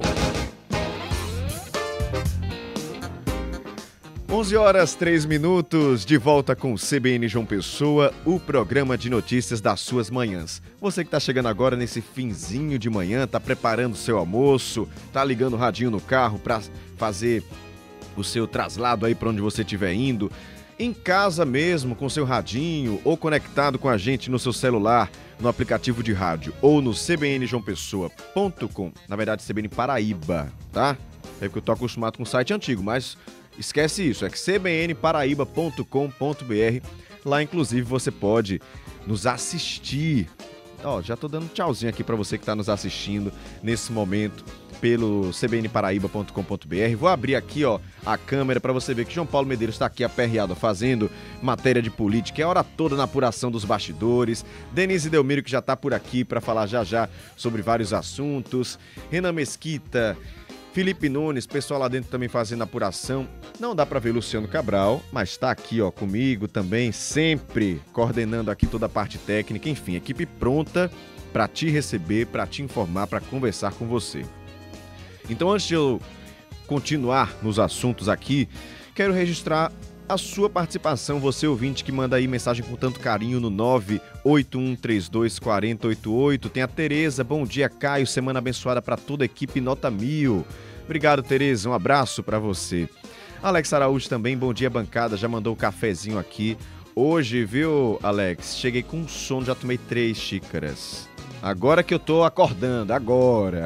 onze horas, três minutos, de volta com o C B N João Pessoa, o programa de notícias das suas manhãs. Você que está chegando agora nesse finzinho de manhã, está preparando o seu almoço, está ligando o radinho no carro para fazer o seu traslado aí para onde você estiver indo, em casa mesmo, com seu radinho, ou conectado com a gente no seu celular, no aplicativo de rádio, ou no c b n joão pessoa ponto com, na verdade C B N Paraíba, tá? É porque eu tô acostumado com o site antigo, mas esquece isso, é que c b n paraíba ponto com ponto b r. Lá, inclusive, você pode nos assistir. Ó, já tô dando tchauzinho aqui para você que tá nos assistindo nesse momento pelo c b n paraíba ponto com ponto b r. Vou abrir aqui, ó, a câmera para você ver que João Paulo Medeiros está aqui aperreado fazendo matéria de política, é a hora toda na apuração dos bastidores. Denise Delmiro, que já tá por aqui para falar já já sobre vários assuntos. Renan Mesquita, Felipe Nunes, pessoal lá dentro também fazendo apuração. Não dá para ver Luciano Cabral, mas está aqui, ó, comigo também, sempre coordenando aqui toda a parte técnica. Enfim, equipe pronta para te receber, para te informar, para conversar com você. Então, antes de eu continuar nos assuntos aqui, quero registrar a sua participação, você ouvinte que manda aí mensagem com tanto carinho no nove oito um três dois quatro zero oito oito. Tem a Tereza, bom dia Caio, semana abençoada para toda a equipe nota mil. Obrigado, Tereza, um abraço para você. Alex Araújo também, bom dia bancada, já mandou o cafezinho aqui. Hoje, viu, Alex, cheguei com sono, já tomei três xícaras. Agora que eu tô acordando, agora.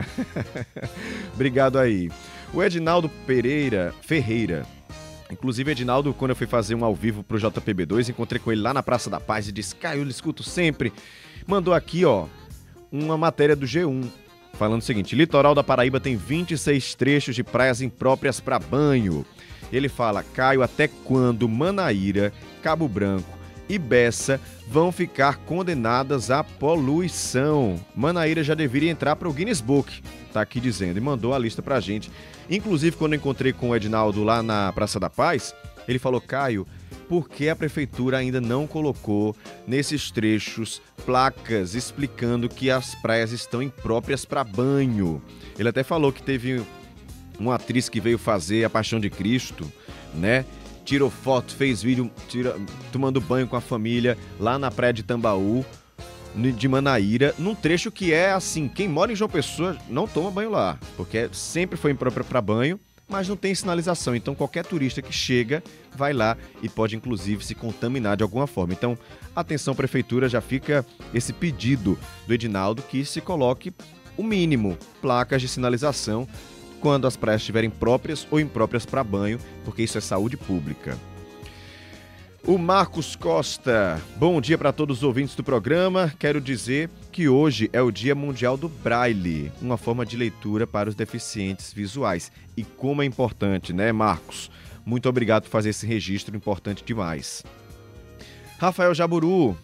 Obrigado aí. O Edinaldo Pereira Ferreira. Inclusive, Edinaldo, quando eu fui fazer um ao vivo pro J P B dois, encontrei com ele lá na Praça da Paz e disse, Caio, eu lhe escuto sempre. Mandou aqui, ó, uma matéria do G um, falando o seguinte, litoral da Paraíba tem vinte e seis trechos de praias impróprias para banho. Ele fala, Caio, até quando Manaíra, Cabo Branco e Bessa vão ficar condenadas à poluição? Manaíra já deveria entrar para o Guinness Book, tá aqui dizendo, e mandou a lista pra gente. Inclusive, quando eu encontrei com o Edinaldo lá na Praça da Paz, ele falou, Caio, por que a prefeitura ainda não colocou nesses trechos placas explicando que as praias estão impróprias para banho? Ele até falou que teve uma atriz que veio fazer A Paixão de Cristo, né? Tirou foto, fez vídeo tira, tomando banho com a família lá na praia de Tambaú, de Manaíra, num trecho que é assim, quem mora em João Pessoa não toma banho lá, porque sempre foi impróprio para banho, mas não tem sinalização, então qualquer turista que chega vai lá e pode inclusive se contaminar de alguma forma. Então, atenção prefeitura, já fica esse pedido do Edinaldo que se coloque o mínimo, placas de sinalização, quando as praias estiverem próprias ou impróprias para banho, porque isso é saúde pública. O Marcos Costa, bom dia para todos os ouvintes do programa. Quero dizer que hoje é o Dia Mundial do Braille, uma forma de leitura para os deficientes visuais. E como é importante, né, Marcos? Muito obrigado por fazer esse registro, importante demais. Rafael Jaburu.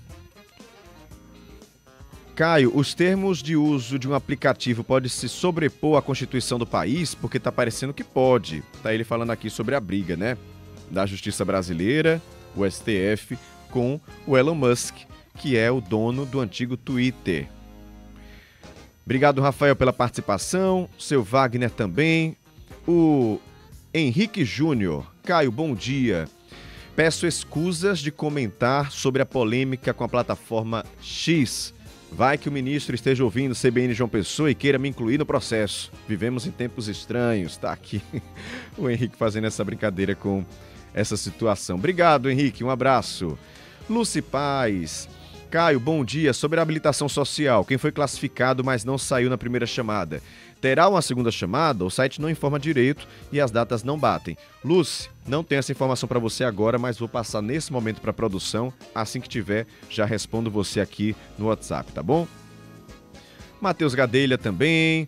Caio, os termos de uso de um aplicativo podem se sobrepor à Constituição do país? Porque tá parecendo que pode. Tá ele falando aqui sobre a briga, né? Da Justiça Brasileira, o S T F, com o Elon Musk, que é o dono do antigo Twitter. Obrigado, Rafael, pela participação. Seu Wagner também. O Henrique Júnior. Caio, bom dia. Peço escusas de comentar sobre a polêmica com a plataforma X. Vai que o ministro esteja ouvindo C B N João Pessoa e queira me incluir no processo. Vivemos em tempos estranhos, tá aqui o Henrique fazendo essa brincadeira com essa situação. Obrigado, Henrique, um abraço. Luci Paz. Caio, bom dia. Sobre a habilitação social, quem foi classificado, mas não saiu na primeira chamada, terá uma segunda chamada? O site não informa direito e as datas não batem. Luci, não tenho essa informação para você agora, mas vou passar nesse momento para a produção. Assim que tiver, já respondo você aqui no WhatsApp, tá bom? Matheus Gadelha também.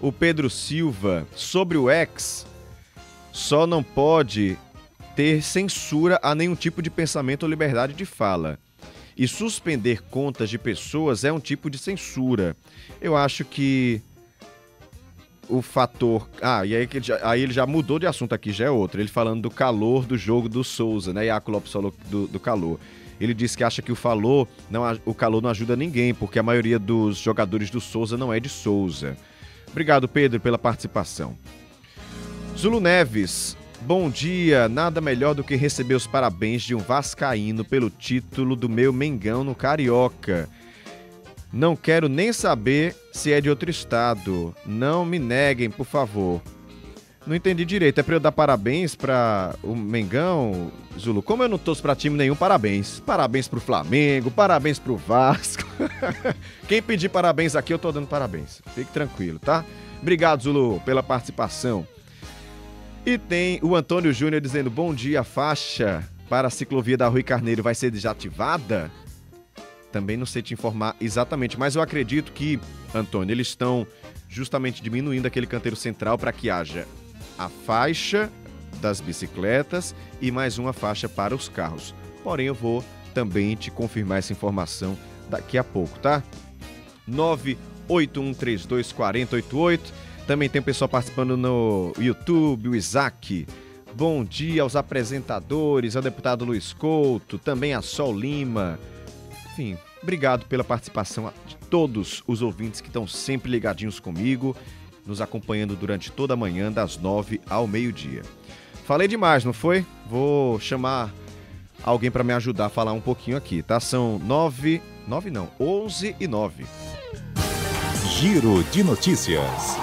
O Pedro Silva, sobre o X, só não pode ter censura a nenhum tipo de pensamento ou liberdade de fala. E suspender contas de pessoas é um tipo de censura. Eu acho que o fator... Ah, e aí, aí ele já mudou de assunto aqui, já é outro. Ele falando do calor do jogo do Souza, né? Iaco Lopes falou do, do calor. Ele disse que acha que o, falou, não, o calor não ajuda ninguém, porque a maioria dos jogadores do Souza não é de Souza. Obrigado, Pedro, pela participação. Zulu Neves, bom dia. Nada melhor do que receber os parabéns de um vascaíno pelo título do meu Mengão no Carioca. Não quero nem saber se é de outro estado. Não me neguem, por favor. Não entendi direito. É pra eu dar parabéns pra o Mengão, Zulu? Como eu não torço pra time nenhum, parabéns. Parabéns pro Flamengo, parabéns pro Vasco. Quem pedir parabéns aqui, eu tô dando parabéns. Fique tranquilo, tá? Obrigado, Zulu, pela participação. E tem o Antônio Júnior dizendo, bom dia, a faixa para a ciclovia da Rui Carneiro vai ser desativada? Também não sei te informar exatamente, mas eu acredito que, Antônio, eles estão justamente diminuindo aquele canteiro central para que haja a faixa das bicicletas e mais uma faixa para os carros. Porém, eu vou também te confirmar essa informação daqui a pouco, tá? nove oito um três dois quatro zero oito oito. Também tem o pessoal participando no YouTube, o Isaac. Bom dia aos apresentadores, ao deputado Luiz Couto, também a Sol Lima. Enfim, obrigado pela participação de todos os ouvintes que estão sempre ligadinhos comigo, nos acompanhando durante toda a manhã, das nove ao meio-dia. Falei demais, não foi? Vou chamar alguém para me ajudar a falar um pouquinho aqui, tá? São nove, nove não, onze e nove. Giro de notícias.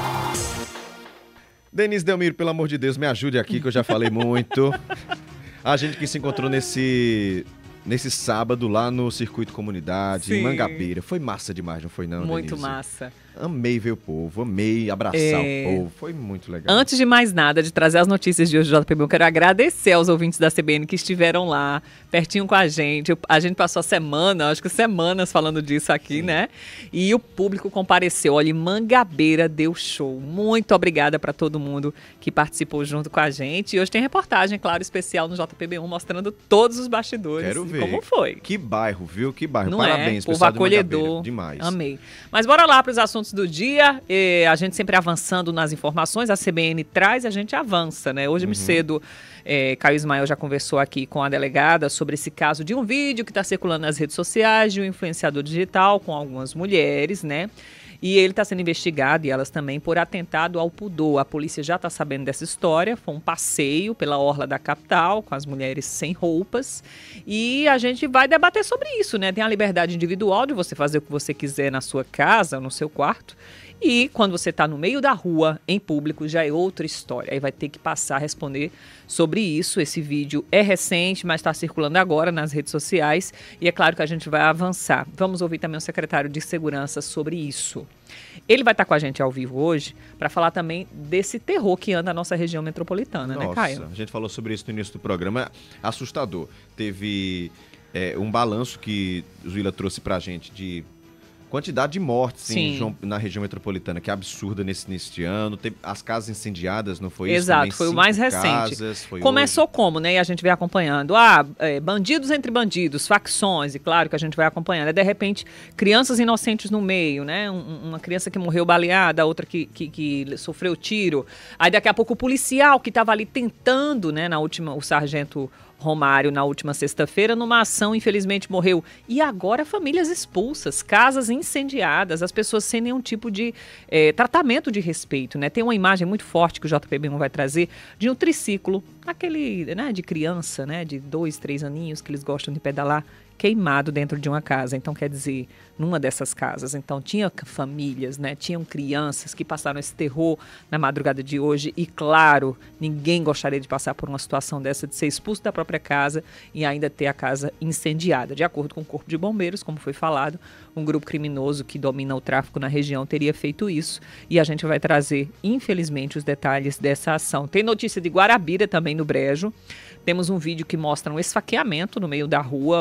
Denise Delmiro, pelo amor de Deus, me ajude aqui, que eu já falei muito. A gente que se encontrou nesse... Nesse sábado, lá no Circuito Comunidade, Sim. em Mangabeira. Foi massa demais, não foi não, Muito Denise? massa. Amei ver o povo, amei abraçar é... o povo. Foi muito legal. Antes de mais nada, de trazer as notícias de hoje do J P B, eu quero agradecer aos ouvintes da C B N que estiveram lá, pertinho com a gente. A gente passou a semana, acho que semanas falando disso aqui, Sim. né? E o público compareceu. Olha, Mangabeira deu show. Muito obrigada para todo mundo que participou junto com a gente. E hoje tem reportagem, claro, especial no J P B um, mostrando todos os bastidores. Quero ver. Como foi. Que bairro, viu? Que bairro. Não Parabéns, é? Povo pessoal acolhedor. Demais. Amei. Mas bora lá para os assuntos do dia. E a gente sempre avançando nas informações. A C B N traz e a gente avança, né? Hoje, uhum. cedo, é, Caio Ismael já conversou aqui com a delegada sobre esse caso de um vídeo que está circulando nas redes sociais de um influenciador digital com algumas mulheres, né? E ele está sendo investigado, e elas também, por atentado ao pudor. A polícia já está sabendo dessa história. Foi um passeio pela orla da capital, com as mulheres sem roupas. E a gente vai debater sobre isso, né? Tem a liberdade individual de você fazer o que você quiser na sua casa, no seu quarto. E quando você está no meio da rua, em público, já é outra história. Aí vai ter que passar a responder sobre isso. Esse vídeo é recente, mas está circulando agora nas redes sociais. E é claro que a gente vai avançar. Vamos ouvir também o secretário de Segurança sobre isso. Ele vai estar com a gente ao vivo hoje para falar também desse terror que anda na nossa região metropolitana, Nossa, né, Caio? A gente falou sobre isso no início do programa. Assustador. Teve é, um balanço que o Zuila trouxe para a gente de... quantidade de mortes em João, na região metropolitana, que é absurda nesse, nesse ano. Tem as casas incendiadas, não foi Exato, isso? Exato, foi o mais recente. Casas, Começou hoje. como, né? E a gente vai acompanhando. Ah, é, bandidos entre bandidos, facções, e claro que a gente vai acompanhando. É, de repente, crianças inocentes no meio, né? Um, uma criança que morreu baleada, outra que, que, que sofreu tiro. Aí daqui a pouco o policial que estava ali tentando, né? Na última, o sargento Romário, na última sexta-feira, numa ação, infelizmente morreu. E agora famílias expulsas, casas incendiadas, as pessoas sem nenhum tipo de é, tratamento de respeito, né? Tem uma imagem muito forte que o J P B um vai trazer de um triciclo, aquele, né, de criança, né, de dois, três aninhos que eles gostam de pedalar, queimado dentro de uma casa. Então, quer dizer, numa dessas casas, então tinha famílias, né? Tinham crianças que passaram esse terror na madrugada de hoje e, claro, ninguém gostaria de passar por uma situação dessa, de ser expulso da própria casa e ainda ter a casa incendiada. De acordo com o Corpo de Bombeiros, como foi falado, um grupo criminoso que domina o tráfico na região teria feito isso e a gente vai trazer, infelizmente, os detalhes dessa ação. Tem notícia de Guarabira também no Brejo. Temos um vídeo que mostra um esfaqueamento no meio da rua, uma imagem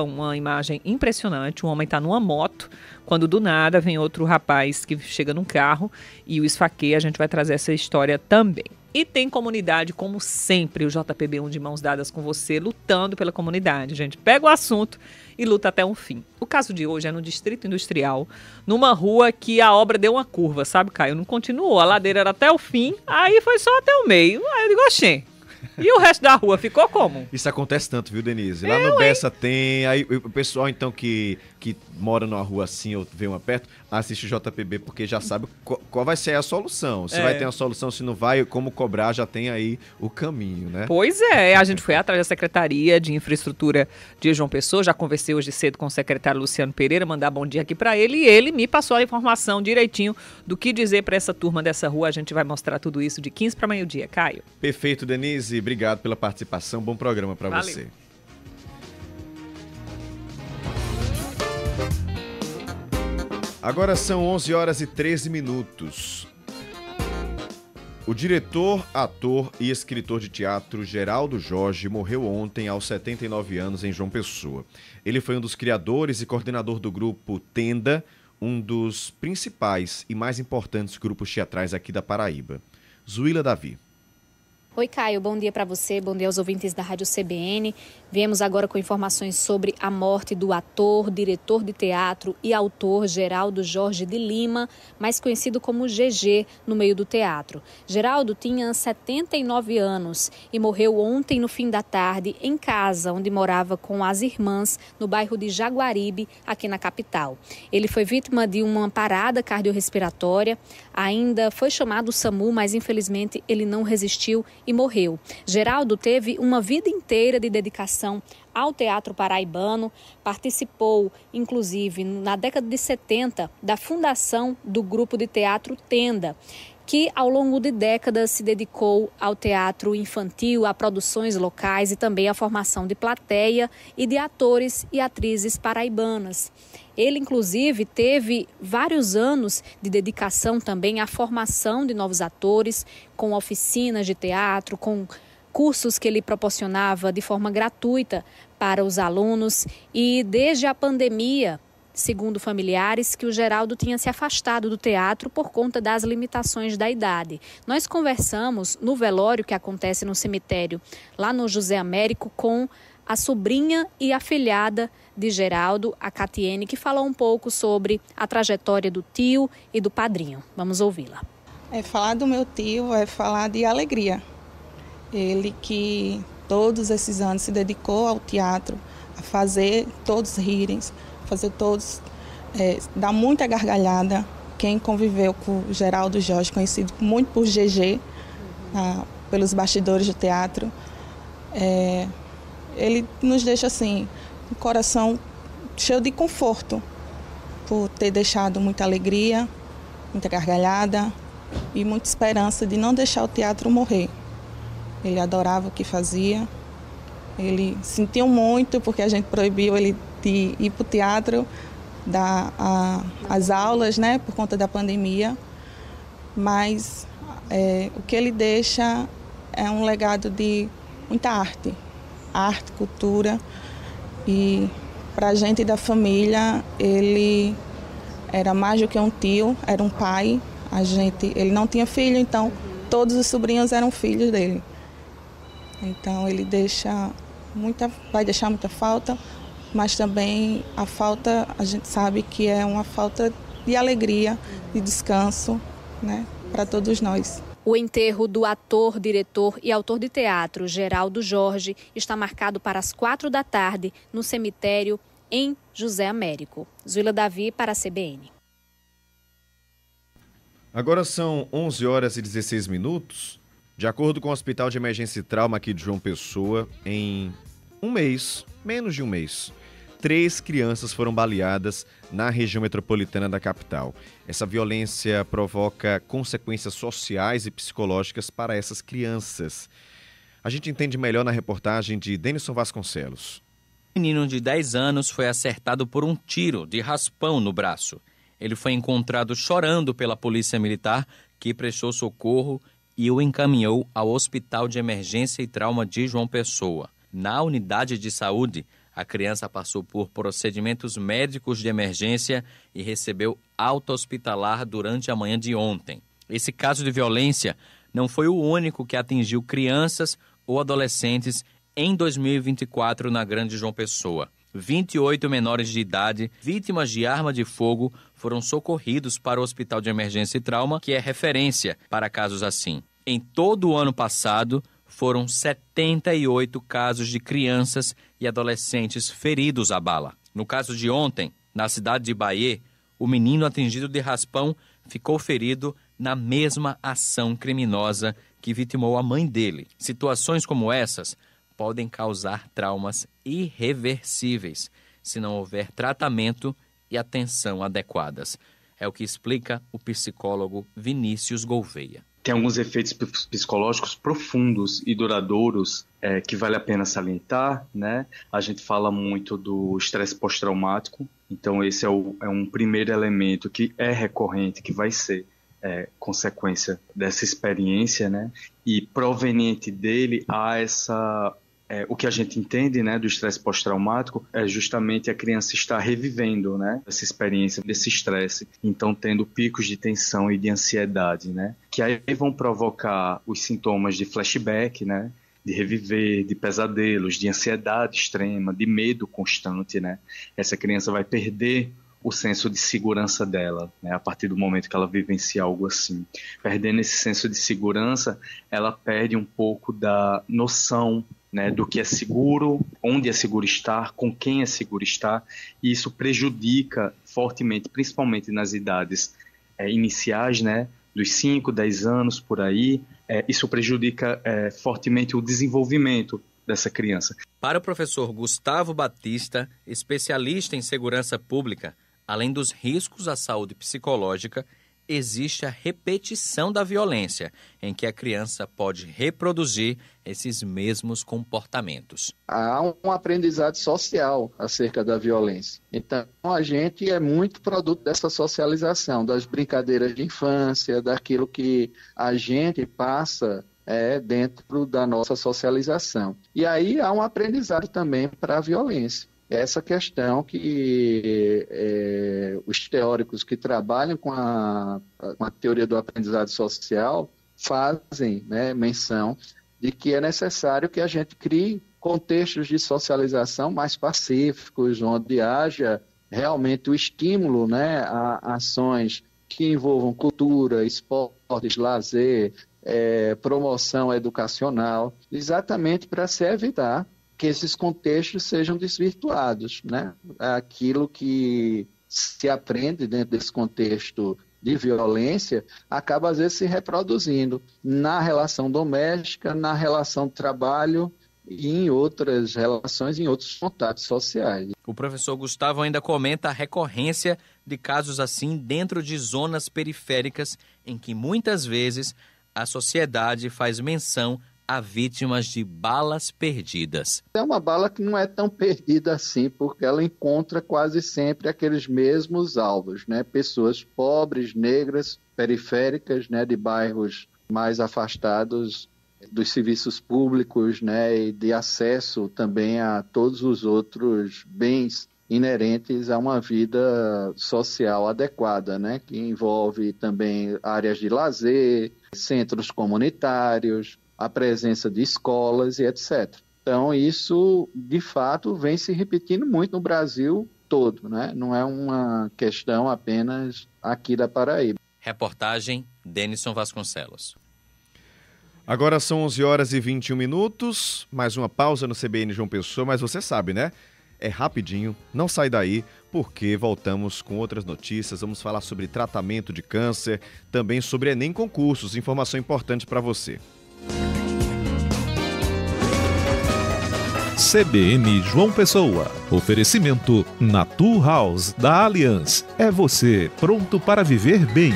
imagem impressionante. O homem está numa moto, quando do nada vem outro rapaz que chega num carro e o esfaqueia. A gente vai trazer essa história também. E tem comunidade, como sempre, o J P B um de mãos dadas com você, lutando pela comunidade. A gente pega o assunto e luta até um fim. O caso de hoje é no Distrito Industrial, numa rua que a obra deu uma curva, sabe, Caio? Não continuou, a ladeira era até o fim, aí foi só até o meio. Aí eu digo, oxê. E o resto da rua ficou como? Isso acontece tanto, viu, Denise? Lá Eu, no Bessa tem, aí o pessoal então que, que mora numa rua assim ou vê uma perto, assiste o J P B porque já sabe qual, qual vai ser a solução. Se É. vai ter uma solução, se não vai, como cobrar, já tem aí o caminho, né? Pois é, a gente foi atrás da Secretaria de Infraestrutura de João Pessoa, já conversei hoje cedo com o secretário Luciano Pereira, mandar bom dia aqui para ele, e ele me passou a informação direitinho do que dizer para essa turma dessa rua. A gente vai mostrar tudo isso de quinze para meio-dia, Caio. Perfeito, Denise. Obrigado pela participação. Bom programa para Valeu. você. Agora são onze horas e treze minutos. O diretor, ator e escritor de teatro Geraldo Jorge morreu ontem aos setenta e nove anos em João Pessoa. Ele foi um dos criadores e coordenador do grupo Tenda, um dos principais e mais importantes grupos teatrais aqui da Paraíba. Zuíla Davi. Oi, Caio, bom dia para você, bom dia aos ouvintes da Rádio C B N. Viemos agora com informações sobre a morte do ator, diretor de teatro e autor Geraldo Jorge de Lima, mais conhecido como G G no meio do teatro. Geraldo tinha setenta e nove anos e morreu ontem no fim da tarde em casa, onde morava com as irmãs no bairro de Jaguaribe, aqui na capital. Ele foi vítima de uma parada cardiorrespiratória, ainda foi chamado SAMU, mas infelizmente ele não resistiu e morreu. Geraldo teve uma vida inteira de dedicação ao teatro paraibano, participou, inclusive, na década de setenta, da fundação do grupo de teatro Tenda, que ao longo de décadas se dedicou ao teatro infantil, a produções locais e também à formação de plateia e de atores e atrizes paraibanas. Ele, inclusive, teve vários anos de dedicação também à formação de novos atores, com oficinas de teatro, com cursos que ele proporcionava de forma gratuita para os alunos. E desde a pandemia, segundo familiares, que o Geraldo tinha se afastado do teatro por conta das limitações da idade. Nós conversamos no velório que acontece no cemitério, lá no José Américo, com a sobrinha e afilhada de Geraldo, a Catiene, que falou um pouco sobre a trajetória do tio e do padrinho. Vamos ouvi-la. É, falar do meu tio é falar de alegria. Ele que todos esses anos se dedicou ao teatro, a fazer todos rirem, fazer todos, é, dar muita gargalhada. Quem conviveu com o Geraldo Jorge, conhecido muito por G G, ah, pelos bastidores do teatro, é, ele nos deixa assim, um coração cheio de conforto, por ter deixado muita alegria, muita gargalhada e muita esperança de não deixar o teatro morrer. Ele adorava o que fazia, ele sentiu muito porque a gente proibiu ele de ir para o teatro, dar a, as aulas, né, por conta da pandemia, mas é, o que ele deixa é um legado de muita arte, arte, cultura, e para a gente da família ele era mais do que um tio, era um pai. A gente, ele não tinha filho, então todos os sobrinhos eram filhos dele. Então ele deixa muita, vai deixar muita falta, mas também a falta, a gente sabe que é uma falta de alegria, de descanso, né, para todos nós. O enterro do ator, diretor e autor de teatro Geraldo Jorge está marcado para as quatro da tarde no cemitério em José Américo. Zuíla Davi para a C B N. Agora são onze horas e dezesseis minutos. De acordo com o Hospital de Emergência e Trauma aqui de João Pessoa, em um mês, menos de um mês, três crianças foram baleadas na região metropolitana da capital. Essa violência provoca consequências sociais e psicológicas para essas crianças. A gente entende melhor na reportagem de Denison Vasconcelos. O menino de dez anos foi acertado por um tiro de raspão no braço. Ele foi encontrado chorando pela polícia militar, que prestou socorro e o encaminhou ao Hospital de Emergência e Trauma de João Pessoa. Na unidade de saúde, A criança passou por procedimentos médicos de emergência e recebeu alta hospitalar durante a manhã de ontem. Esse caso de violência não foi o único que atingiu crianças ou adolescentes em dois mil e vinte e quatro na Grande João Pessoa. vinte e oito menores de idade, vítimas de arma de fogo, foram socorridos para o Hospital de Emergência e Trauma, que é referência para casos assim. Em todo o ano passado, foram setenta e oito casos de crianças e adolescentes feridos à bala. No caso de ontem, na cidade de Bahia, o menino atingido de raspão ficou ferido na mesma ação criminosa que vitimou a mãe dele. Situações como essas podem causar traumas irreversíveis se não houver tratamento e atenção adequadas. É o que explica o psicólogo Vinícius Gouveia. Tem alguns efeitos psicológicos profundos e duradouros é, que vale a pena salientar, né? A gente fala muito do estresse pós-traumático, então esse é, o, é um primeiro elemento que é recorrente, que vai ser é, consequência dessa experiência, né? E proveniente dele há essa... É, o que a gente entende, né, do estresse pós-traumático é justamente a criança estar revivendo, né, essa experiência, desse estresse, então tendo picos de tensão e de ansiedade, né, que aí vão provocar os sintomas de flashback, né, de reviver, de pesadelos, de ansiedade extrema, de medo constante, né. Essa criança vai perder o senso de segurança dela, né, a partir do momento que ela vivencia algo assim. Perdendo esse senso de segurança, ela perde um pouco da noção, né, do que é seguro, onde é seguro estar, com quem é seguro estar, e isso prejudica fortemente, principalmente nas idades é, iniciais, né, dos cinco, dez anos por aí, é, isso prejudica é, fortemente o desenvolvimento dessa criança. Para o professor Gustavo Batista, especialista em segurança pública, além dos riscos à saúde psicológica, existe a repetição da violência, em que a criança pode reproduzir esses mesmos comportamentos. Há um aprendizado social acerca da violência. Então, a gente é muito produto dessa socialização, das brincadeiras de infância, daquilo que a gente passa é, dentro da nossa socialização. E aí há um aprendizado também para a violência. Essa questão que é, os teóricos que trabalham com a, com a teoria do aprendizado social fazem, né, menção de que é necessário que a gente crie contextos de socialização mais pacíficos, onde haja realmente o estímulo, né, a ações que envolvam cultura, esportes, lazer, é, promoção educacional, exatamente para se evitar que esses contextos sejam desvirtuados, né? Aquilo que se aprende dentro desse contexto de violência acaba, às vezes, se reproduzindo na relação doméstica, na relação de trabalho e em outras relações, em outros contatos sociais. O professor Gustavo ainda comenta a recorrência de casos assim dentro de zonas periféricas em que, muitas vezes, a sociedade faz menção a vítimas de balas perdidas. É uma bala que não é tão perdida assim, porque ela encontra quase sempre aqueles mesmos alvos, né? Pessoas pobres, negras, periféricas, né? De bairros mais afastados dos serviços públicos, né? E de acesso também a todos os outros bens inerentes a uma vida social adequada, né? Que envolve também áreas de lazer, centros comunitários, a presença de escolas e etcétera. Então, isso, de fato, vem se repetindo muito no Brasil todo, né? Não é uma questão apenas aqui da Paraíba. Reportagem Denison Vasconcelos. Agora são onze horas e vinte e um minutos, mais uma pausa no C B N João Pessoa, mas você sabe, né? É rapidinho, não sai daí, porque voltamos com outras notícias. Vamos falar sobre tratamento de câncer, também sobre Enem Concursos, informação importante para você. C B N João Pessoa. Oferecimento Natu House da Allianz. É você pronto para viver bem.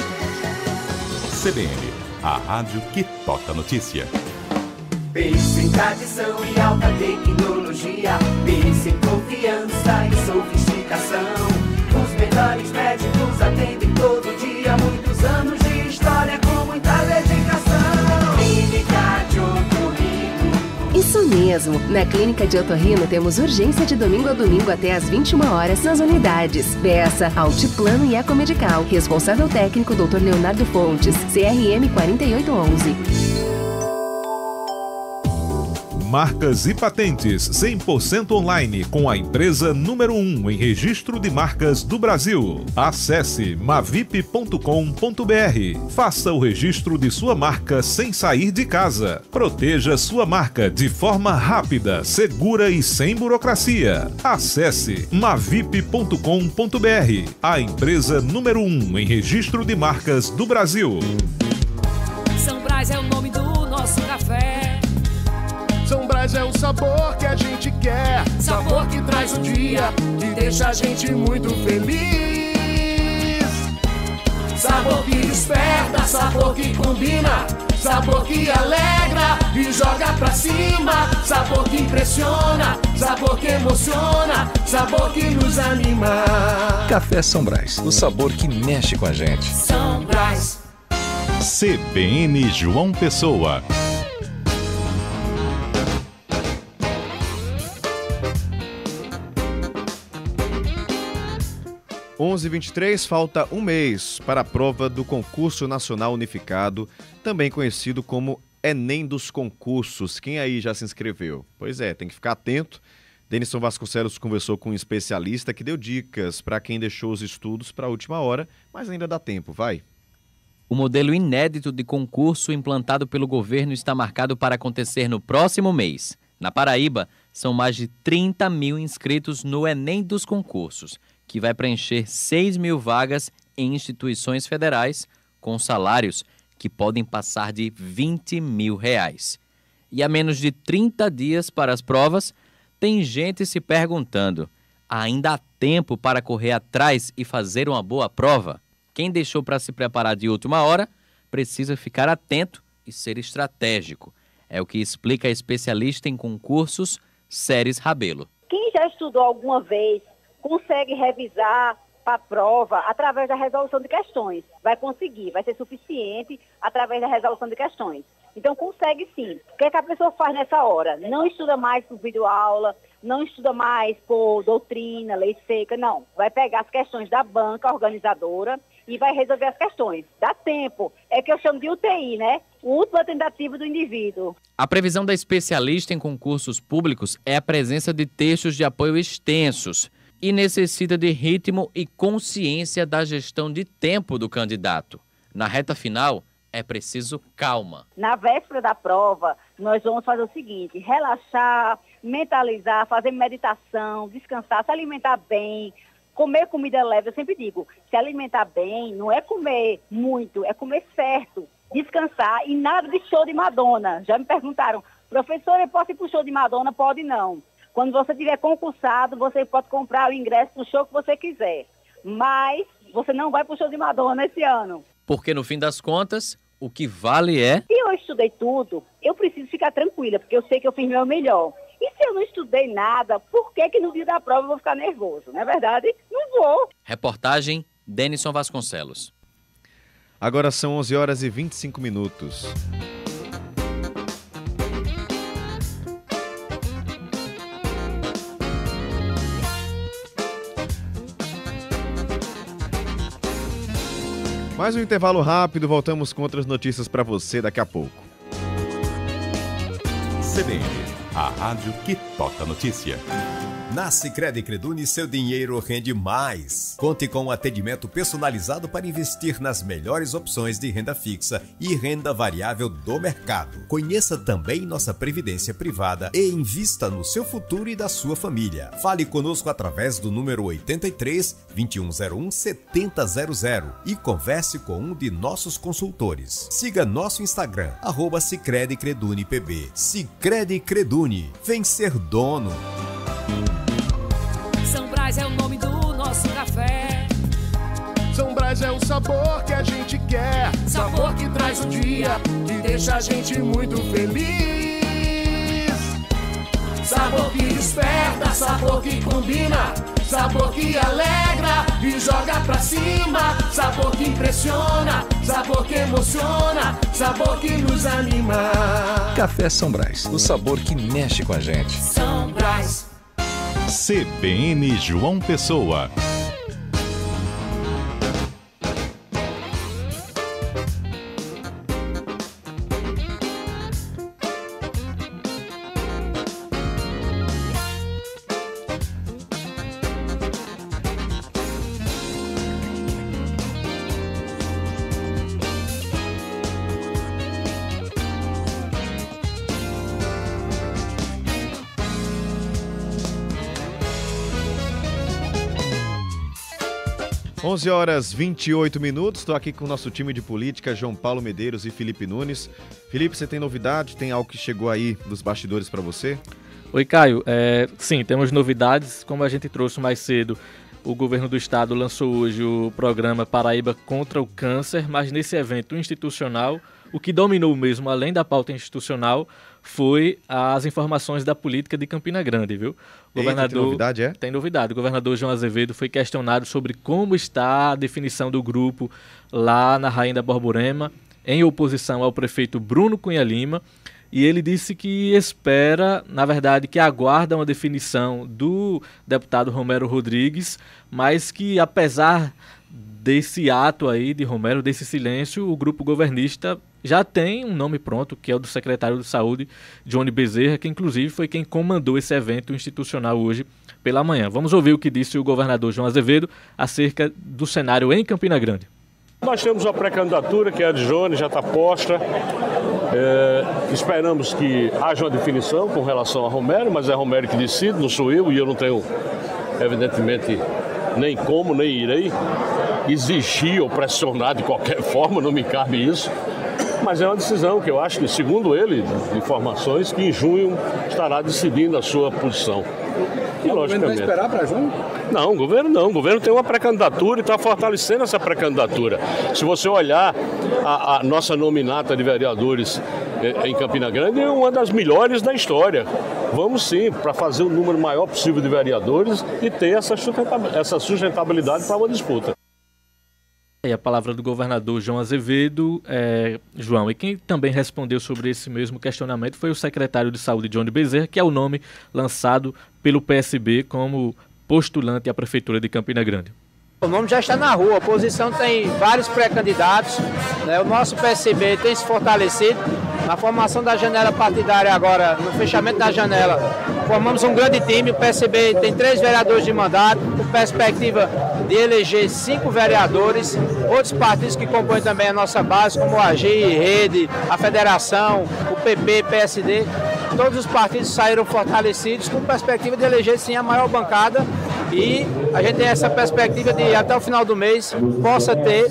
C B N, a rádio que toca notícia. Pense em tradição e alta tecnologia. Pense em confiança e sofisticação. Os melhores médicos atendem todo dia. Muitos anos de história com muita dedicação. Clínica de Otorrino. E Sonia mesmo. Na Clínica de Otorrino temos urgência de domingo a domingo até às vinte e uma horas nas unidades. Peça Altiplano e Ecomedical. Responsável técnico doutor Leonardo Fontes, C R M quatro oito um um. Marcas e patentes cem por cento online com a empresa número um em registro de marcas do Brasil. Acesse mavip ponto com ponto br. Faça o registro de sua marca sem sair de casa. Proteja sua marca de forma rápida, segura e sem burocracia. Acesse mavip ponto com ponto br. A empresa número um em registro de marcas do Brasil. São Brás é o nome do nosso café. São Brás é o sabor que a gente quer. Sabor que traz o dia, que deixa a gente muito feliz. Sabor que desperta, sabor que combina. Sabor que alegra e joga pra cima. Sabor que impressiona, sabor que emociona. Sabor que nos anima. Café São Brás, o sabor que mexe com a gente. São Brás. C B N João Pessoa. onze e vinte e três, falta um mês para a prova do Concurso Nacional Unificado, também conhecido como Enem dos Concursos. Quem aí já se inscreveu? Pois é, tem que ficar atento. Denison Vasconcelos conversou com um especialista que deu dicas para quem deixou os estudos para a última hora, mas ainda dá tempo, vai. O modelo inédito de concurso implantado pelo governo está marcado para acontecer no próximo mês. Na Paraíba, são mais de trinta mil inscritos no Enem dos Concursos, que vai preencher seis mil vagas em instituições federais com salários que podem passar de vinte mil reais. E a menos de trinta dias para as provas, tem gente se perguntando, ainda há tempo para correr atrás e fazer uma boa prova? Quem deixou para se preparar de última hora precisa ficar atento e ser estratégico. É o que explica a especialista em concursos, Séries Rabelo. Quem já estudou alguma vez consegue revisar para a prova através da resolução de questões. Vai conseguir, vai ser suficiente através da resolução de questões. Então, consegue sim. O que é que a pessoa faz nessa hora? Não estuda mais por videoaula, não estuda mais por doutrina, lei seca, não. Vai pegar as questões da banca organizadora e vai resolver as questões. Dá tempo. É que eu chamo de U T I, né? Última tentativa do indivíduo. A previsão da especialista em concursos públicos é a presença de textos de apoio extensos e necessita de ritmo e consciência da gestão de tempo do candidato. Na reta final, é preciso calma. Na véspera da prova, nós vamos fazer o seguinte, relaxar, mentalizar, fazer meditação, descansar, se alimentar bem, comer comida leve. Eu sempre digo, se alimentar bem não é comer muito, é comer certo, descansar e nada de show de Madonna. Já me perguntaram, professora, eu posso ir pro show de Madonna? Pode não. Quando você tiver concursado, você pode comprar o ingresso do show que você quiser. Mas você não vai pro show de Madonna esse ano. Porque no fim das contas, o que vale é... Se eu estudei tudo, eu preciso ficar tranquila, porque eu sei que eu fiz meu melhor. E se eu não estudei nada, por que que no dia da prova eu vou ficar nervoso? Não é verdade? Não vou. Reportagem, Denison Vasconcelos. Agora são onze horas e vinte e cinco minutos. Mais um intervalo rápido, voltamos com outras notícias para você daqui a pouco. C B N, a rádio que toca notícia. Na Sicredi Creduni, seu dinheiro rende mais. Conte com um atendimento personalizado para investir nas melhores opções de renda fixa e renda variável do mercado. Conheça também nossa previdência privada e invista no seu futuro e da sua família. Fale conosco através do número oito três, dois um zero um, sete zero zero zero e converse com um de nossos consultores. Siga nosso Instagram, arroba Sicredi Creduni P B. Sicredi Creduni, vem ser dono. São Brás é o nome do nosso café. São Brás é o sabor que a gente quer. Sabor que traz o dia, que deixa a gente muito feliz. Sabor que desperta, sabor que combina. sabor que alegra e joga pra cima, sabor que impressiona, sabor que emociona, sabor que nos anima. Café São Brás, o sabor que mexe com a gente. São Brás. C B N João Pessoa. onze horas e vinte e oito minutos, estou aqui com o nosso time de política, João Paulo Medeiros e Felipe Nunes. Felipe, você tem novidade? Tem algo que chegou aí dos bastidores para você? Oi, Caio. É, sim, temos novidades. Como a gente trouxe mais cedo, o governo do estado lançou hoje o programa Paraíba contra o Câncer, mas nesse evento institucional, o que dominou mesmo, além da pauta institucional, foi as informações da política de Campina Grande, viu? O governador, Eita, tem novidade, é? Tem novidade. O governador João Azevedo foi questionado sobre como está a definição do grupo lá na Rainha da Borborema, em oposição ao prefeito Bruno Cunha Lima, e ele disse que espera, na verdade, que aguarda uma definição do deputado Romero Rodrigues, mas que apesar desse ato aí de Romero, desse silêncio, o grupo governista já tem um nome pronto, que é o do secretário de Saúde, Johnny Bezerra, que inclusive foi quem comandou esse evento institucional hoje pela manhã. Vamos ouvir o que disse o governador João Azevedo acerca do cenário em Campina Grande. Nós temos uma pré-candidatura, que é a de Johnny, já está posta. É, esperamos que haja uma definição com relação a Romero, mas é Romero que decide, não sou eu, e eu não tenho, evidentemente, nem como, nem irei exigir ou pressionar de qualquer forma, não me cabe isso. Mas é uma decisão que eu acho que, segundo ele, informações, que em junho estará decidindo a sua posição. E, o governo vai esperar para junho? Não, o governo não. O governo tem uma pré-candidatura e está fortalecendo essa pré-candidatura. Se você olhar a, a nossa nominata de vereadores em Campina Grande, é uma das melhores da história. Vamos sim, para fazer o número maior possível de vereadores e ter essa sustentabilidade para uma disputa. E a palavra do governador João Azevedo, é, João, e quem também respondeu sobre esse mesmo questionamento foi o secretário de Saúde, Johnny Bezerra, que é o nome lançado pelo P S B como postulante à Prefeitura de Campina Grande. O nome já está na rua, a oposição tem vários pré-candidatos, né? O nosso P S B tem se fortalecido. Na formação da janela partidária agora, no fechamento da janela, formamos um grande time. O P S B tem três vereadores de mandato, com perspectiva de eleger cinco vereadores. Outros partidos que compõem também a nossa base, como o Agir, Rede, a Federação, o P P, P S D. Todos os partidos saíram fortalecidos com perspectiva de eleger sim a maior bancada, e a gente tem essa perspectiva de até o final do mês possa ter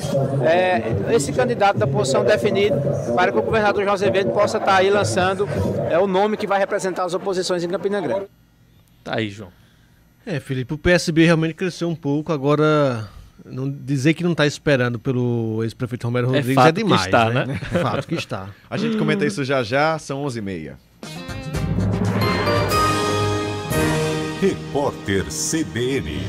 é, esse candidato da posição definido para que o governador João Azevedo possa estar aí lançando é, o nome que vai representar as oposições em Campina Grande. Tá aí, João. É, Felipe, o P S B realmente cresceu um pouco, agora não, dizer que não está esperando pelo ex-prefeito Romero Rodrigues é, é demais, está, né? né? É fato que está. A gente comenta isso já já, são onze e meia. Repórter C B N.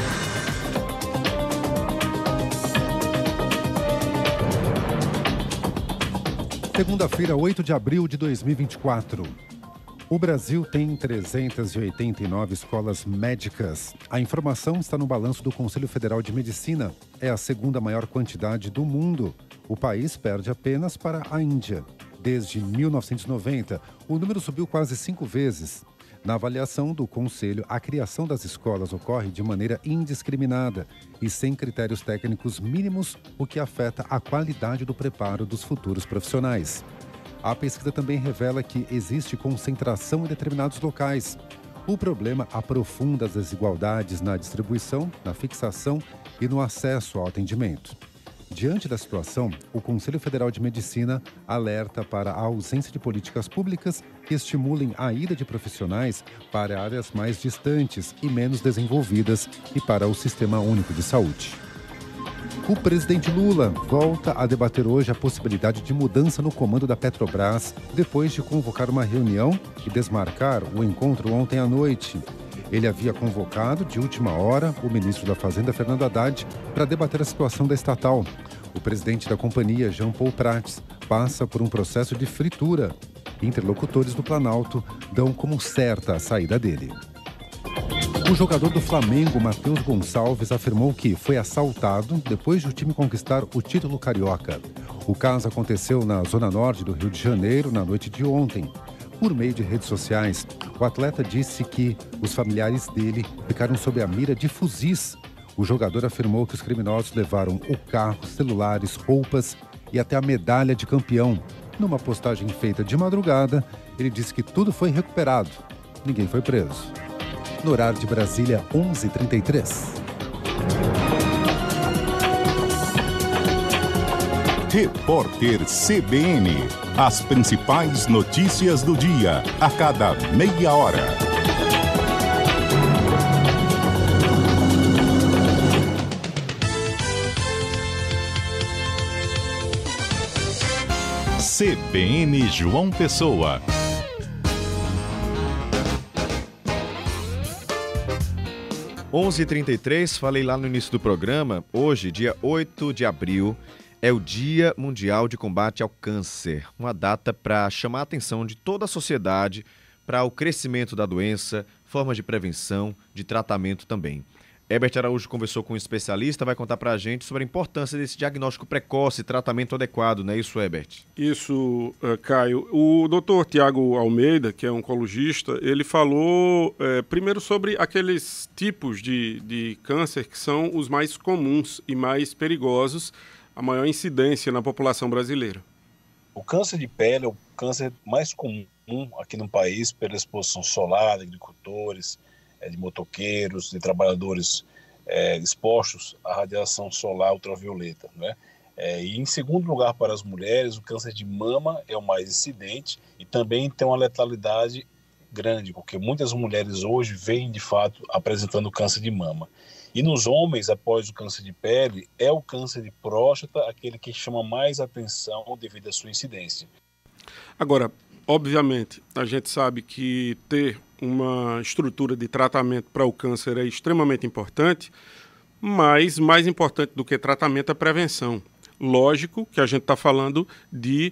Segunda-feira, oito de abril de dois mil e vinte e quatro. O Brasil tem trezentas e oitenta e nove escolas médicas. A informação está no balanço do Conselho Federal de Medicina. É a segunda maior quantidade do mundo. O país perde apenas para a Índia. Desde mil novecentos e noventa, o número subiu quase cinco vezes. Na avaliação do Conselho, a criação das escolas ocorre de maneira indiscriminada e sem critérios técnicos mínimos, o que afeta a qualidade do preparo dos futuros profissionais. A pesquisa também revela que existe concentração em determinados locais. O problema aprofunda as desigualdades na distribuição, na fixação e no acesso ao atendimento. Diante da situação, o Conselho Federal de Medicina alerta para a ausência de políticas públicas que estimulem a ida de profissionais para áreas mais distantes e menos desenvolvidas e para o Sistema Único de Saúde. O presidente Lula volta a debater hoje a possibilidade de mudança no comando da Petrobras, depois de convocar uma reunião e desmarcar o encontro ontem à noite. Ele havia convocado, de última hora, o ministro da Fazenda, Fernando Haddad, para debater a situação da estatal. O presidente da companhia, Jean Paul Prats, passa por um processo de fritura. Interlocutores do Planalto dão como certa a saída dele. O jogador do Flamengo, Matheus Gonçalves, afirmou que foi assaltado depois de o time conquistar o título carioca. O caso aconteceu na zona norte do Rio de Janeiro na noite de ontem. Por meio de redes sociais, o atleta disse que os familiares dele ficaram sob a mira de fuzis. O jogador afirmou que os criminosos levaram o carro, celulares, roupas e até a medalha de campeão. Numa postagem feita de madrugada, ele disse que tudo foi recuperado. Ninguém foi preso. No horário de Brasília, onze e trinta e três. Repórter C B N. As principais notícias do dia, a cada meia hora. C B N João Pessoa. onze e trinta e três, falei lá no início do programa, hoje, dia oito de abril, é o Dia Mundial de Combate ao Câncer, uma data para chamar a atenção de toda a sociedade para o crescimento da doença, formas de prevenção, de tratamento também. Herbert Araújo conversou com um especialista, vai contar para a gente sobre a importância desse diagnóstico precoce e tratamento adequado, não é isso, Herbert? Isso, Caio. O doutor Tiago Almeida, que é oncologista, ele falou é, primeiro sobre aqueles tipos de, de câncer que são os mais comuns e mais perigosos, a maior incidência na população brasileira. O câncer de pele é o câncer mais comum aqui no país pela exposição solar de agricultores, de motoqueiros, de trabalhadores é, expostos à radiação solar ultravioleta, né? É, e em segundo lugar para as mulheres, o câncer de mama é o mais incidente e também tem uma letalidade grande, porque muitas mulheres hoje vêm de fato apresentando câncer de mama. E nos homens, após o câncer de pele, é o câncer de próstata aquele que chama mais atenção devido à sua incidência. Agora, obviamente, a gente sabe que ter uma estrutura de tratamento para o câncer é extremamente importante, mas mais importante do que tratamento é prevenção. Lógico que a gente está falando de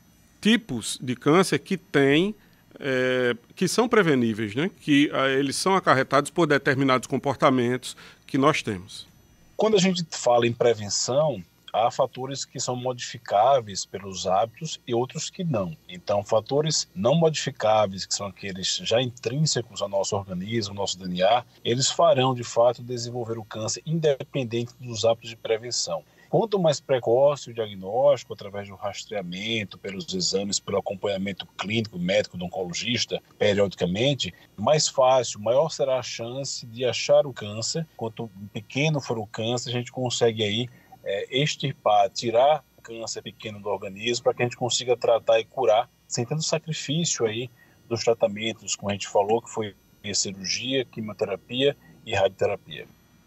tipos de câncer que têm, é, que são preveníveis, né? Que a, eles são acarretados por determinados comportamentos que nós temos. Quando a gente fala em prevenção, há fatores que são modificáveis pelos hábitos e outros que não. Então, fatores não modificáveis, que são aqueles já intrínsecos ao nosso organismo, ao nosso D N A, eles farão, de fato, desenvolver o câncer independente dos hábitos de prevenção. Quanto mais precoce o diagnóstico, através do rastreamento, pelos exames, pelo acompanhamento clínico, médico do oncologista, periodicamente, mais fácil, maior será a chance de achar o câncer. Quanto pequeno for o câncer, a gente consegue aí é, extirpar, tirar o câncer pequeno do organismo para que a gente consiga tratar e curar, sem tanto sacrifício aí dos tratamentos, como a gente falou, que foi a cirurgia, quimioterapia e radioterapia.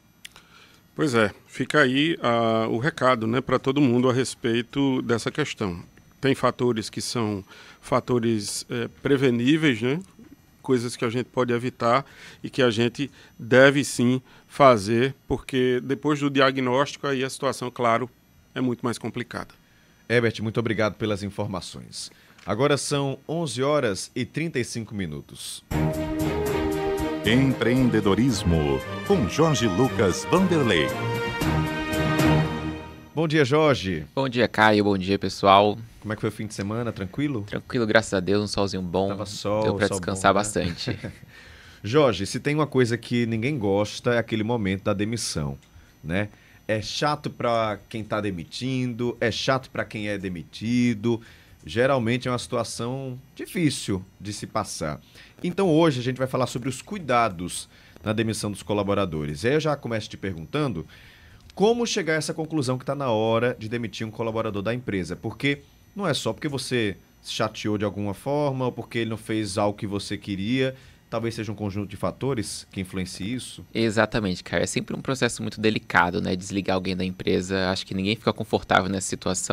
Pois é, fica aí uh, o recado, né, para todo mundo a respeito dessa questão. Tem fatores que são fatores é, preveníveis, né, coisas que a gente pode evitar e que a gente deve sim fazer, porque depois do diagnóstico aí a situação, claro, é muito mais complicada. Herbert, muito obrigado pelas informações. Agora são onze horas e trinta e cinco minutos. Empreendedorismo, com Jorge Lucas Vanderlei. Bom dia, Jorge. Bom dia, Caio. Bom dia, pessoal. Como é que foi o fim de semana? Tranquilo? Tranquilo, graças a Deus. Um solzinho bom. Tava sol, Deu pra sol descansar bom, né? bastante. Jorge, se tem uma coisa que ninguém gosta, é aquele momento da demissão, né? É chato para quem está demitindo, é chato para quem é demitido. Geralmente é uma situação difícil de se passar. Então hoje a gente vai falar sobre os cuidados na demissão dos colaboradores. E aí eu já começo te perguntando como chegar a essa conclusão que está na hora de demitir um colaborador da empresa. Porque não é só porque você se chateou de alguma forma ou porque ele não fez algo que você queria. Talvez seja um conjunto de fatores que influencie isso? Exatamente, cara. É sempre um processo muito delicado, né? Desligar alguém da empresa. Acho que ninguém fica confortável nessa situação,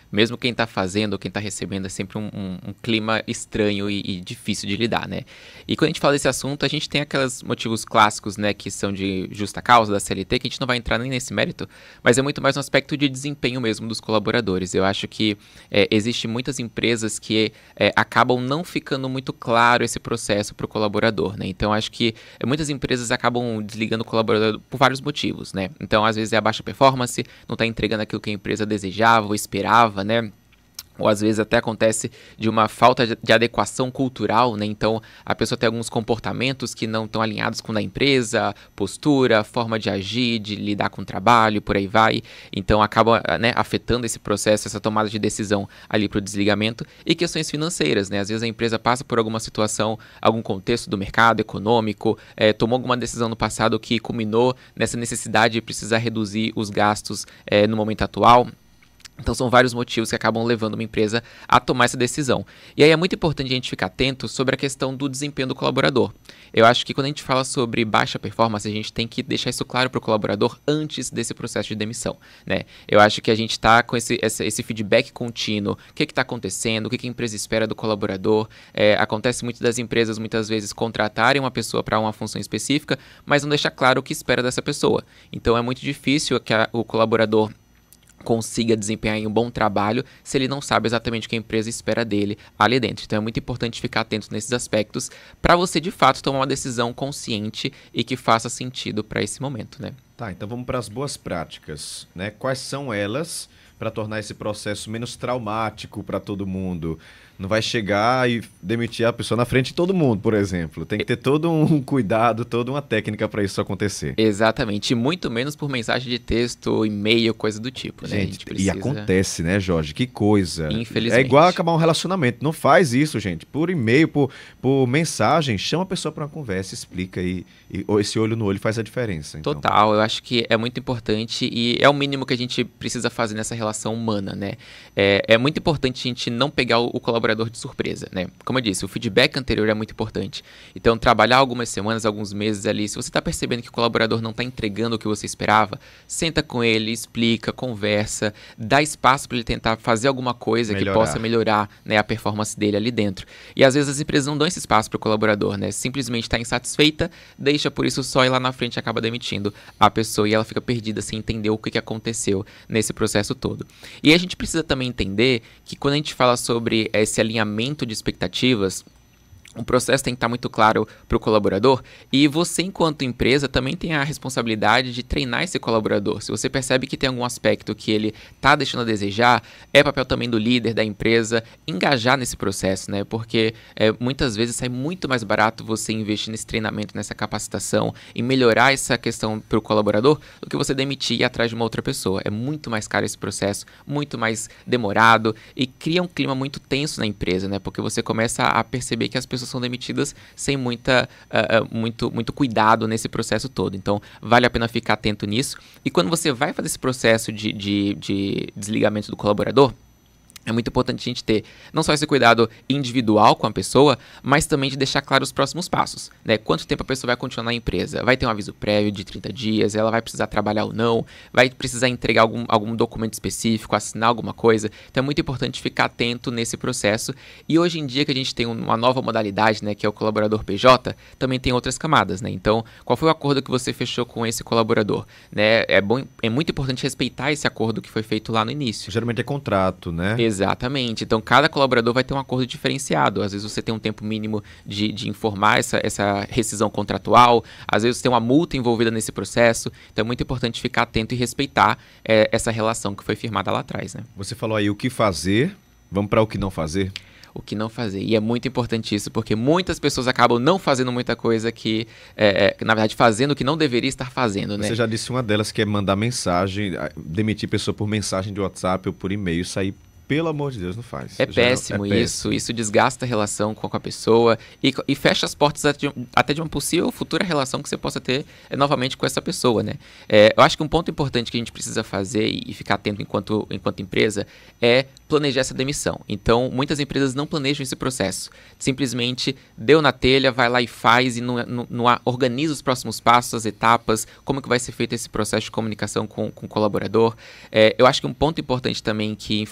mesmo quem está fazendo ou quem está recebendo, é sempre um, um, um clima estranho e, e difícil de lidar, né? E quando a gente fala desse assunto, a gente tem aqueles motivos clássicos, né, que são de justa causa da C L T, que a gente não vai entrar nem nesse mérito, mas é muito mais um aspecto de desempenho mesmo dos colaboradores. Eu acho que é, existe muitas empresas que é, acabam não ficando muito claro esse processo para o colaborador, né? Então, acho que é, muitas empresas acabam desligando o colaborador por vários motivos, né? Então, às vezes é a baixa performance, não está entregando aquilo que a empresa desejava ou esperava, né? Ou às vezes até acontece de uma falta de adequação cultural, né? Então a pessoa tem alguns comportamentos que não estão alinhados com a da empresa, postura, forma de agir, de lidar com o trabalho, por aí vai. Então acaba, né, afetando esse processo, essa tomada de decisão ali para o desligamento. E questões financeiras, né? Às vezes a empresa passa por alguma situação, algum contexto do mercado econômico, é, tomou alguma decisão no passado que culminou nessa necessidade de precisar reduzir os gastos é, no momento atual. Então são vários motivos que acabam levando uma empresa a tomar essa decisão. E aí é muito importante a gente ficar atento sobre a questão do desempenho do colaborador. Eu acho que quando a gente fala sobre baixa performance, a gente tem que deixar isso claro para o colaborador antes desse processo de demissão, né? Eu acho que a gente está com esse, esse, esse feedback contínuo, o que está acontecendo, o que, que a empresa espera do colaborador. É, acontece muito das empresas muitas vezes contratarem uma pessoa para uma função específica, mas não deixa claro o que espera dessa pessoa. Então é muito difícil que a, o colaborador consiga desempenhar um bom trabalho se ele não sabe exatamente o que a empresa espera dele ali dentro. Então é muito importante ficar atento nesses aspectos para você de fato tomar uma decisão consciente e que faça sentido para esse momento, né? Tá, então vamos para as boas práticas, né? Quais são elas para tornar esse processo menos traumático para todo mundo? Não vai chegar e demitir a pessoa na frente de todo mundo, por exemplo. Tem que ter todo um cuidado, toda uma técnica para isso acontecer. Exatamente, e muito menos por mensagem de texto, e-mail, coisa do tipo, né? Gente, a gente precisa... e acontece, né, Jorge? Que coisa. Infelizmente. É igual acabar um relacionamento. Não faz isso, gente. Por e-mail, por, por mensagem, chama a pessoa para uma conversa, explica e, e esse olho no olho faz a diferença. Então. Total, eu acho que é muito importante e é o mínimo que a gente precisa fazer nessa relação humana, né? É, é muito importante a gente não pegar o, o colaborador de surpresa, né? Como eu disse, o feedback anterior é muito importante. Então, trabalhar algumas semanas, alguns meses ali, se você está percebendo que o colaborador não está entregando o que você esperava, senta com ele, explica, conversa, dá espaço para ele tentar fazer alguma coisa melhorar. que possa melhorar, né, a performance dele ali dentro. E às vezes as empresas não dão esse espaço para o colaborador, né? Simplesmente está insatisfeita, deixa por isso só ir lá na frente e acaba demitindo a pessoa e ela fica perdida sem entender o que, que aconteceu nesse processo todo. E a gente precisa também entender que quando a gente fala sobre esse alinhamento de expectativas, o processo tem que estar muito claro para o colaborador e você, enquanto empresa, também tem a responsabilidade de treinar esse colaborador. Se você percebe que tem algum aspecto que ele está deixando a desejar, é papel também do líder, da empresa, engajar nesse processo, né? Porque é, muitas vezes sai muito mais barato você investir nesse treinamento, nessa capacitação e melhorar essa questão para o colaborador do que você demitir e ir atrás de uma outra pessoa. É muito mais caro esse processo, muito mais demorado e cria um clima muito tenso na empresa, né? Porque você começa a perceber que as pessoas são demitidas sem muita, uh, muito, muito cuidado nesse processo todo. Então, vale a pena ficar atento nisso. E quando você vai fazer esse processo de, de, de desligamento do colaborador, é muito importante a gente ter não só esse cuidado individual com a pessoa, mas também de deixar claro os próximos passos, né? Quanto tempo a pessoa vai continuar na empresa? Vai ter um aviso prévio de trinta dias? Ela vai precisar trabalhar ou não? Vai precisar entregar algum, algum documento específico, assinar alguma coisa? Então é muito importante ficar atento nesse processo. E hoje em dia que a gente tem uma nova modalidade, né, que é o colaborador P J, também tem outras camadas, né? Então, qual foi o acordo que você fechou com esse colaborador? Né? É, bom, é muito importante respeitar esse acordo que foi feito lá no início. Geralmente é contrato, né? Exatamente. Então, cada colaborador vai ter um acordo diferenciado. Às vezes você tem um tempo mínimo de, de informar essa, essa rescisão contratual. Às vezes você tem uma multa envolvida nesse processo. Então, é muito importante ficar atento e respeitar é, essa relação que foi firmada lá atrás, né? Você falou aí o que fazer. Vamos para o que não fazer? O que não fazer. E é muito importante isso, porque muitas pessoas acabam não fazendo muita coisa que, é, é, na verdade, fazendo o que não deveria estar fazendo, né? Você já disse uma delas, que é mandar mensagem, demitir pessoa por mensagem de WhatsApp ou por e-mail, sair. Pelo amor de Deus, não faz. É péssimo é isso, péssimo. Isso desgasta a relação com a pessoa e, e fecha as portas até de uma possível futura relação que você possa ter é, novamente com essa pessoa, né? É, eu acho que um ponto importante que a gente precisa fazer e, e ficar atento enquanto, enquanto empresa é planejar essa demissão. Então, muitas empresas não planejam esse processo. Simplesmente deu na telha, vai lá e faz e não, não, não organiza os próximos passos, as etapas, como que vai ser feito esse processo de comunicação com, com o colaborador. É, eu acho que um ponto importante também que, infelizmente,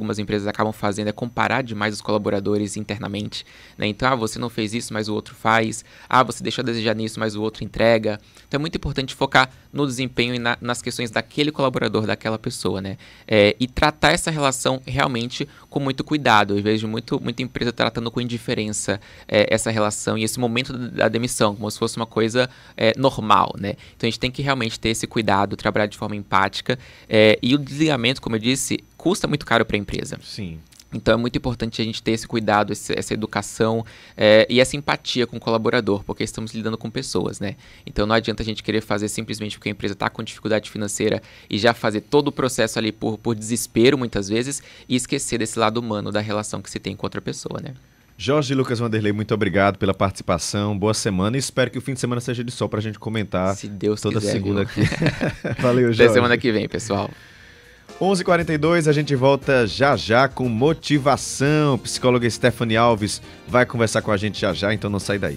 algumas empresas acabam fazendo é comparar demais os colaboradores internamente, né? Então, ah, você não fez isso, mas o outro faz. Ah, você deixou a desejar nisso, mas o outro entrega. Então, é muito importante focar no desempenho e na, nas questões daquele colaborador, daquela pessoa, né? É, e tratar essa relação realmente com muito cuidado. Eu vejo muito, muita empresa tratando com indiferença é, essa relação e esse momento da demissão, como se fosse uma coisa é, normal, né? Então, a gente tem que realmente ter esse cuidado, trabalhar de forma empática. É, e o desligamento, como eu disse, custa muito caro para a empresa. Sim. Então é muito importante a gente ter esse cuidado, esse, essa educação é, e essa empatia com o colaborador, porque estamos lidando com pessoas, né? Então não adianta a gente querer fazer simplesmente porque a empresa está com dificuldade financeira e já fazer todo o processo ali por, por desespero, muitas vezes, e esquecer desse lado humano da relação que se tem com outra pessoa, né? Jorge Lucas Vanderlei, muito obrigado pela participação, boa semana e espero que o fim de semana seja de sol para a gente comentar. Se Deus toda quiser, segunda viu? aqui. Valeu, Jorge. Até semana que vem, pessoal. onze e quarenta e dois, a gente volta já já com motivação. Psicóloga Stephanie Alves vai conversar com a gente já já, então não sai daí.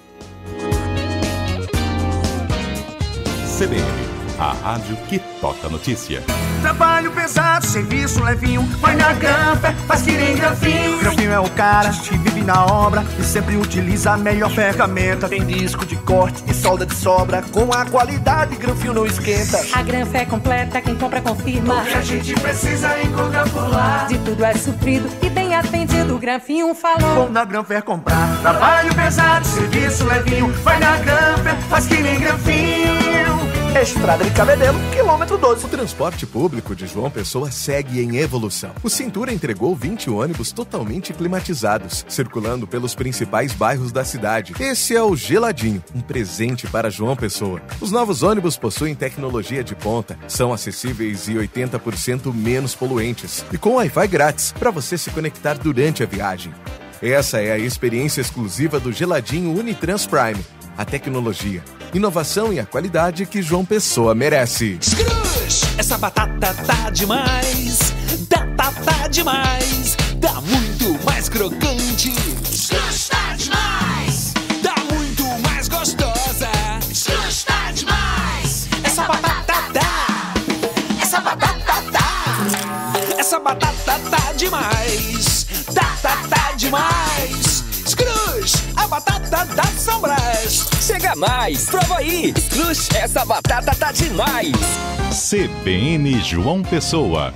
C B N, a rádio que toca notícia. Trabalho pesado, serviço levinho, vai na Granfer, faz que nem Granfinho. Granfinho é o cara que vive na obra e sempre utiliza a melhor ferramenta. Tem disco de corte e solda de sobra, com a qualidade Granfinho não esquenta. A Granfer é completa, quem compra confirma. O que a gente precisa encontra por lá. De tudo é suprido e bem atendido, o Granfinho falou. Vou na Granfer comprar. Trabalho pesado, serviço levinho, vai na Granfer, faz que nem Granfinho. Estrada de Cabedelo, quilômetro doze. O transporte público de João Pessoa segue em evolução. O Cintura entregou vinte ônibus totalmente climatizados, circulando pelos principais bairros da cidade. Esse é o Geladinho, um presente para João Pessoa. Os novos ônibus possuem tecnologia de ponta, são acessíveis e oitenta por cento menos poluentes, e com Wi-Fi grátis para você se conectar durante a viagem. Essa é a experiência exclusiva do Geladinho Unitrans Prime. A tecnologia, inovação e a qualidade que João Pessoa merece. Scrooge, essa batata tá demais, tá, tá, tá demais, tá muito mais crocante. Scrooge tá demais, tá muito mais gostosa. Scrooge tá demais, essa batata tá, essa batata tá, essa batata tá demais, tá, tá, tá demais. Scrooge, a batata da São Brás. Chega mais, prova aí. Scrooge, essa batata tá demais. C B N João Pessoa.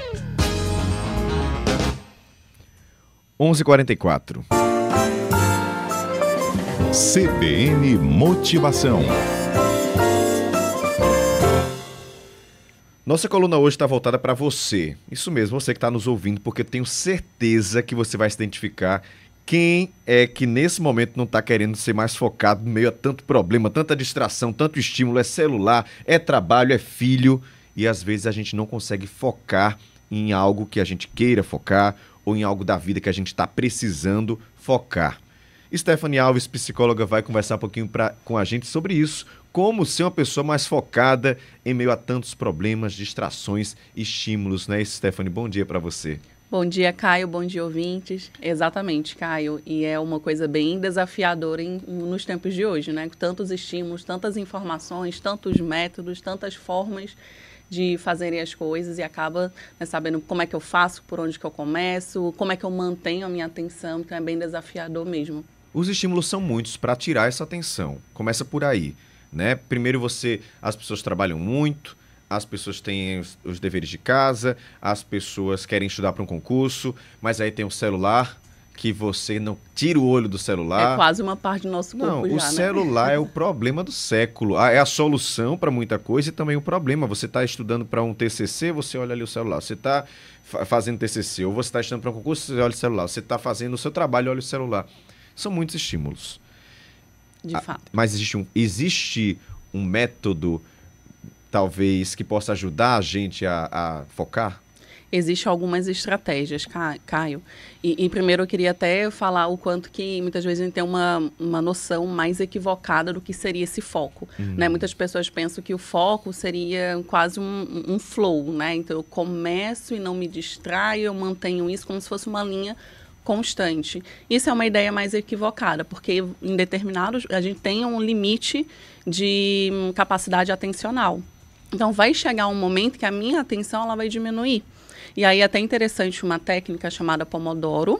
onze e quarenta e quatro. C B N Motivação. Nossa coluna hoje está voltada para você. Isso mesmo, você que está nos ouvindo, porque eu tenho certeza que você vai se identificar. Quem é que nesse momento não está querendo ser mais focado no meio a tanto problema, tanta distração, tanto estímulo, é celular, é trabalho, é filho, e às vezes a gente não consegue focar em algo que a gente queira focar ou em algo da vida que a gente está precisando focar. Stephanie Alves, psicóloga, vai conversar um pouquinho pra, com a gente sobre isso, como ser uma pessoa mais focada em meio a tantos problemas, distrações e estímulos, né, Stephanie? Bom dia para você. Bom dia, Caio. Bom dia, ouvintes. Exatamente, Caio. E é uma coisa bem desafiadora em, nos tempos de hoje, né? Com tantos estímulos, tantas informações, tantos métodos, tantas formas de fazerem as coisas e acaba, né, sabendo como é que eu faço, por onde que eu começo, como é que eu mantenho a minha atenção. Então é bem desafiador mesmo. Os estímulos são muitos para tirar essa atenção. Começa por aí, né? Primeiro você, as pessoas trabalham muito, as pessoas têm os, os deveres de casa, as pessoas querem estudar para um concurso, mas aí tem o celular, que você não tira o olho do celular. É quase uma parte do nosso corpo. Não, já, o né? celular é o problema do século. É a solução para muita coisa e também o problema. Você está estudando para um T C C, você olha ali o celular. Você está fazendo T C C, ou você está estudando para um concurso, você olha o celular. Você está fazendo o seu trabalho, olha o celular. São muitos estímulos. De fato. Mas existe um, existe um método, talvez, que possa ajudar a gente a, a focar? Existem algumas estratégias, Caio. E, e primeiro eu queria até falar o quanto que muitas vezes a gente tem uma, uma noção mais equivocada do que seria esse foco. Uhum. Né? Muitas pessoas pensam que o foco seria quase um, um flow, né? Então eu começo e não me distraio, eu mantenho isso como se fosse uma linha constante. Isso é uma ideia mais equivocada, porque em determinados, a gente tem um limite de capacidade atencional. Então vai chegar um momento que a minha atenção ela vai diminuir. E aí é até interessante uma técnica chamada Pomodoro,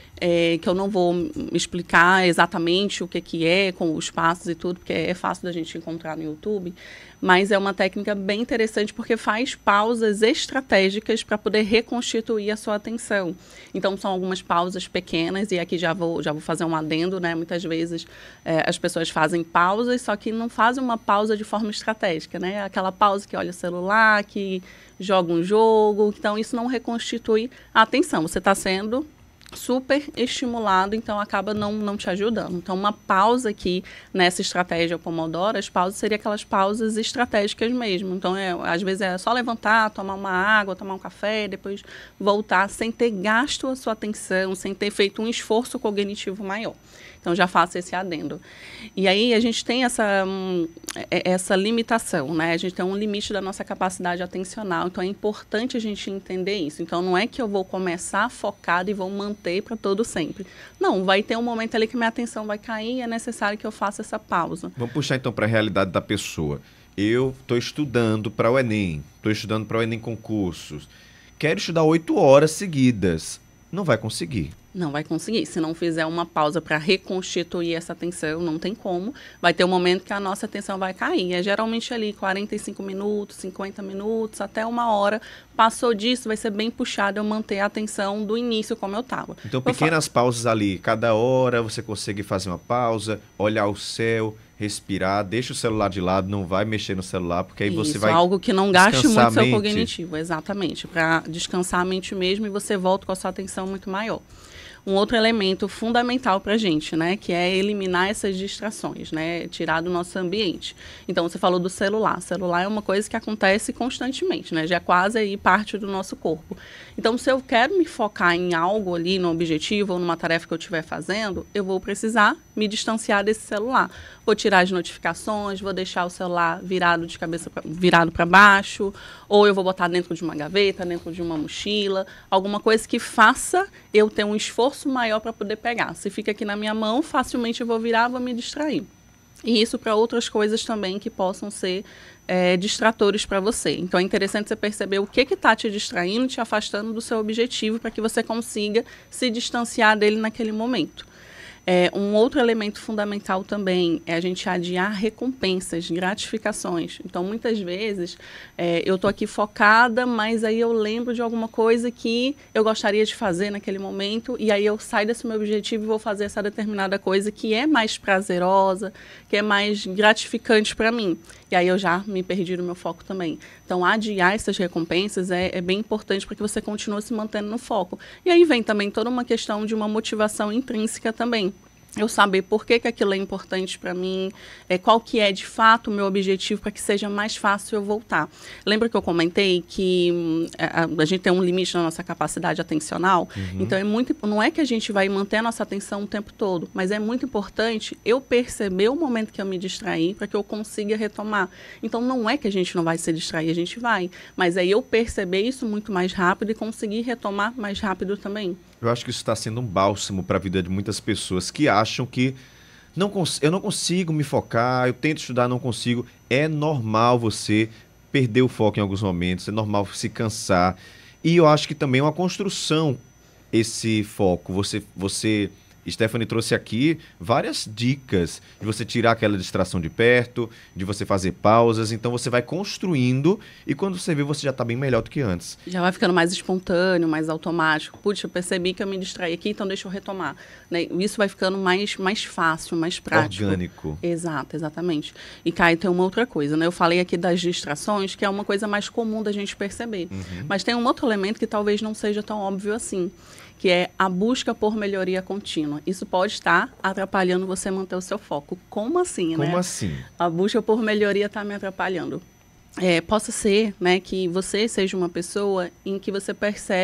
É, que eu não vou explicar exatamente o que, que é, com os passos e tudo, porque é fácil da gente encontrar no YouTube, mas é uma técnica bem interessante porque faz pausas estratégicas para poder reconstituir a sua atenção. Então, são algumas pausas pequenas, e aqui já vou, já vou fazer um adendo, né? Muitas vezes é, as pessoas fazem pausas, só que não fazem uma pausa de forma estratégica, né? Aquela pausa que olha o celular, que joga um jogo, então isso não reconstitui a atenção. Você está sendo super estimulado, então acaba não, não te ajudando. Então, uma pausa aqui nessa estratégia Pomodoro, as pausas seriam aquelas pausas estratégicas mesmo. Então, é, às vezes é só levantar, tomar uma água, tomar um café, depois voltar, sem ter gasto a sua atenção, sem ter feito um esforço cognitivo maior. Então, já faço esse adendo. E aí, a gente tem essa, hum, essa limitação, né? A gente tem um limite da nossa capacidade atencional. Então, é importante a gente entender isso. Então, não é que eu vou começar focado e vou manter para todo sempre. Não, vai ter um momento ali que minha atenção vai cair e é necessário que eu faça essa pausa. Vamos puxar, então, para a realidade da pessoa. Eu estou estudando para o Enem, estou estudando para o Enem Concursos. Quero estudar oito horas seguidas. Não vai conseguir. Não vai conseguir. Se não fizer uma pausa para reconstituir essa atenção, não tem como. Vai ter um momento que a nossa atenção vai cair. É geralmente ali quarenta e cinco minutos, cinquenta minutos, até uma hora. Passou disso, vai ser bem puxado eu manter a atenção do início como eu estava. Então, pequenas pausas ali. Cada hora você consegue fazer uma pausa, olhar o céu, respirar, deixa o celular de lado, não vai mexer no celular, porque aí Isso, você vai algo que não gaste muito seu mente. cognitivo, exatamente, para descansar a mente mesmo e você volta com a sua atenção muito maior. Um outro elemento fundamental para a gente, né, que é eliminar essas distrações, né, tirar do nosso ambiente. Então, você falou do celular. O celular é uma coisa que acontece constantemente, né, já é quase aí parte do nosso corpo. Então, se eu quero me focar em algo ali, no objetivo ou numa tarefa que eu estiver fazendo, eu vou precisar me distanciar desse celular. Vou tirar as notificações, vou deixar o celular virado de cabeça pra, virado para baixo, ou eu vou botar dentro de uma gaveta, dentro de uma mochila, alguma coisa que faça eu ter um esforço maior para poder pegar. Se fica aqui na minha mão, facilmente eu vou virar, vou me distrair. E isso para outras coisas também que possam ser é, distratores para você. Então, é interessante você perceber o que está te distraindo, te afastando do seu objetivo, para que você consiga se distanciar dele naquele momento. É, um outro elemento fundamental também é a gente adiar recompensas, gratificações. Então, muitas vezes, é, eu estou aqui focada, mas aí eu lembro de alguma coisa que eu gostaria de fazer naquele momento, e aí eu saio desse meu objetivo e vou fazer essa determinada coisa que é mais prazerosa, que é mais gratificante para mim. E aí eu já me perdi no meu foco também. Então, adiar essas recompensas é, é bem importante para que você continue se mantendo no foco. E aí vem também toda uma questão de uma motivação intrínseca também. Eu saber por que, que aquilo é importante para mim, é, qual que é de fato o meu objetivo para que seja mais fácil eu voltar. Lembra que eu comentei que hum, a, a gente tem um limite na nossa capacidade atencional? Uhum. Então, é muito, não é que a gente vai manter a nossa atenção o tempo todo, mas é muito importante eu perceber o momento que eu me distraí para que eu consiga retomar. Então, não é que a gente não vai se distrair, a gente vai, mas é eu perceber isso muito mais rápido e conseguir retomar mais rápido também. Eu acho que isso está sendo um bálsamo para a vida de muitas pessoas que acham que não eu não consigo me focar, eu tento estudar, não consigo. É normal você perder o foco em alguns momentos, é normal se cansar. E eu acho que também é uma construção esse foco. Você, você Stephanie trouxe aqui várias dicas de você tirar aquela distração de perto, de você fazer pausas. Então você vai construindo e quando você vê, você já está bem melhor do que antes. Já vai ficando mais espontâneo, mais automático. Puxa, eu percebi que eu me distraí aqui, então deixa eu retomar. Né? Isso vai ficando mais, mais fácil, mais prático. Orgânico. Exato, exatamente. E, Caio, tem uma outra coisa, né? Eu falei aqui das distrações, que é uma coisa mais comum da gente perceber. Uhum. Mas tem um outro elemento que talvez não seja tão óbvio assim, que é a busca por melhoria contínua. Isso pode estar atrapalhando você manter o seu foco. Como assim, né? Como assim? A busca por melhoria está me atrapalhando. É, possa ser, né, que você seja uma pessoa em que você percebe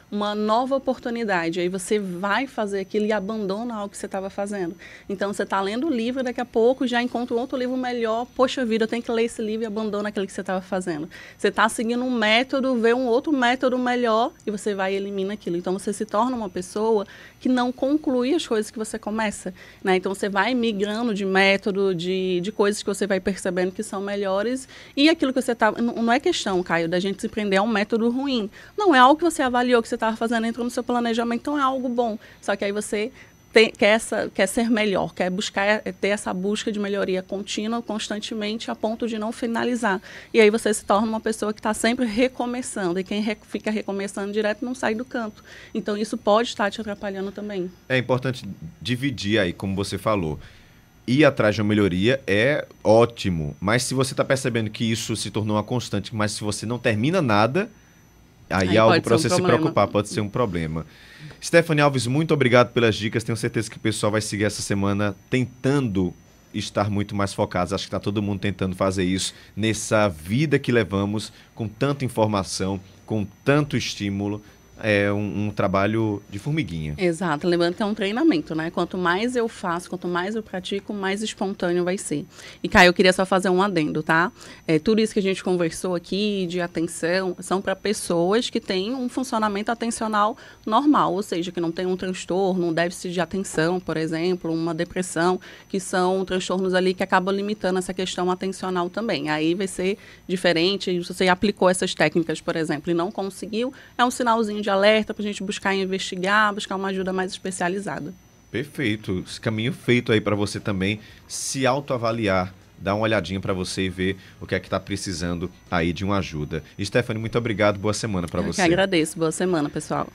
uma nova oportunidade. Aí você vai fazer aquilo e abandona algo que você estava fazendo. Então, você está lendo o livro, daqui a pouco já encontra um outro livro melhor. Poxa vida, eu tenho que ler esse livro e abandona aquele que você estava fazendo. Você está seguindo um método, vê um outro método melhor e você vai e elimina aquilo. Então, você se torna uma pessoa que não conclui as coisas que você começa, né? Então, você vai migrando de método, de, de coisas que você vai percebendo que são melhores e aquilo que você está... Não, não é questão, Caio, da gente se prender a um método ruim. Não, é algo que você avaliou que você estava fazendo, entrou no seu planejamento, então é algo bom. Só que aí você tem, quer, essa, quer ser melhor, quer buscar, ter essa busca de melhoria contínua, constantemente, a ponto de não finalizar. E aí você se torna uma pessoa que está sempre recomeçando, e quem re, fica recomeçando direto não sai do canto. Então isso pode estar te atrapalhando também. É importante dividir aí, como você falou. Ir atrás de uma melhoria é ótimo, mas se você está percebendo que isso se tornou uma constante, mas se você não termina nada, aí, aí é algo para você um se preocupar, pode ser um problema. Stephanie Alves, muito obrigado pelas dicas, tenho certeza que o pessoal vai seguir essa semana tentando estar muito mais focados, acho que está todo mundo tentando fazer isso nessa vida que levamos, com tanta informação, com tanto estímulo. É um, um trabalho de formiguinha. Exato, lembrando que é um treinamento, né? Quanto mais eu faço, quanto mais eu pratico, mais espontâneo vai ser. E, Caio, eu queria só fazer um adendo, tá? É, tudo isso que a gente conversou aqui, de atenção, são para pessoas que têm um funcionamento atencional normal, ou seja, que não tem um transtorno, um déficit de atenção, por exemplo, uma depressão, que são transtornos ali que acabam limitando essa questão atencional também. Aí vai ser diferente, se você aplicou essas técnicas, por exemplo, e não conseguiu, é um sinalzinho de alerta para a gente buscar investigar, buscar uma ajuda mais especializada. Perfeito. Esse caminho feito aí para você também se autoavaliar, dar uma olhadinha para você e ver o que é que está precisando aí de uma ajuda. Stephanie, muito obrigado. Boa semana para você. Eu que agradeço. Boa semana, pessoal.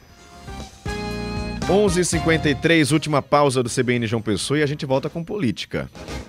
onze e cinquenta e três, última pausa do C B N João Pessoa e a gente volta com política.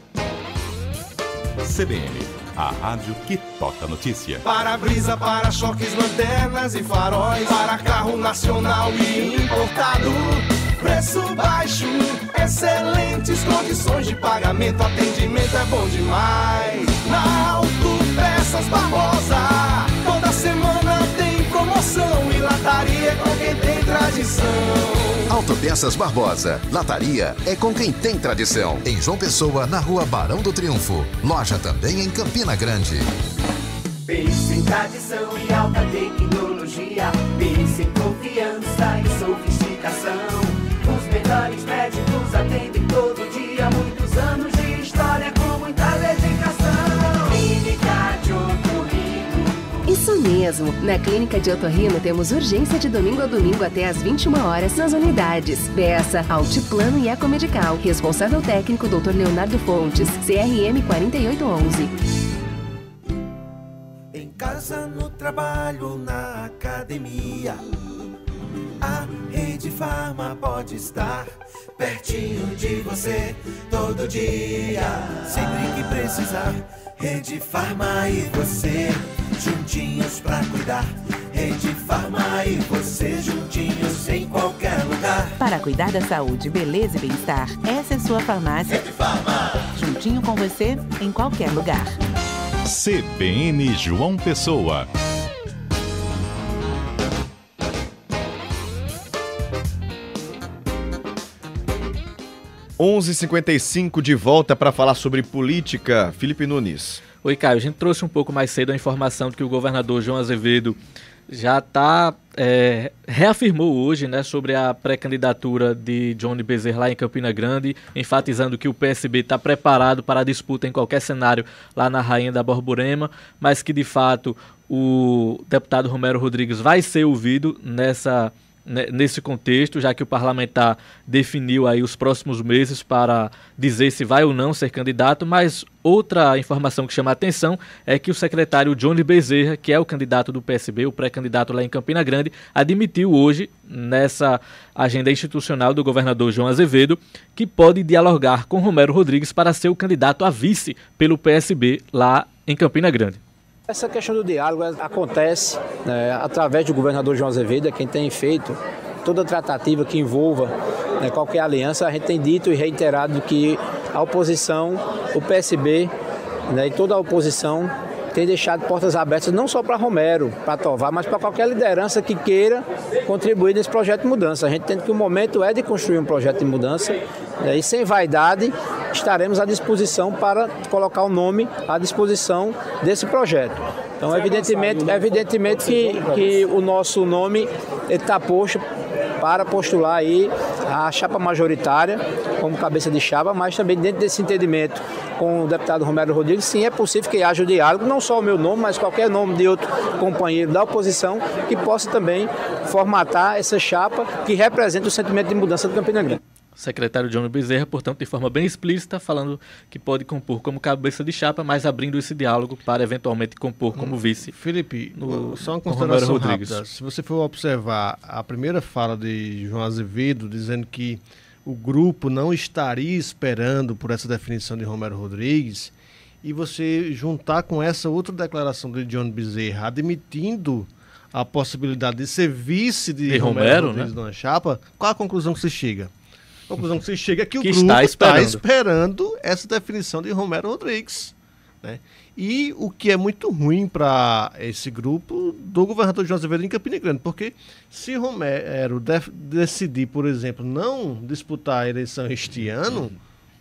C B N, a rádio que toca notícia. Para-brisa, para-choques, lanternas e faróis. Para carro nacional e importado. Preço baixo, excelentes condições de pagamento. Atendimento é bom demais. Na Autopeças Barbosa, toda semana tem promoção. E lataria é com quem tem tradição. Autopeças Barbosa. Lataria é com quem tem tradição. Em João Pessoa, na rua Barão do Triunfo. Loja também em Campina Grande. Pense em tradição e alta tecnologia. Pense em confiança e sofisticação. Os melhores médicos atendem todo dia. Muitos anos de história com muita dedicação. Clínica de Otorrino. Isso mesmo. Na Clínica de Otorrino temos urgência de domingo a domingo até às vinte e uma horas nas unidades Bessa, Altiplano e Ecomedical. Responsável técnico doutor Leonardo Fontes, C R M quatro oito um um. Em casa, no trabalho, na academia, a Rede Farma pode estar pertinho de você todo dia. Sempre que precisar, Rede Farma e você juntinhos pra cuidar. Rede Farma e você juntinhos em qualquer lugar. Para cuidar da saúde, beleza e bem-estar, essa é sua farmácia. Rede Farma. Juntinho com você em qualquer lugar. C B N João Pessoa. onze e cinquenta e cinco de volta para falar sobre política. Felipe Nunes. Oi, Caio. A gente trouxe um pouco mais cedo a informação de que o governador João Azevedo já está é, reafirmou hoje, né, sobre a pré-candidatura de Johnny Bezerra lá em Campina Grande, enfatizando que o P S B está preparado para a disputa em qualquer cenário lá na Rainha da Borborema, mas que de fato o deputado Romero Rodrigues vai ser ouvido nessa nesse contexto, já que o parlamentar definiu aí os próximos meses para dizer se vai ou não ser candidato, mas outra informação que chama a atenção é que o secretário Johnny Bezerra, que é o candidato do P S B, o pré-candidato lá em Campina Grande, admitiu hoje, nessa agenda institucional do governador João Azevedo, que pode dialogar com Romero Rodrigues para ser o candidato a vice pelo P S B lá em Campina Grande. Essa questão do diálogo acontece, né, através do governador João Azevedo, é quem tem feito toda tratativa que envolva, né, qualquer aliança. A gente tem dito e reiterado que a oposição, o P S B, né, e toda a oposição tem deixado portas abertas não só para Romero, para Tovar, mas para qualquer liderança que queira contribuir nesse projeto de mudança. A gente entende que o momento é de construir um projeto de mudança, né, e sem vaidade estaremos à disposição para colocar o nome à disposição desse projeto. Então, evidentemente, evidentemente que, que o nosso nome está posto para postular aí a chapa majoritária como cabeça de chapa, mas também dentro desse entendimento com o deputado Romero Rodrigues, sim, é possível que haja o diálogo, não só o meu nome, mas qualquer nome de outro companheiro da oposição que possa também formatar essa chapa que representa o sentimento de mudança do Campina Grande. Secretário Johnny Bezerra, portanto, de forma bem explícita, falando que pode compor como cabeça de chapa, mas abrindo esse diálogo para eventualmente compor como vice. Felipe, no, só uma consideração rápida. Se você for observar a primeira fala de João Azevedo, dizendo que o grupo não estaria esperando por essa definição de Romero Rodrigues, e você juntar com essa outra declaração de Johnny Bezerra, admitindo a possibilidade de ser vice de, de Romero, Romero Rodrigues, né, numa chapa, qual a conclusão que se chega? A conclusão que se chega é que, que o grupo está esperando. está esperando essa definição de Romero Rodrigues, né? E o que é muito ruim para esse grupo do governador João Azevedo em Campina Grande, porque se Romero def- decidir, por exemplo, não disputar a eleição este ano,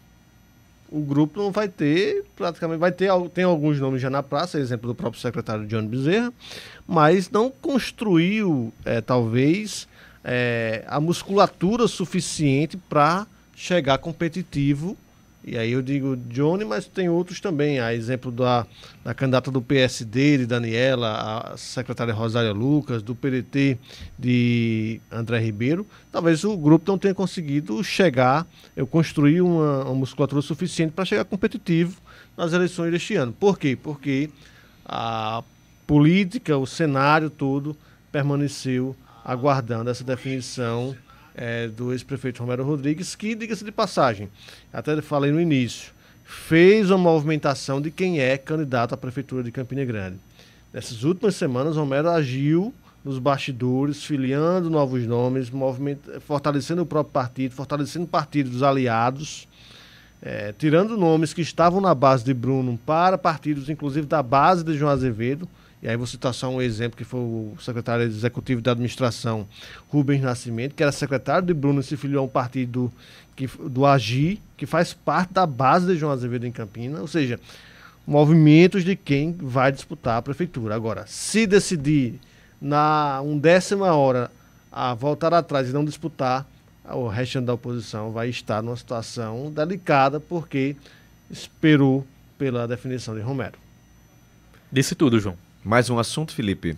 o grupo não vai ter, praticamente, vai ter, tem alguns nomes já na praça, exemplo do próprio secretário Johnny Bezerra, mas não construiu, é, talvez... É, a musculatura suficiente para chegar competitivo. E aí eu digo Johnny, mas tem outros também. A exemplo da, da candidata do P S D, de Daniela, a secretária Rosália Lucas, do P D T de André Ribeiro. Talvez o grupo não tenha conseguido chegar, eu construir uma, uma musculatura suficiente para chegar competitivo nas eleições deste ano. Por quê? Porque a política, o cenário todo permaneceu aguardando essa definição é, do ex-prefeito Romero Rodrigues, que, diga-se de passagem, até falei no início, fez uma movimentação de quem é candidato à prefeitura de Campina Grande. Nessas últimas semanas, Romero agiu nos bastidores, filiando novos nomes, fortalecendo o próprio partido, fortalecendo o partido dos aliados, é, tirando nomes que estavam na base de Bruno para partidos, inclusive da base de João Azevedo. E aí vou citar só um exemplo, que foi o secretário executivo da administração, Rubens Nascimento, que era secretário de Bruno e se filiou a um partido que, do AGI, que faz parte da base de João Azevedo em Campina, ou seja, movimentos de quem vai disputar a prefeitura. Agora, se decidir na undécima hora a voltar atrás e não disputar, o restante da oposição vai estar numa situação delicada, porque esperou pela definição de Romero. Disse tudo, João. Mais um assunto, Felipe?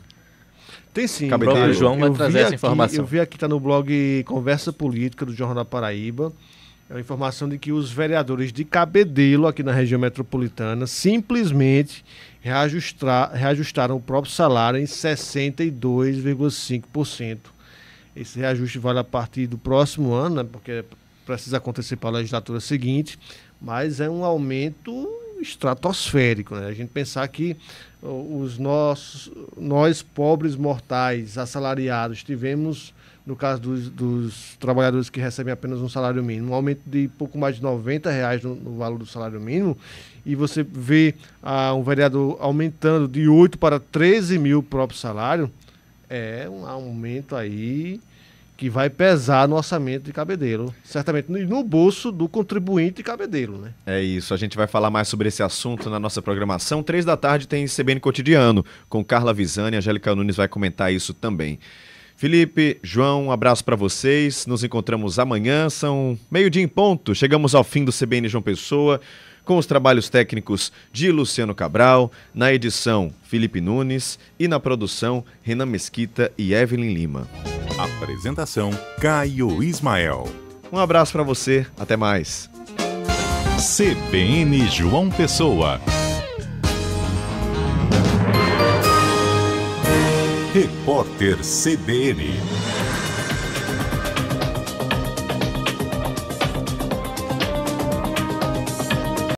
Tem sim. O próprio João vai trazer essa aqui, informação. Eu vi aqui, está no blog Conversa Política do Jornal da Paraíba, é a informação de que os vereadores de Cabedelo, aqui na região metropolitana, simplesmente reajustar, reajustaram o próprio salário em sessenta e dois vírgula cinco por cento. Esse reajuste vale a partir do próximo ano, né, porque precisa acontecer para a legislatura seguinte, mas é um aumento estratosférico, né? A gente pensar que os nossos, nós pobres mortais assalariados tivemos, no caso dos, dos trabalhadores que recebem apenas um salário mínimo, um aumento de pouco mais de noventa reais no, no valor do salário mínimo, e você vê ah, um vereador aumentando de oito para treze mil o próprio salário, é um aumento aí que vai pesar no orçamento de Cabedelo, certamente no bolso do contribuinte de Cabedelo, né? É isso, a gente vai falar mais sobre esse assunto na nossa programação. Três da tarde tem C B N Cotidiano, com Carla Visani, a Angélica Nunes vai comentar isso também. Felipe, João, um abraço para vocês, nos encontramos amanhã, são meio-dia em ponto, chegamos ao fim do C B N João Pessoa, com os trabalhos técnicos de Luciano Cabral, na edição Felipe Nunes e na produção Renan Mesquita e Evelyn Lima. Apresentação Caio Ismael. Um abraço para você, até mais. C B N João Pessoa. Repórter C B N.